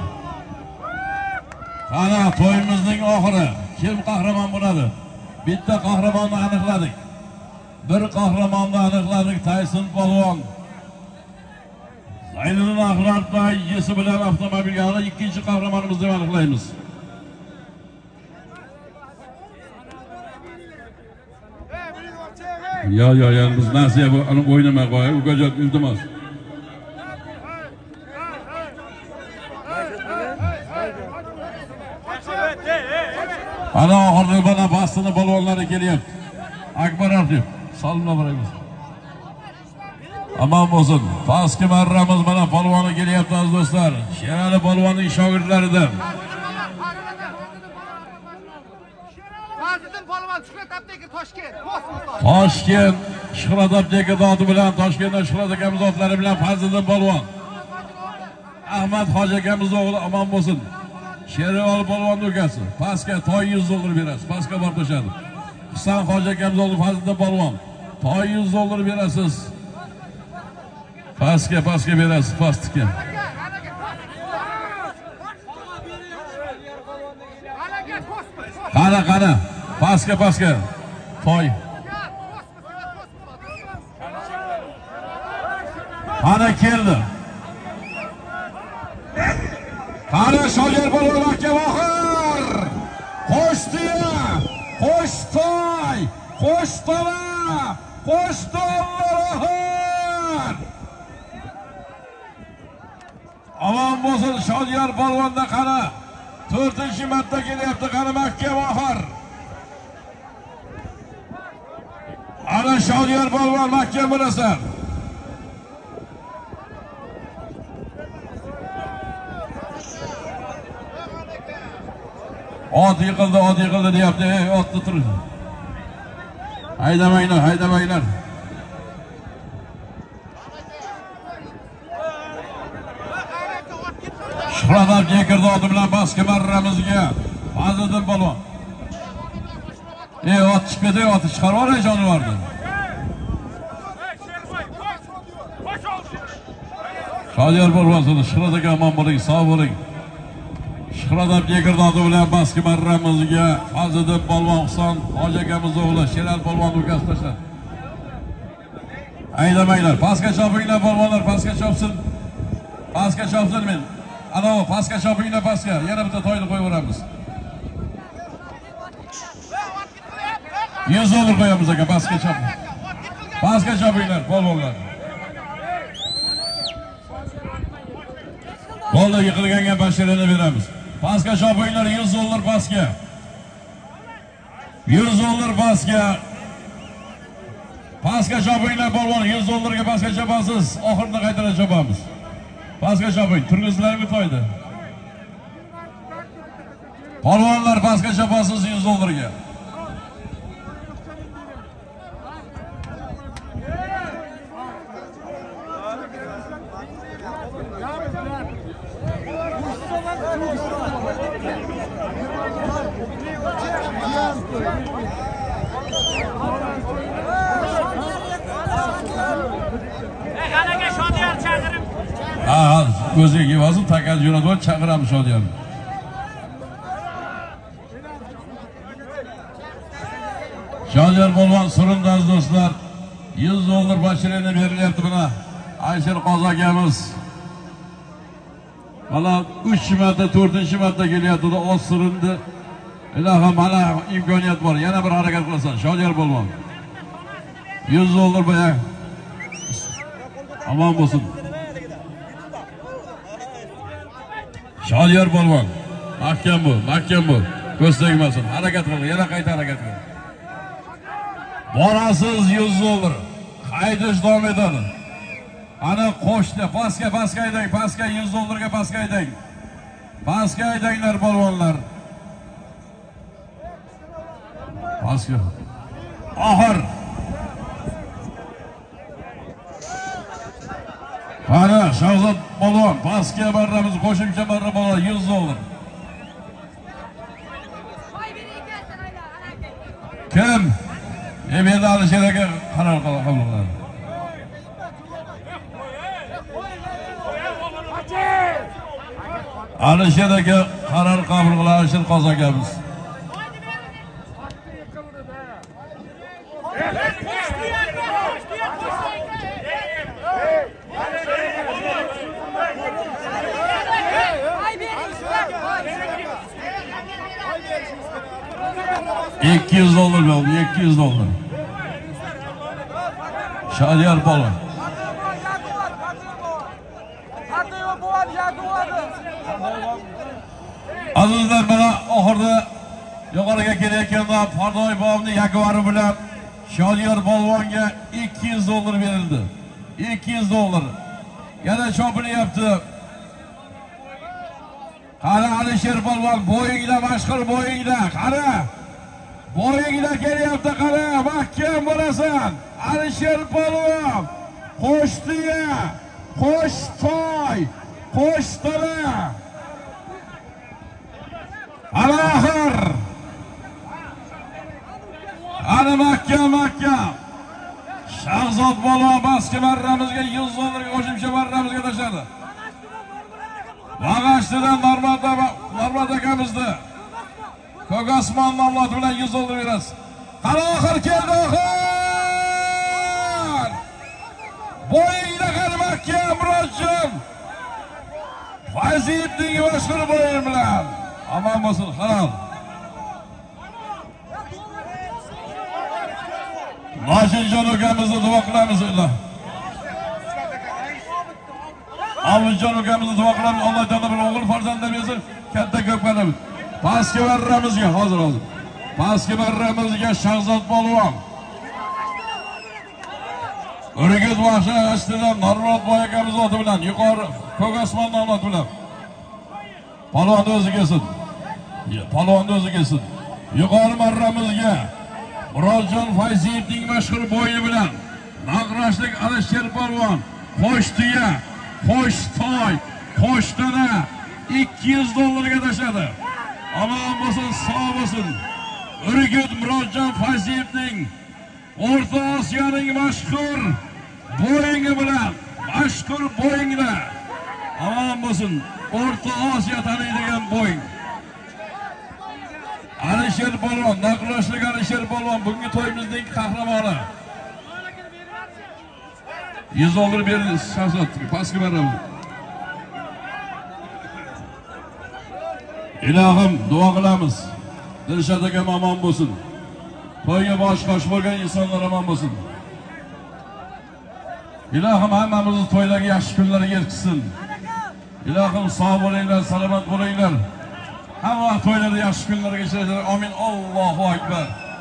Ana to'yimizning oxiri. Kim qahramon bo'ladi? Bitta qahramonni aniqladik. Bir qahramonni aniqladik. Tayson polvon. Zaynul Ahrabda yesi bilan avtomobilga ikkinchi qahramonimizni aniqlaymiz. Ya ya ya biz nasiya bu ani o'ynamay qo'y, ugajon iltimos. Ana oxirgi bana bastini polvonlari kelyapti. Akbar Arif, salomlar beramiz. Aman bo'lsin. Pastki marramiz mana polvoni kelyapti aziz do'stlar. Sherali polvonning shogirdlaridan. Toshkent Shuhrat Abdeka zoti bilan, Toshkentdan Shuhrat akamiz zotlari bilan Fazliddin polvon. Ahmad hoji akamiz o'g'li omon bo'lsin. Sherali polvonning ukasi. Pastga toy yuz dollar berasiz. Pastga borib to'shadi. Husan hoji akamiz o'g'li Fazliddin polvon. Toy yuz dollar berasiz. Pastga, pastga berasiz, pastga. Qana, qana. Pastga, pastga. Toy. Qana keldi. Qana shoger polvon akam oxir. Qo'shtiya, qo'shtoy, qo'shtona, qo'shtonlar. Aman bo'lsin Shodiyor polvonda qana. to'rtinchi marta kelyapti qana mahkam oxir. Ana Shodiyor polvon mahkam bo'lasan. Ot yiqildi, ot yiqildi deyapti. Ey, otni tur. Haydamanglar, haydamanglar. Shuhrat Abdeka zoti bilan pastki marramizga Fazliddin polvon. Ey, ot chiqib ketdi, ot chiqarib yuboray jonivorni. Shodiyor polvon, Shuhrat aka omon bo'ling, sog' bo'ling. Shuhrat Abdeka zoti bilan pastki marramizga Fazliddin polvon, Husan hoji akamiz o'g'li Sherali polvon ukasi tashladi. Haydamanglar, pastga chopinglar polvonlar, pastga chopsin. Pastga chopsin men. Ana, pastga chopinglar, pastga. Yana bitta to'yni qo'yib o'ramiz. yuz dollar qo'yamiz aka, pastga choping. Pastga chopinglar polvonlar. Bo'ldi, yiqilganga bashirini beramiz. Pastga chopinglar, yuz dollar pastga. yuz dollar pastga. Pastga chopinglar polvon, yuz dollarga pastga chopasiz. Oxirida qaytarib chopamiz. Pastga choping, turg'izlarga to'ydi. Polvonlar pastga chopasiz yuz dollarga. Ha, ko'ziga yevazim, takaz jo'natib chaqiramiz Shodiyam. Shodiyar Polvon surundan do'stlar, yuz dollar bashirini berilyapti buna. Aysher Qozi akamiz. Mana uch marta, to'rtinchi marta kelyapti, o'z surindi. Ilohim, mana imkoniyat bor. Yana bir harakat qilasan, Shodiyar Polvon. yuz dollar boya. Aman bo'lsin. Shodiyar Polvon, mahkam bo'l, mahkam bo'l. Ko'z tegmasin. Harakat qil, yana qayta harakat qil. Borasiz yuz dollar. Qaytish davom etadi. Ana qo'shdi, pastga pastga haydang, pastga yuz dollarga pastga haydang. Pastga haydanglar polvonlar. Pastga. Oxir. Qani Shahzod polvon, pastga barramiz, qo'shimcha barra polvon yuz dollar. Kim? Endi Alisher aka qaror qabul qiladi. Alisher aka qaror qabul qiladi, Alisher Qozi akamiz. ikki yuz dollar bo'ldi, ikki yuz dollar. Shodiyar Polvon. Azizlar, mana oxirda yuqoriga kelayotganda Fardoy bobning yakvari bilan Shodiyar Polvonga ikki yuz dollar berildi. ikki yuz dollar. Yana chopilyapti. Qara Alisher Polvon, bo'yingda mashhur bo'yingda, qara. Bo'yingda kelyapti, qara, mahkam bo'lasan. Alisher Polvon, qo'shtiya, qo'shtoy, qo'shtara. Alahir. Ana mahkam, mahkam. Shahzod Polvon pastga marramizga yuz dollarga qo'shimcha marramizga tashladi. Bag'ashtidan Normat Normat akamizni Ko'gasmon nomloti bilan yuz dollar berasiz. Qani oxir keldi, oxir. Bo'yingda qani mahkam Murodjon. Fayziyevning mashhur bo'yi bilan. Aman bo'lsin, halol. Noshinjon akamizni duo qilamiz, Alloh. Avlijon ukamizni duo qilamiz, Alloh taolo bir o'g'il farzandlar bersin, katta ko'p qilamiz. Pastga marramizga hozir hozir. Pastga marramizga Shahzod Polvon. O'rgat boshi ostidan Normat boy akamiz oti bilan yuqori Ko'gasmon nomloti bilan. Polvon o'zi kelsin. Polvon o'zi kelsin. Yuqori marramizga Murodjon Fayziyevning mashhur bo'yi bilan Naqrashlik Alisher Polvon, qo'shtiya, qo'shtoy, qo'shtana ikki yuz dollarga tashladi. Aman bo'lsin, sog' bo'lsin. Urgut Murodjon Fayziyevning O'rta Osiyoning mashhur bo'yingi bilan, mashhur bo'yingda. Aman bo'lsin, O'rta Osiyo taniydigan bo'ying. Alisher Polvon, Naqrashlik Alisher Polvon bugungi to'yimizning qahramoni. yuz dollar berdi Shahzod, pastga beramiz. Ilohim, duo qilamiz. Dilshod aka omon bo'lsin. To'yga bosh qosh bo'lgan insonlar omon bo'lsin. Ilohim hammamizni to'ylarga yaxshi kunlarga yetkazsin. Ilohim sog' bo'linglar, salomat bo'linglar. Hamma to'ylarda yaxshi kunlarga kechirsin. Amin. Allohu akbar.